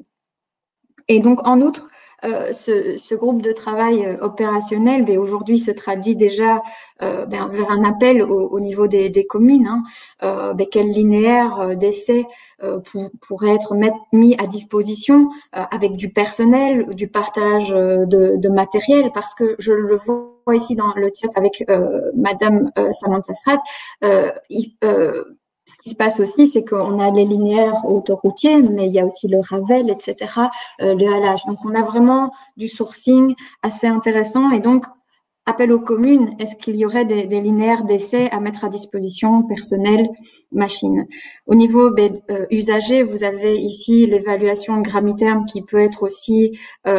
Et donc, en outre, euh, ce, ce groupe de travail euh, opérationnel, ben, aujourd'hui, se traduit déjà euh, ben, vers un appel au, au niveau des, des communes. Hein, euh, ben, quel linéaire euh, d'essai euh, pour, pourrait être met, mis à disposition euh, avec du personnel, du partage euh, de, de matériel, parce que je le vois ici dans le chat avec euh, Madame euh, Samantha Strat. Euh, il, euh, Ce qui se passe aussi, c'est qu'on a les linéaires autoroutiers, mais il y a aussi le Ravel, et cetera, euh, le halage. Donc, on a vraiment du sourcing assez intéressant. Et donc, appel aux communes, est-ce qu'il y aurait des, des linéaires d'essai à mettre à disposition, personnel, machine? Au niveau ben, euh, usager, vous avez ici l'évaluation grammitherme qui peut être aussi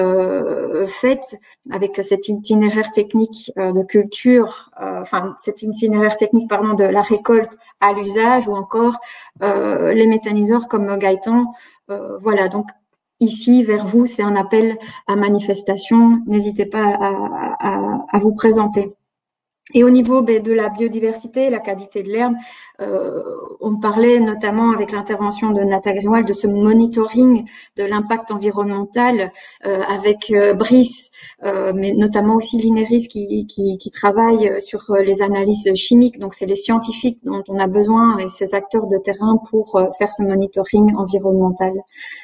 euh, faite avec cet itinéraire technique euh, de culture, euh, enfin cet itinéraire technique pardon de la récolte à l'usage, ou encore euh, les méthaniseurs comme Gaëtan. Euh, voilà, donc ici, vers vous, c'est un appel à manifestation. N'hésitez pas à, à, à vous présenter. Et au niveau ben, de la biodiversité, la qualité de l'herbe, euh, on parlait notamment avec l'intervention de Nathalie Grimoald de ce monitoring de l'impact environnemental euh, avec euh, Brice, euh, mais notamment aussi l'INERIS qui, qui, qui travaille sur les analyses chimiques. Donc, c'est les scientifiques dont on a besoin et ces acteurs de terrain pour euh, faire ce monitoring environnemental.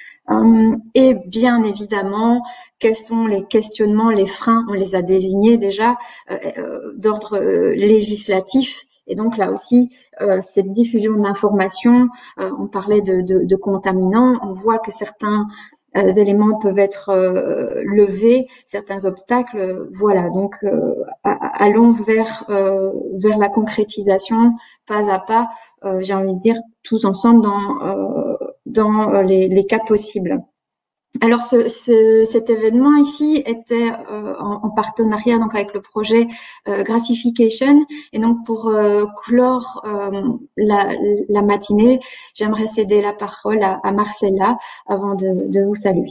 Euh, et bien évidemment, quels sont les questionnements, les freins, on les a désignés déjà, euh, euh, d'ordre euh, législatif. Et donc là aussi, euh, cette diffusion d'informations, euh, on parlait de, de, de contaminants, on voit que certains euh, éléments peuvent être euh, levés, certains obstacles, voilà. Donc euh, allons vers euh, vers la concrétisation, pas à pas. Euh, j'ai envie de dire tous ensemble dans euh, dans les, les cas possibles. Alors, ce, ce, cet événement ici était euh, en, en partenariat donc avec le projet euh, Grassification. Et donc, pour euh, clore euh, la, la matinée, j'aimerais céder la parole à, à Marcella avant de, de vous saluer.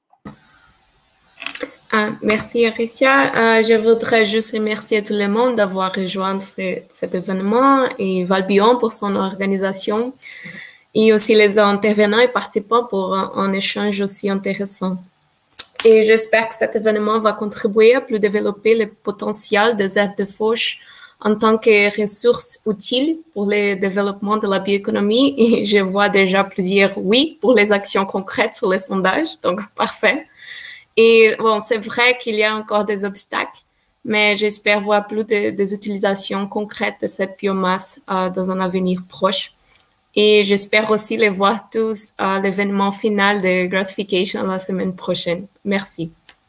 Ah, merci, Aricia. Euh, je voudrais juste remercier tout le monde d'avoir rejoint ce, cet événement et Valbion pour son organisation. Et aussi les intervenants et participants pour un, un échange aussi intéressant. Et j'espère que cet événement va contribuer à plus développer le potentiel des aires de fauche en tant que ressource utile pour le développement de la bioéconomie. Et je vois déjà plusieurs oui pour les actions concrètes sur les sondages, donc parfait. Et bon, c'est vrai qu'il y a encore des obstacles, mais j'espère voir plus de, des utilisations concrètes de cette biomasse euh, dans un avenir proche. Et j'espère aussi les voir tous à l'événement final de Grassification la semaine prochaine. Merci.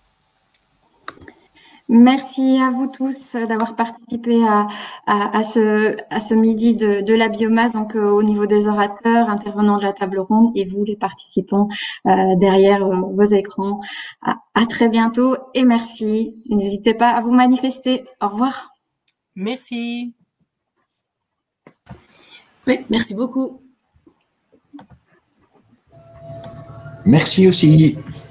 Merci à vous tous d'avoir participé à, à, à, ce, à ce midi de, de la biomasse, donc euh, au niveau des orateurs, intervenants de la table ronde et vous, les participants euh, derrière euh, vos écrans. À, à très bientôt et merci. N'hésitez pas à vous manifester. Au revoir. Merci. Oui, merci beaucoup. Merci aussi.